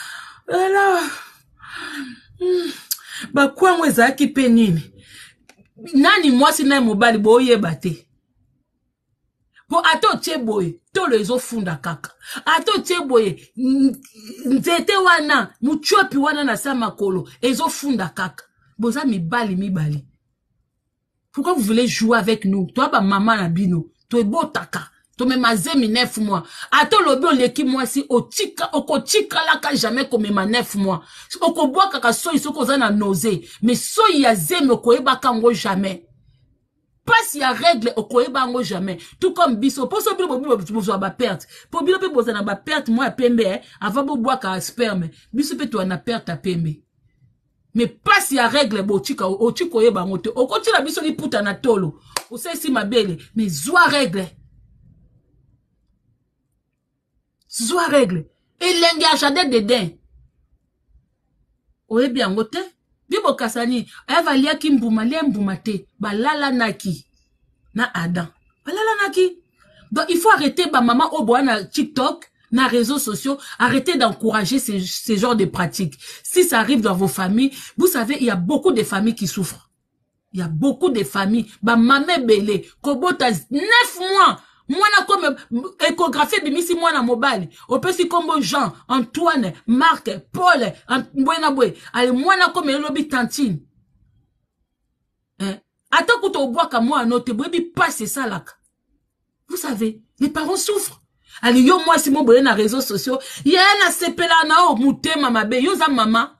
[SPEAKER 1] euh, alors bah quoi moi ça qui pénine nani mwasi na mobali boyeba te. Po ato tie boye, to le ezo funda kaka. Ato tie boye, nzete wana, muchopi wana na sa makolo, ezo funda kaka. Boza mibali mibali. Pourquoi vous voulez jouer avec nous? Toi ba maman na bino, to ebo taka. To me mazemi neuf mois. Ato lobi oleki mwasi, otika, oko tika laka jamais comme ma neuf mois. Oko boa kaka soyi soko za na nausée. Mais soyi ya zemi oko eba kango jamais. Pas si ya règle okoye bango jamais. Tout comme biso. Pour so bilo bilo bozo ba perte. Pour bilo pe bozo na ba perte moi pembe eh. Avant bo boa ka sperme. Biso pe to na perte a pembe. Mais pas si ya règle bo chika o chiko ye bango te. Okoti la biso ni puta na tolo. O se si mabele. Mais zwa règle. Zwa règle. Et l'engue a jade dedin. Oye bien ngote. Bibo kasani, eva lia ki mbuma lia mbuma te, ba lala naki, na Adam. Ba lala naki. Donc il faut arrêter ba maman oboa na TikTok, na réseaux sociaux, arrêtez d'encourager ces, ces genres de pratiques. Si ça arrive dans vos familles, vous savez, il y a beaucoup de familles qui souffrent. Il y a beaucoup de familles. Ba mamé belé, kobota neuf mois. Moi, comme échographie bimisi moi na mobile. Au petit comme Jean, Antoine, Marc, Paul, Mbouenaboué. Allez, moi na comme lobby tantine. Hein? Attends que tu bois comme moi, notre bébé passe ça là. Vous savez, les parents souffrent. Allez, yo moi si mon boulé na réseaux sociaux. Y'a na sepela na o mouté mamabe. Yo za maman.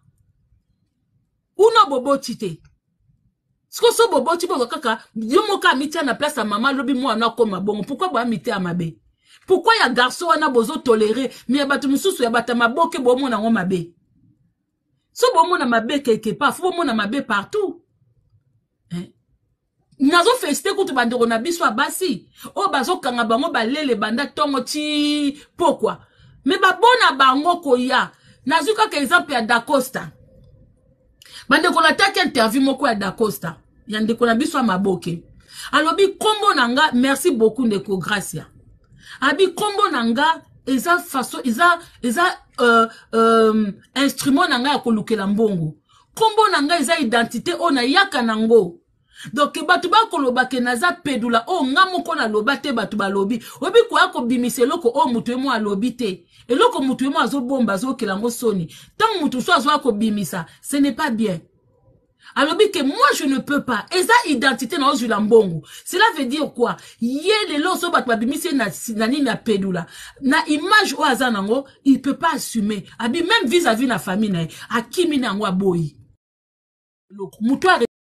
[SPEAKER 1] Ou no bobo tite. Sko so bobo ti bobo kaka yo moka mitia na place à maman lobi moi na koma bon pourquoi ba mitia à mabe pourquoi ya garçon na bozo tolérer mais ba tu mususu ya bata maboke bo mo na ngo mabe so bo mo na mabe quelque part faut mo na mabe partout hein nazo feste kutu bandeko na biso abasi o bazo kanga bango balele banda tongo ti pourquoi mais ba bona bango koya nazuka ka exemple ya Dacosta. Bande ko nataki interview moko ya Dacosta. Yande ko na biso maboke. Alobi kombo nanga merci beaucoup ndeko Gracia. Abi kombo nanga eza façon eza eza euh euh instrument nanga ya kolukela mbongo. Kombo nanga eza identité ona yaka nango. Donc batu ba koloba ke naza pedula o nga moko na loba te batu ba lobi. Obi ko ako bimiselo ko o mutu emo alobi te. Et loko mutu emo azo bomba azo kelango soni. Tant mutu so azo ako bimisa, ce n'est pas bien. Alors que moi je ne peux pas. Et ça identité na ozula mbongo. Cela veut dire quoi? Yé le lo so batu ba bimise na nani na pedula. Na image o azanango, il peut pas assumer. Abi même vis-à-vis na famille na akimi na ngwa boyi. Loko mutu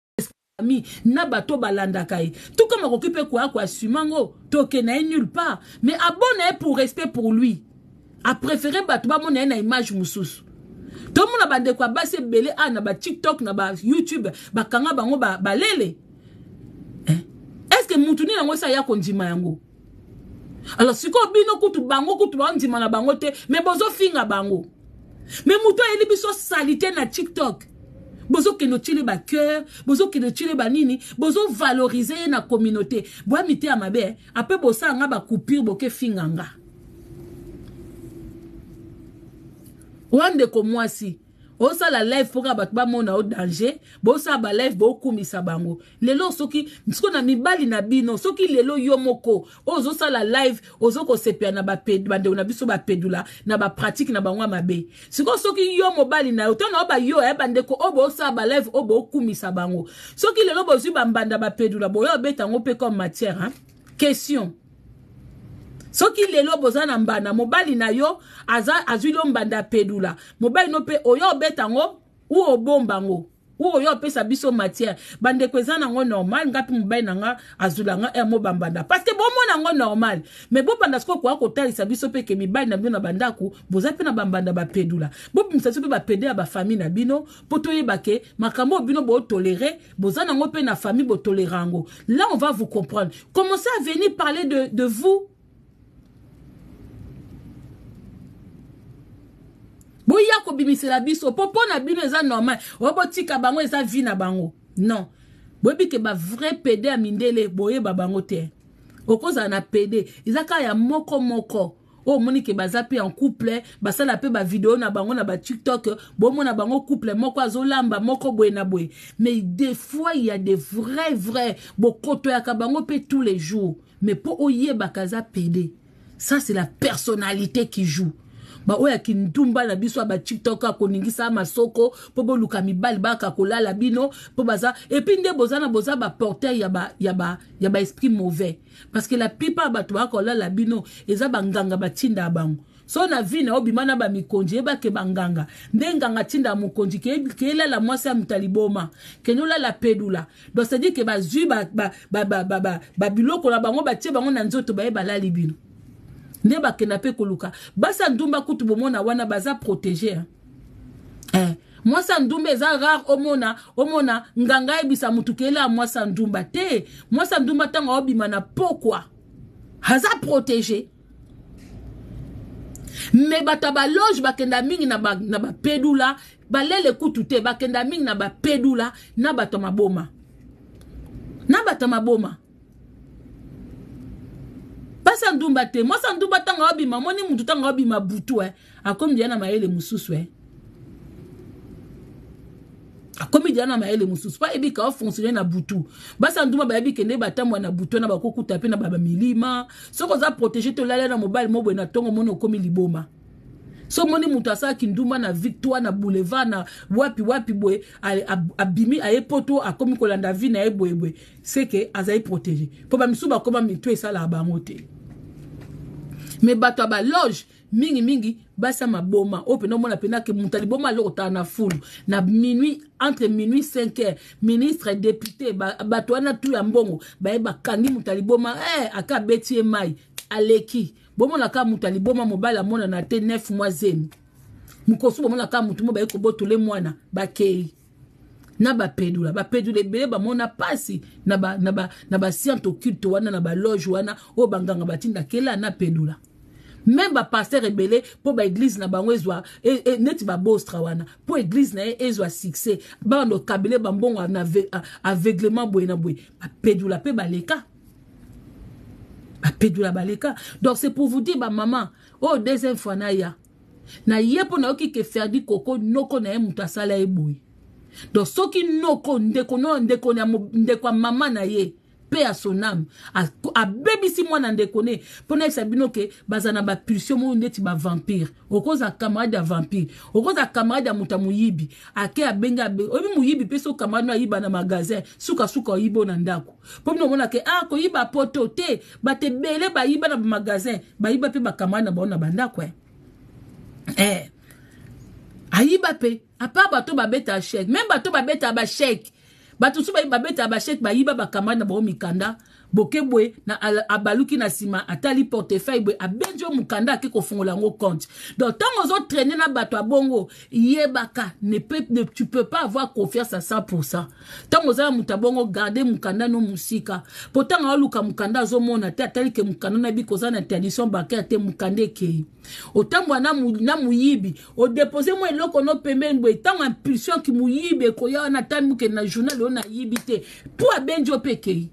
[SPEAKER 1] na bato balanda kai tout comme occupé quoi quoi sumango toke na nulle part mais abonné pour respect pour lui a préféré bato ba mona na image mususu to mona bande kwa base belé a na ba TikTok na ba YouTube ba kanga bango ba balele hein est-ce que mutuni na ngosa ya kondima yango alors siko bino kutu bango kutu ba ndima na bango te mais bozo finga bango mais muto eli biso salité na TikTok. Bozo ke no chile ba cœur, bozo ke no chile ba nini, bozo valoriser na communauté. Boa mité a mabe, après bosa nga ba coupure boke finganga. Wande ko mwasi, osa la live pour abat ba mona au danger, bosa ba live bo kumisa bango. Lelo soki, nsko na mibali na bino, soki lelo yomoko, ozo sa la live, ozo ko sepia na ba ped, bande na biso ba pedula, na ba pratique na bangwa mabe. Siko soki yomo bali na, oto na oba yo, eh bande ko obo sa ba live, obo kumisa bango. Soki lelo bozu ba mbanda ba pedula, bo yo beta ngope comme matière, hein. Question. Soki lelo bozana mbana mobali na yo aza azwilo mbanda pedula mobali no pe oyo betango u obombango u oyo pesa biso matière bande kwezana ngo normal ngapi mobali nanga azulanga e mo bambanda parce que bomo nango normal mais bo banda sko kwa ko talisa biso pe ke mibali na bino na bandaku boza pe na bambanda ba pedula bo msaso pe ba pede ba famille na bino poto yebake makambo bino bo tolérer bozana ngo pe na famille bo tolérango là on va vous comprendre commencez à venir parler de de vous. Boya ko bimisela biso popo na bino eza normal obo tika bango eza vie na bango non bobi ke ba vrai pédé a mindele boye ba bango te okoza na pédé izaka ya moko moko oh monique baza pe en couple basala pe ba vidéo na bango na ba TikTok bon na bango couple moko azolamba moko boye na boye mais des fois il y a des vrais vrais bokoto ya kabango pe tous les jours mais pour oye bakaza pédé ça c'est la personnalité qui joue ba oya kindumba na biso ba TikTok ko ningisa masoko po bo luka mibali ba ka kolala bino po baza et puis nde bozana boza ba porteur ya ba ya ba ya ba esprit mauvais parce que la plupart ba to ba kolala bino eza banganga batinda bango so na vie na obimana ba mikonji ba ke banganga ndenganga tinda mukonji ke ke la mwasi ya mutaliboma ke nola la pedula donc c'est dire que ba zui ba ba ba ba ba, ba biloko na bango ba tie bango na nzoto ba e balali bino ne ba kenape koluka basa ndumba kutu bomona wana baza protéger hein. Eh moi sa ndumba eza rare omona omona nganga ebisa mutukela moi sa ndumba te moi sa ndumba tanga obima na pokwa haza protéger mais bata ba loge bakenda mingi na ba na ba pedula balele kutu te bakenda mingi na ba pedula na bato maboma na bato maboma basa ndumba te moi sa ndumba tanga obima moni mutu tanga obima butu eh akomi diana maele mususu eh akomi diana maele mususu pa ebi ka fonctionner na butu basa ndumba ba ebi kende batamwa na butu na bakokuta pe na baba milima soko za protéger to lala na mobile mobwe na tongo moni okomi liboma so moni mutu asa kindumba na victoire na boulevard na wapi wapi boy abimi aye poto akomi kolanda vie na eboye boy c'est que azai protéger po ba misuba koma mitu esala bango te mais bato ba loge mingi mingi basa maboma ope no mona pena ke mutali boma lokota na full na minuit entre minuit cinq heures ministre député bato wana tu ya mbongo ba e bakangi mutali boma eh aka betie mai aleki bomona ka mutali boma mobala mona na te neuf mois zeni mukosu bomona ka mutu mo ba eko botole mwana bakei na ba pedula ba pedula bele ba mona pasi na ba na ba na ba science occulte wana na ba loge wana o banganga batinda kela na pedula même ba pasteur rebelle pour ba église na bango ezwa et, et net ba bostra wana pour église na ezwa succès ba no kabele ba mbongo na aveuglement boye na boye ba pedula pe baleka ba pedula baleka donc c'est pour vous dire ba maman oh deuxième fois na ya na yepo na oki ke faire di koko noko na muta sala e boye donc soki noko ndeko no ndeko na ndeko mama na ye paix à son âme a, a baby si moi n'en connais pour ne sabino que bazana ba pulsion mo ndeti ba vampire okoza camarade ya vampire okoza camarade ya mutamuyibi ake abenga obi muyibi peso camarade na yiba na magasin suka suka yibo na ndako pour no mona ke ah ko yiba poto te ba te bele ba yiba na magasin ba yiba pe ba camarade na ba na bandako eh eh ayiba pe apa bato ba beta chèque même bato ba beta ba chèque bato su ba beta ba chèque ba yiba ba camarade na ba mikanda bokebwe na abaluki na sima atali portefeuille bwe abenjo mukanda ke ko fongola ngo compte donc tant ozo traîner na bato abongo yebaka ne peut ne, tu peux pas avoir confiance à cent pour cent tant ozo mutabongo garder mukanda no musika pourtant aluka mukanda zo mona te atali ke mukanda na bikoza na tradition bancaire te mukande ke otambwa na mu, na muyibi o déposer moi eloko no pembeni bwe tant impulsion ki muyibi ko ya na tamu ke na journal on a yibite pour abenjo peke.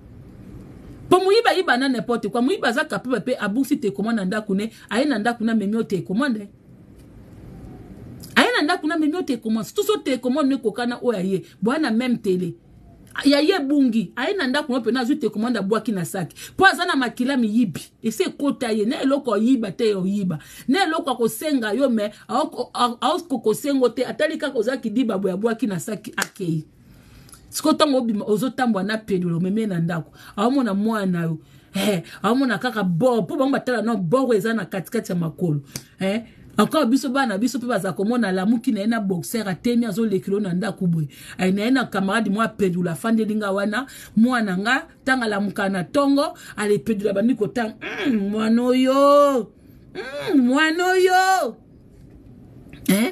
[SPEAKER 1] Pour muiba yiba na n'importe quoi muiba za kapaba pe abusi te commande ndaku ne aye na ndaku na memio te commande aye na ndaku na memio te commande tout so te commande ne kokana o yaye bwana même télé yaye bungi aye na ndaku no pe na zu te commande bwaki na saki po azana makila mi yibi ese kota ye na eloko yiba te yo yiba na eloko ko senga yo me a ko ko sengo te atalika ko zaki diba bwa bwaki na saki akei Skotango bima ozotambwa na pedolo meme na ndako awamona mwana yo eh awamona kaka bo po bamba tala no bo eza na katikati ya makolo eh encore biso bana biso pe baza komona la muki na ena boxer atemi azo lekilo na ndako boy ai na ena camarade moi pedula fandelinga wana mwana nga tanga la mukana tongo ale pedula bandiko tang mm, mwana yo mm, mwana yo eh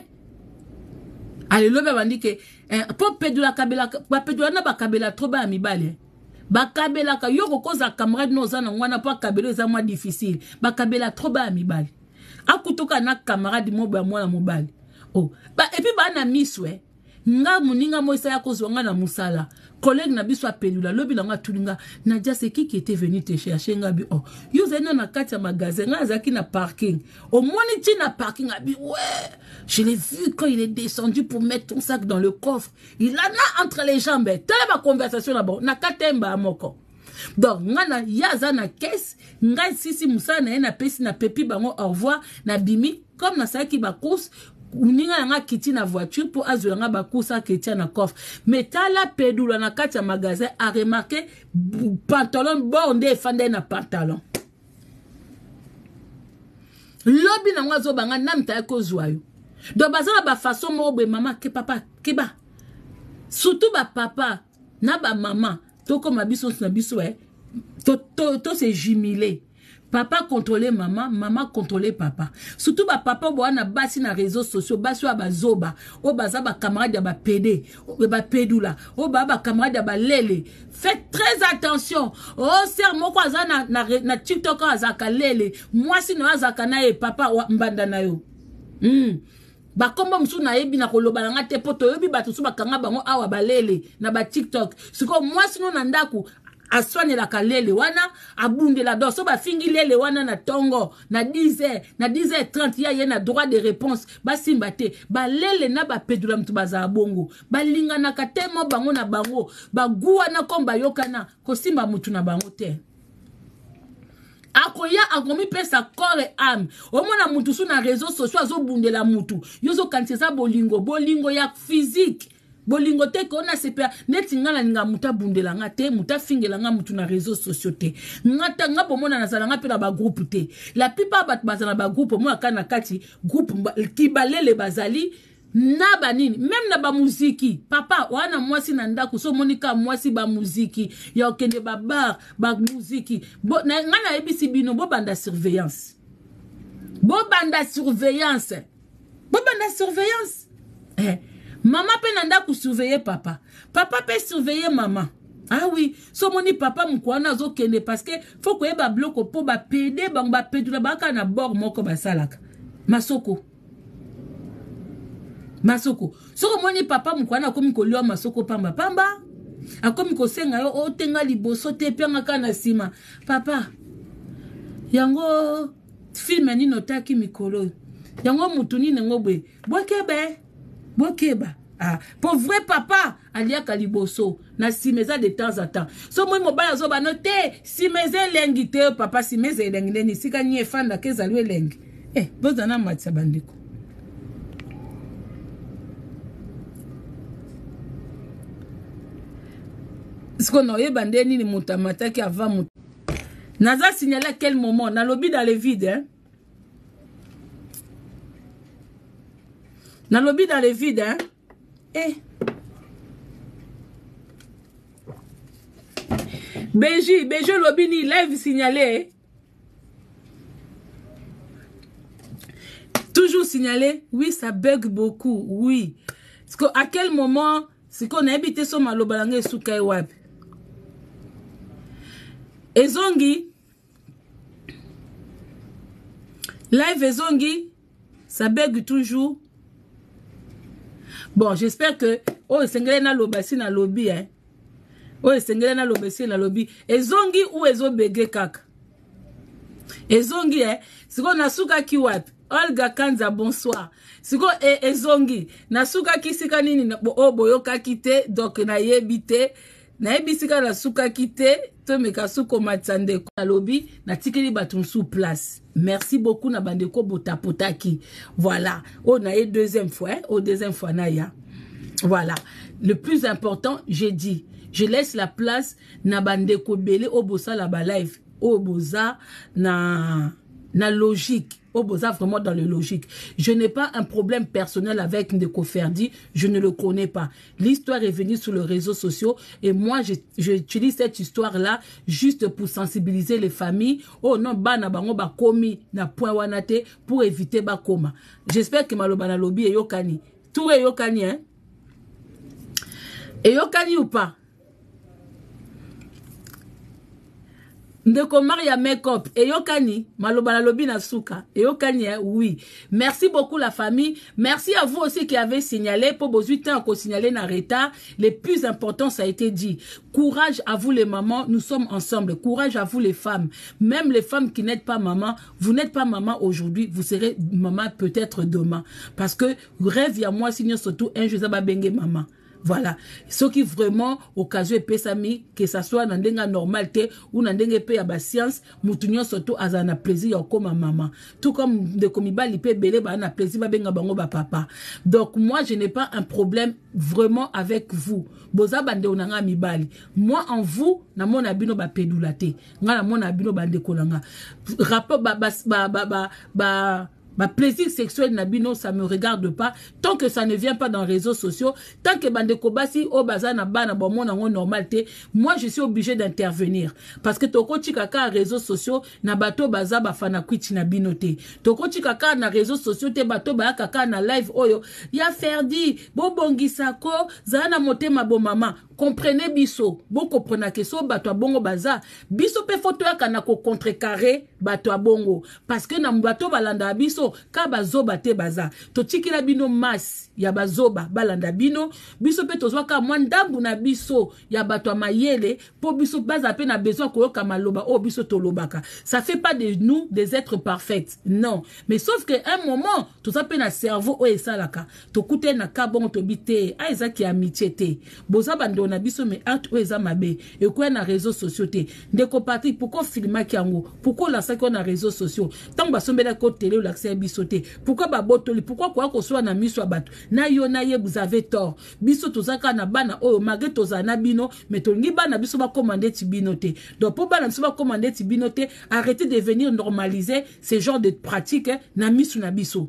[SPEAKER 1] ale lobe bandike eh, po pedula kabela ba pedula na bakabela trop ba mibale bakabela ka yoko koza camarade no za na ngwana po kabela za mwa difficile bakabela trop ba mibale akutoka na camarade mo ba mwana mobali oh ba et puis ba na miswe nga muninga mo isa ya kozwanga na musala collègue na biso apelula lobi nanga tulinga Nadia c'est qui qui était venu te chercher ngabi oh yo zena na kati ya magasin nga zaki na parking au moni ti na parking abi ouais je l'ai vu quand il est descendu pour mettre ton sac dans le coffre il en a entre les jambes telle ma conversation là-bas na katemba amoko donc ngana yaza na caisse nga sisi musana na pesi na pepi bango au revoir na bimi comme na saki ba course uninga nga kiti na voiture pour azula nga ba course a kiti na coffre mais tala pedula na kati ya magasin a remarqué pantalon bondé fande na pantalon lobi na nga zo banga namta ko zwayo donc bazala ba façon mo be mama ke papa ke ba surtout ba papa na ba maman to comme abiso na biso eh to to to se jumeler papa contrôler maman maman contrôler papa surtout ba papa bo na basi na réseaux sociaux basi ba zoba o baza ba camarade ba pédé o ba pédula o ba ba camarade ba lele faites très attention oh ser moko aza na na, na TikTok azaka lele moi sino azaka na e papa wa mbanda na yo mm. Ba kombo msu na yebi na koloba nga te poto yebi batu su bakanga bango awa balele na ba TikTok siko moi sino na ndaku aswanye la kalele wana abunde la do so ba fingi lele wana na tongo na dix heures na dix heures trente ya ye na droit de réponse ba simba te ba lele na ba pedula mtu baza bongo ba linga na katemo bango na bango ba guwa na komba yokana ko simba mutu na bango te akoya akomi pesa corps et âme omona mutu su na réseaux sociaux azo bundela mutu yozo kantiza bolingo bolingo ya physique bolingo te ko na sepa neti ngala ninga muta bundela nga te muta fingela nga mutu na réseaux sociaux te ngata nga bomona na sala nga pe na ba groupe te la plupart bat bazana ba groupe mo akana kati groupe ki balele bazali na banini même na ba muziki papa wana mwasi na ndaku so monika mwasi ba muziki ya okende ba bar ba muziki bo na ngana ebisi bino bo banda surveillance bo banda surveillance bo banda surveillance eh maman pe na ndaku surveiller papa papa pe surveiller maman ah oui so moni papa mkwana zo kende parce que faut ko eba bloko po ba pede bang ba pedula baka na bord moko ba salaka masoko Masoko. Soko moni papa mkwana komi kolio masoko pamba pamba. Akomi kosenga yo o tenga liboso te pianga kana sima. Papa. Yango film ni notaki mikolo. Yango mutuni ngobwe. Bokebe. Bokeba. Ah, pour vrai papa, alia kaliboso na simeza de temps à temps. So moi mobile zo ba noter simeze lengi te papa simeze lengi ni sika ni efanda kezalwe lengi. Eh, bozana matsa bandiko. Ce qu'on a eu bandeni ni mutamata qui avant mut. Naza signalé à quel moment na lobby dans le vide hein. Na lobby dans le vide hein. Eh. Beji, Beji lobby ni live signalé. Toujours signalé. Oui, ça bug beaucoup. Oui. Parce que à quel moment c'est qu'on a habité sur malobalangue sous Kaiwab. Ezongi, live Ezongi, ça bug toujours. Bon, j'espère que oh sengele na lobasi na lobby hein. Oh sengele na lobasi na lobby. Ezongi ou ezo bege kaka. Ezongi hein, siko nasuka ki wapi? Olga Kanza bonsoir. Siko e Ezongi, nasuka ki sika nini o boyoka kite donc na yebite. Na ebisika na suka kite to mekasuko matsande na lobby na tikeli batum sous place. Merci beaucoup na bandeko botapotaki. Voilà, on a eu deuxième fois, hein? Au deuxième fois na ya. Voilà, le plus important, j'ai dit, je laisse la place na bandeko belé au bossa la ba live, au bossa na na logique. Au bossa vraiment dans le logique. Je n'ai pas un problème personnel avec Ndeko Ferdi, je ne le connais pas. L'histoire est venue sur les réseaux sociaux et moi j'utilise cette histoire-là juste pour sensibiliser les familles. Oh non, bana bango ba komi na point wanate pour éviter ba koma. J'espère que malobana lobby et yokani. Tout est yokani hein. Et yokani ou pas? Ndeko Maria Makeup, Eyokani, Malobala Lobina Souka, Eyokani, oui. Merci beaucoup la famille. Merci à vous aussi qui avez signalé, pour vos huit ans qu'on signalé dans retard. Le plus important, ça a été dit. Courage à vous les mamans, nous sommes ensemble. Courage à vous les femmes. Même les femmes qui n'êtes pas maman, vous n'êtes pas maman aujourd'hui, vous serez maman peut-être demain. Parce que rêve à moi, sinon surtout un jour, ça va bengue maman. Voilà. Ce qui vraiment, occasion pesami, que ça soit dans une normalité ou dans une pays à science, moutounion surtout à un plaisir comme maman. Tout comme de komiba lipe belé, ba na plaisir ba benga bango ba papa. Donc moi, je n'ai pas un problème vraiment avec vous. Boza bande onanga mibali. Moi en vous, na mon abino ba pedulate. Nga na mon abino bande kolanga. Rapport ba ba ba ba ba ma plaisir sexuel nabino, ça me regarde pas. Tant que ça ne vient pas dans les réseaux sociaux, tant que bande kobasi o bazana bana bon mon en normalité, moi je suis obligé d'intervenir parce que toko chikaka réseaux sociaux na bato baza ba fana kwiti na binote. Toko chikaka na réseaux sociaux te bato ba kaka na live oyo ya ferdi bo bongisako zana motema bo mama. Comprenez biso, bon comprenez que so bato bongo baza biso pe photo ya kana ko contrecarrer bato bongo parce que na bato balanda biso ka bazoba te baza to tikila bino mas ya bazoba balanda bino biso pe tozwa ka mwandambu na biso ya bato mayele po biso baza pe na besoin ko yoka maloba o biso tolobaka. Ça fait pas de nous des êtres parfaits, non, mais sauf que un moment tout ça pe na cerveau o esalaka to kute na ka bon to bité a ezaki amitié te boza bando na biso me acte o eza mabe e ko na réseaux sociaux te ndeko parti pourquoi filma ki yango pourquoi la ça ko na réseaux sociaux tant ba sombela ko télé ou l'accès biso te pourquoi ba botoli pourquoi quoi ko soit na miso bato na yo na ye vous avez tort biso tozaka na bana o magé tozana bino mais tongi bana biso ba commander ti bino te donc pour bana biso ba commander ti bino te arrêtez de venir normaliser ce genre de pratique na miso na biso.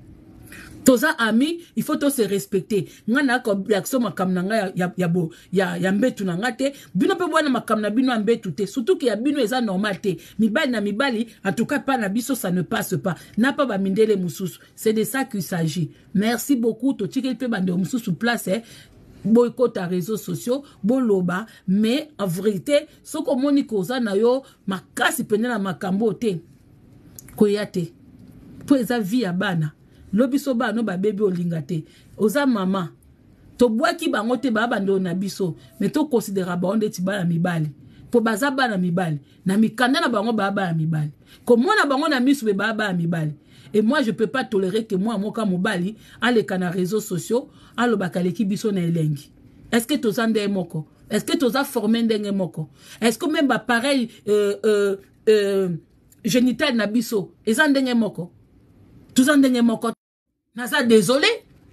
[SPEAKER 1] Toza ami, il faut tous se respecter. Ngana ko action makam nanga ya ya bo ya ya mbetu nanga te. Bino pe bwana makam na bino mbetu te. Surtout que ya bino eza normal te. Mibali na mibali, en tout cas pas na biso ça ne passe pas. Na pas ba mindele mususu. C'est de ça qu'il s'agit. Merci beaucoup to tiki pe bande mususu place eh. Boycott à réseaux sociaux, boloba, mais en vérité, ce que moni koza na yo makasi pende na makambo te. Koyate. Pour eza vie ya bana. Lobiso ba no ba bébé olingate oza mama to boaki bango te ba bando na biso mais to considéra ba onde ti bana mibali po baza bana mibali na mikanda na bango ba bana mibali comment na bango na misu be ba bana mibali et moi je peux pas tolérer que moi moka mobali ale kana réseaux sociaux alo bakaleki biso na elengi. Est-ce que toza ndenge moko est-ce que toza formé ndenge moko est-ce que même ba pareil euh euh euh génital na biso eza ndenge moko toza ndenge moko. Nasa désolé.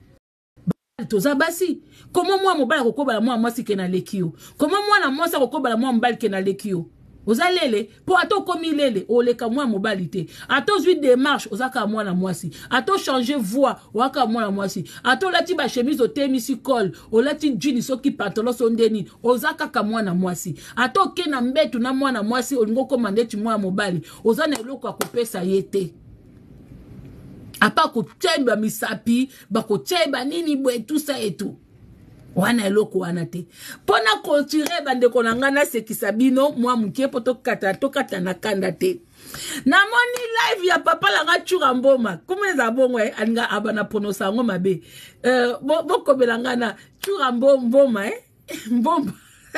[SPEAKER 1] Toza basi. Comment moi mobile kokoba la moi moi si kena lekio. Comment moi na moi sa kokoba la moi mbal kena lekio. Oza lele pour ato komi lele o leka moi mobilité. Ato zui démarche ozaka moi na moi si. Ato changer voix waka moi na moi si. Ato lati ba chemise o temisi col, o lati jeans so ki pantalon so ndeni, ozaka ka moi na moi si. Ato kena mbetu na moi na moi si olingo komande ti moi mobile. Oza na eloko akopesa yete. Apa ko tcheba misapi, ba ko tcheba nini bwe tout ça et tout. Wana eloko wana te. Pona ko tire bande ko nangana sekisabino, moi mukie poto kata to kata na kanda te. Na moni live ya papa la nga chura mboma. Comment za bongo eh anga abana pono sango mabe. Euh bo bo belanga na chura mboma eh mboma.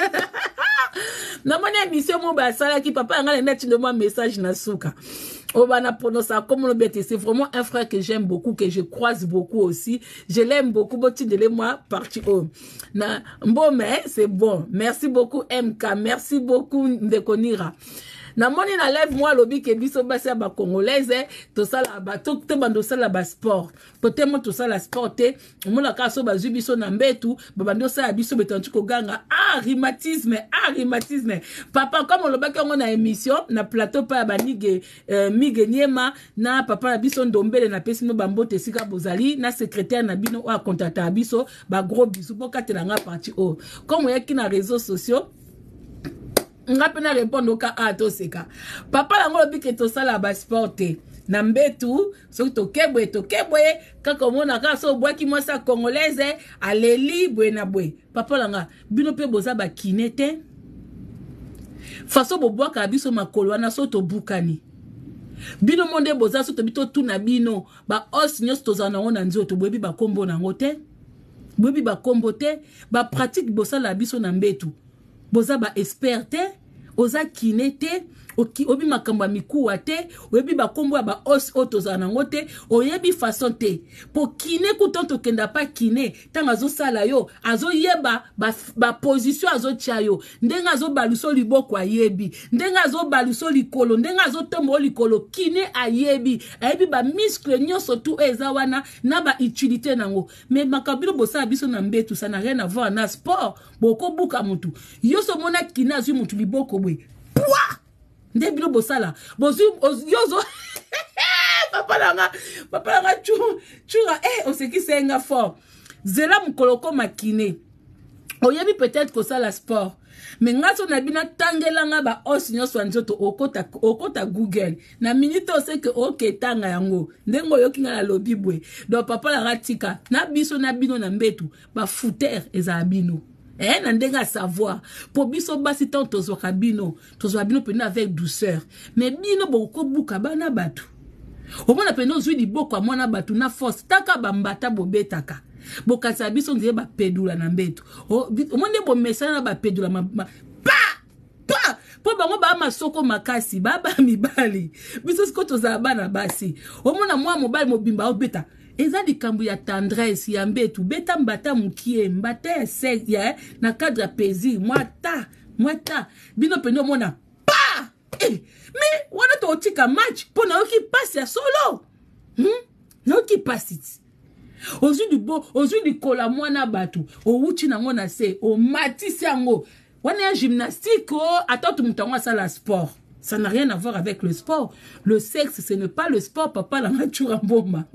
[SPEAKER 1] Na moni émission mo ba sala ki papa nga net de moi message na suka. Obana Ponosa, comme le bête, c'est vraiment un frère que j'aime beaucoup, que je croise beaucoup aussi. Je l'aime beaucoup, beaucoup de moi parti haut. Na bon mais c'est bon. Merci beaucoup M K, merci beaucoup Ndekonira. Na moni na lève moi lobi ke biso basi ba congolaise to sala ba to te bando sala ba sport peut-être mo to sala sport te mo na kaso ba zubiso na mbetu ba bando sala biso betantu ko ganga ah rhumatisme ah rhumatisme papa comme on le baki on na émission na plateau pa ba nige euh, mige niema na papa na biso ndombele na pesi no bambote sika bozali na secrétaire na bino o contacter biso ba gros bisous pour katela nga parti o comme yaki na réseaux sociaux. Nga pena répondre au cas à to seka. Papa la ngolo bike to sala ba sporté. Na mbetu, so to kebwe to kebwe, kaka mona ka so bwa ki mwasa congolaise, aleli bwe na bwe. Papa la nga, bino pe boza ba kinete. façon bobwaka biso makolo wana so tobukani bino monde boza so tobito tuna bino ba os nyos tozana ona nzoto boyebi ba kombo nango te boyebi ba kombo te ba pratique bosala biso na mbetu boza ba expert te oza kiné te oki obi makambo mikuwa te oyebi ba kombo ya ba os otozana nango te oyebi façon te po kiné kutonto kenda pa kiné tanga zo sala yo azo yeba ba, ba position azo tia yo ndenga azo baluso liboko ayebi ndenga azo baluso likolo ndenga azo tombo likolo kiné ayebi ayebi ba muscle nyonso tu eza wana na ba utilité nango mais makabilo bosa biso na mbetu ça n'a rien à voir na sport boko buka mutu yo so mona kiné azu mutu liboko bwe pwa nde bilo bosala bozu yozo papa langa papa langa chu chura eh oseki senga fort zela mukoloko makine oyebi peut-être que ça la sport mais ngaso na bina tangelanga ba os nyoso nzoto okota okota Google na minute ose que okay tanga yango ndengo yokinga na lobi bwe do papa langa tika na biso na bino na mbetu ba fouter eza bino. Eh, n'andenga savoir. Pour biso basi tant tozwaka bino, tozwa bino pena avec douceur. Mais bino boko buka bana batu. Au moins pena zwi di boko mwana batu na force taka bambata bobetaka. Boka sa biso nzie ba pedula na mbetu. O monde bo mesana ba pedula ma, ma pa pa po bango ba masoko makasi baba mibali. Biso siko tozala bana basi. Au moins moi mobile mobimba obeta. Eza di kambu ya tendresse ya mbetu beta mbata mukie mbata sek ya na cadre paisible mwata mwata bino peno mona pa eh mais wana to tika match pona oki passe ya solo hmm na oki passe it ozu du bo ozu di kola mwana batu o wuchi na ngona se o matisi yango wana ya gymnastique o atatu mutango sala sport. Ça n'a rien à voir avec le sport. Le sexe, ce n'est pas le sport. Papa, la nature mboma.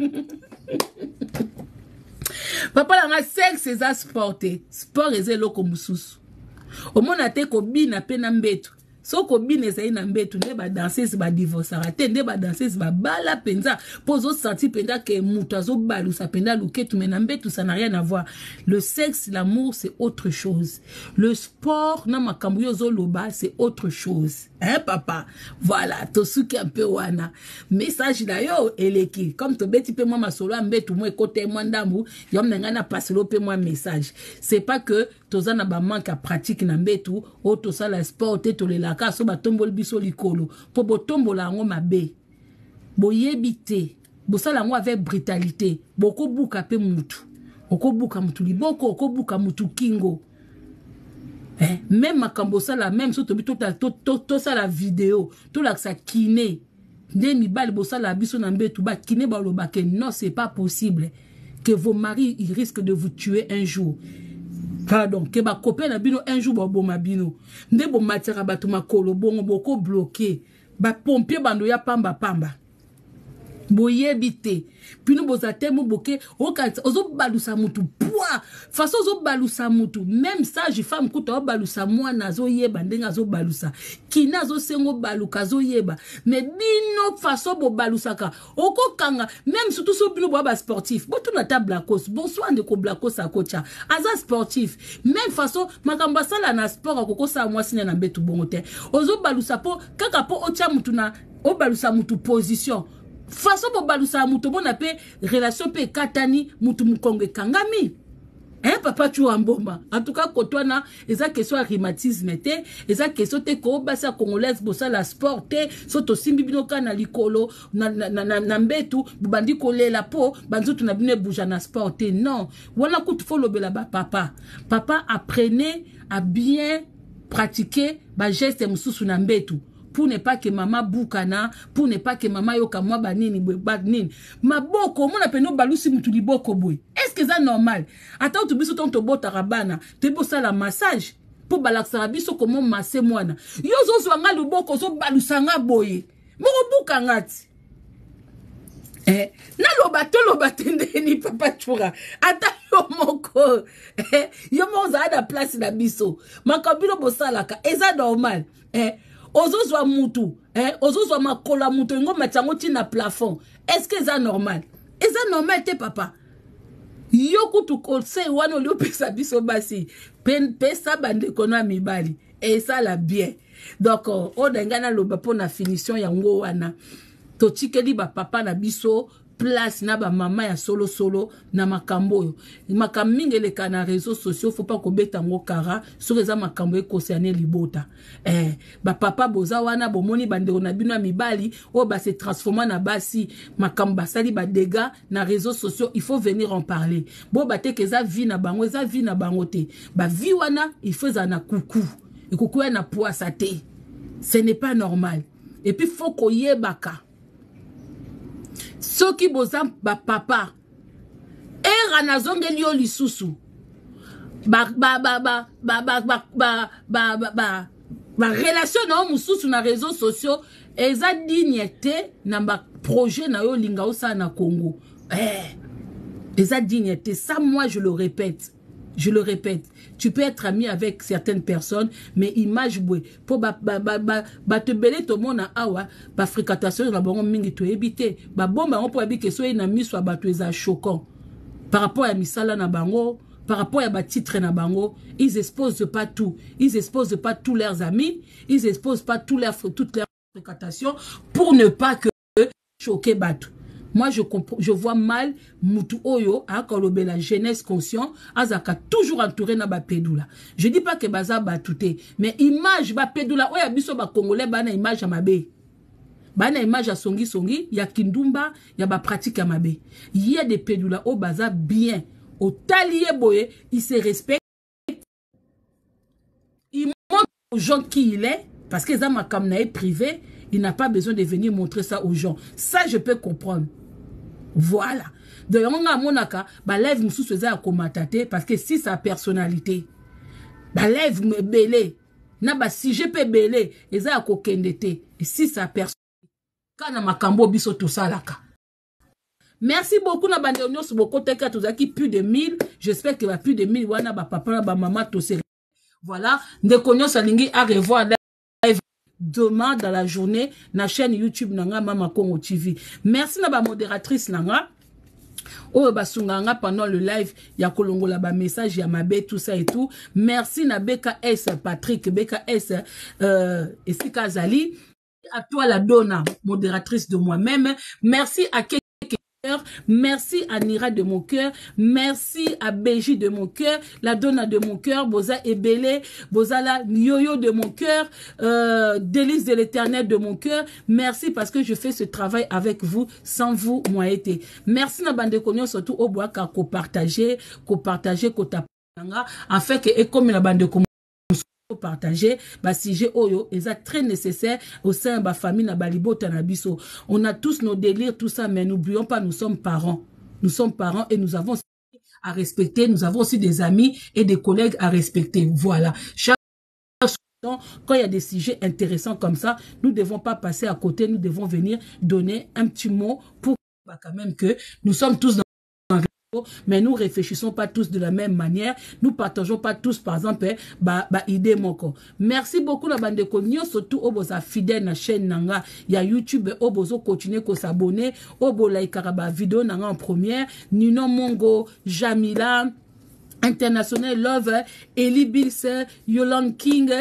[SPEAKER 1] Papa, la sexe, c'est ça sporté. Sport, c'est loko mususu. Au moins, on ko bina pena mbetu. So ko bina c'est na mbetu. Ne ba danser, ba divorce. Arrête, ne ba danser, ba bala penza. Pozo senti penza que mutazo balu sa penda luketu mena mbetu. Ça n'a rien à voir. Le sexe, l'amour, c'est autre chose. Le sport, na makambuyo zo loba, c'est autre chose. Hein, papa? Voilà, tosuki un peu wana. Message là yo, eleki. Comme to beti pe moi ma solo ambetu moi côté moi ndambu, yom nangana paselo pe moi message. C'est pas que tozana ba manque à pratique na mbetu, o to sala sport te to le laka so ba tombol biso likolo. Po bo tombola ngo mabe. Bo yebite, bo sala ngo avec brutalité. Boko buka pe mutu. Oko buka mutu liboko, oko buka mutu kingo. Eh, même makambo ça la même so to bito ta to to to ça la vidéo to la ça kiné nde mi bal bo ça la biso na mbetu ba kiné ba lo ba que non c'est pas possible que vos maris ils risquent de vous tuer un jour. Pardon, que ba copain na bino un jour ba bo mabino nde bo matera ba to makolo bongo boko bloqué ba pompier bando ya pamba pamba boyebite pino bozate mo boke okati ozo balusa mutu poa façon ozo balusa mutu même ça je femme kuta o balusa mwana zo yeba ndenga zo balusa kina zo sengo baluka zo yeba mais bino façon bo balusaka oko kanga même surtout so bino bo ba sportif botu na table à cause bonsoir de ko blakos a kocha aza sportif même façon makamba sala na sport ko sa mwasi na mbetu bongote ozo balusa po kaka po ocha mutu na o balusa mutu position façon bo balusa mutu bona pe relation pe katani mutu mukongwe kangami. Hein papa tu amboma en tout cas kotwana eza question ya rhumatisme te eza question te ko basa congolaise bosa la sport te soto simbi binoka na likolo na na na, na mbetu bandi kolela po banzutu na bine bouja na sport te non wana kutu fo lobela ba papa papa apprenez à bien pratiquer ba geste mususu na mbetu pour ne pas que maman boukana, pour ne pas que maman yoka mwa banini banini. Maboko mona peno balusi mutu liboko boy. Est-ce que c'est normal? Attends tu biso ton tobo tarabana, te bossa la massage pour balaksa biso comment masser mwana. Yo zo zwanga liboko zo balusanga boy. Moko buka ngati. Eh, na loba to loba tende ni papa chura. Ata yo moko. Eh, yo mo za da place na biso. Makabilo bosalaka, eza normal. Eh, ozozwa mutu, eh, ozozwa makola mutu ngo matango tina plafond. Est-ce que c'est normal? Est-ce que normal te papa? Yo kutu kose wano lio pesa biso basi. Pen pesa bande kono mibali. Et ça la bien. Donc o dengana loba po na finition ya ngo wana to tikeli ba papa na biso place na ba mama ya solo solo na makambo oyo makambo mingi eleka na réseaux sociaux faut pas kobeta ngo kara sur eza makambo ekosane libota eh ba papa boza wana bomoni bandeko na bino mibali o ba se transformer na basi makambo basali ba dégâts na réseaux sociaux il faut venir en parler bo bateke eza vie na bango eza vie na bango te ba vie wana il faut za na kuku et kuku na poisa te ce n'est pas normal et puis faut koyebaka soki boza ba papa era nazongeli yo lisusu ba ba ba ba ba ba ba ba ba ba ba relation na mususu na réseaux sociaux eza dignité na ba projet na yo linga osa na Congo eh eza dignité ça moi je le répète je le répète tu peux être ami avec certaines personnes mais image boué pour ba ba ba ba te belé to mona awa ba fréquentation na bango mingi to éviter ba bomba on pour habiter so na miso ba to eza choquant par rapport à misala na bango par rapport à ba titre na bango ils exposent pas tout ils exposent pas tous leurs amis ils exposent pas tous leurs toutes leurs fréquentations pour ne pas que choquer batu. Moi, je, je vois mal Moutou Oyo, à la jeunesse consciente, Azaka toujours entouré na ba pédoula. Je dis pas que baza ba touté, mais image ba pédoula, oya biso ba congolais bana image à mabe. Bana image à songi songi, ya kindumba, ya ba pratique à mabe. Il y a des pédoula au baza bien, au talier boye, il se respecte. Il montre aux gens qui il est, parce que ça m'a comme privé, il n'a pas besoin de venir montrer ça aux gens. Ça, je peux comprendre. Voilà. Donc, on a monaka, bah lève moussou à komatate parce que si sa personnalité, bah lève me belé, na bah si je peux belé, et ça a kokendete, et si sa personnalité, kana makambo biso tout ça laka. Merci beaucoup na bande onyo sur beaucoup teka tout qui plus de mille, j'espère que va plus de mille wana ba papa ba maman tout ça. Voilà, de konyo salingi à revoir live demain dans la journée na chaîne YouTube nanga Mama Congo T V. Merci na ba modératrice nanga o ba sunganga pendant le live ya kolongola ba message ya mabe tout ça et tout. Merci na B K S Patrick B K S euh et Sika Zali, à toi la donna modératrice de moi-même. Merci à merci à Nira de mon cœur, merci à Béji de mon cœur, la Donna de mon cœur, Boza Ebele, Boza la Yoyo de mon cœur, euh, Délice de l'éternel de mon cœur. Merci parce que je fais ce travail avec vous, sans vous, moi été. Merci na bande konyo surtout au bois car ko partager, ko partager, ko tapanga, en fait que et comme la bande konyo partager bah si j'ai oyo est très nécessaire au sein de ma famille na balibo tanabiso. On a tous nos délires tout ça mais n'oublions pas nous sommes parents nous sommes parents et nous avons à respecter, nous avons aussi des amis et des collègues à respecter. Voilà, chaque fois quand il y a des sujets intéressants comme ça, nous devons pas passer à côté, nous devons venir donner un petit mot pour bah, quand même que nous sommes tous dans mais nous réfléchissons pas tous de la même manière, nous partageons pas tous par exemple bah bah idée moko. Merci beaucoup la bande konyo surtout oboza fidèle na chaîne nanga ya YouTube obozo continuer ko s'abonner obo like ba vidéo nanga en première Nino Mongo Jamila International Love, Eli Bills, Yolande King,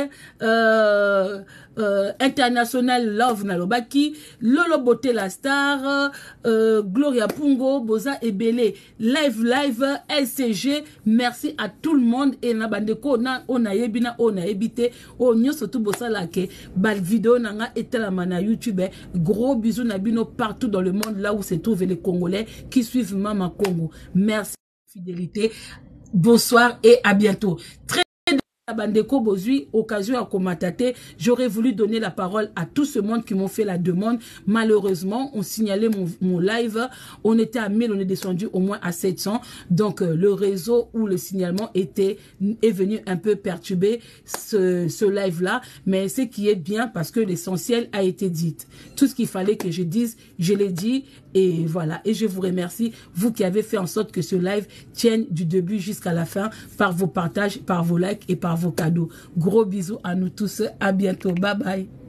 [SPEAKER 1] euh, euh, International Love Nalobaki, Lolo Boté la Star, euh, Gloria Pungo, Boza Ebele, Live Live, L C G, merci à tout le monde et na bandeko na on a yebina on a ebité on nyo surtout bossa lake bal vidéo nanga etalama na YouTube. Gros bisous na bino partout dans le monde là où se trouvent les Congolais qui suivent Mama Congo. Merci fidélité. Bonsoir et à bientôt. Très Bandeko Bozui, occasion à Komatate, j'aurais voulu donner la parole à tout ce monde qui m'ont fait la demande. Malheureusement, on signalait mon, mon live, on était à mille, on est descendu au moins à sept cents. Donc, euh, le réseau où le signalement était, est venu un peu perturber ce, ce live-là. Mais ce qui est bien parce que l'essentiel a été dit. Tout ce qu'il fallait que je dise, je l'ai dit. Et voilà, et je vous remercie, vous qui avez fait en sorte que ce live tienne du début jusqu'à la fin par vos partages, par vos likes et par vos cadeaux. Gros bisous à nous tous, à bientôt, bye bye.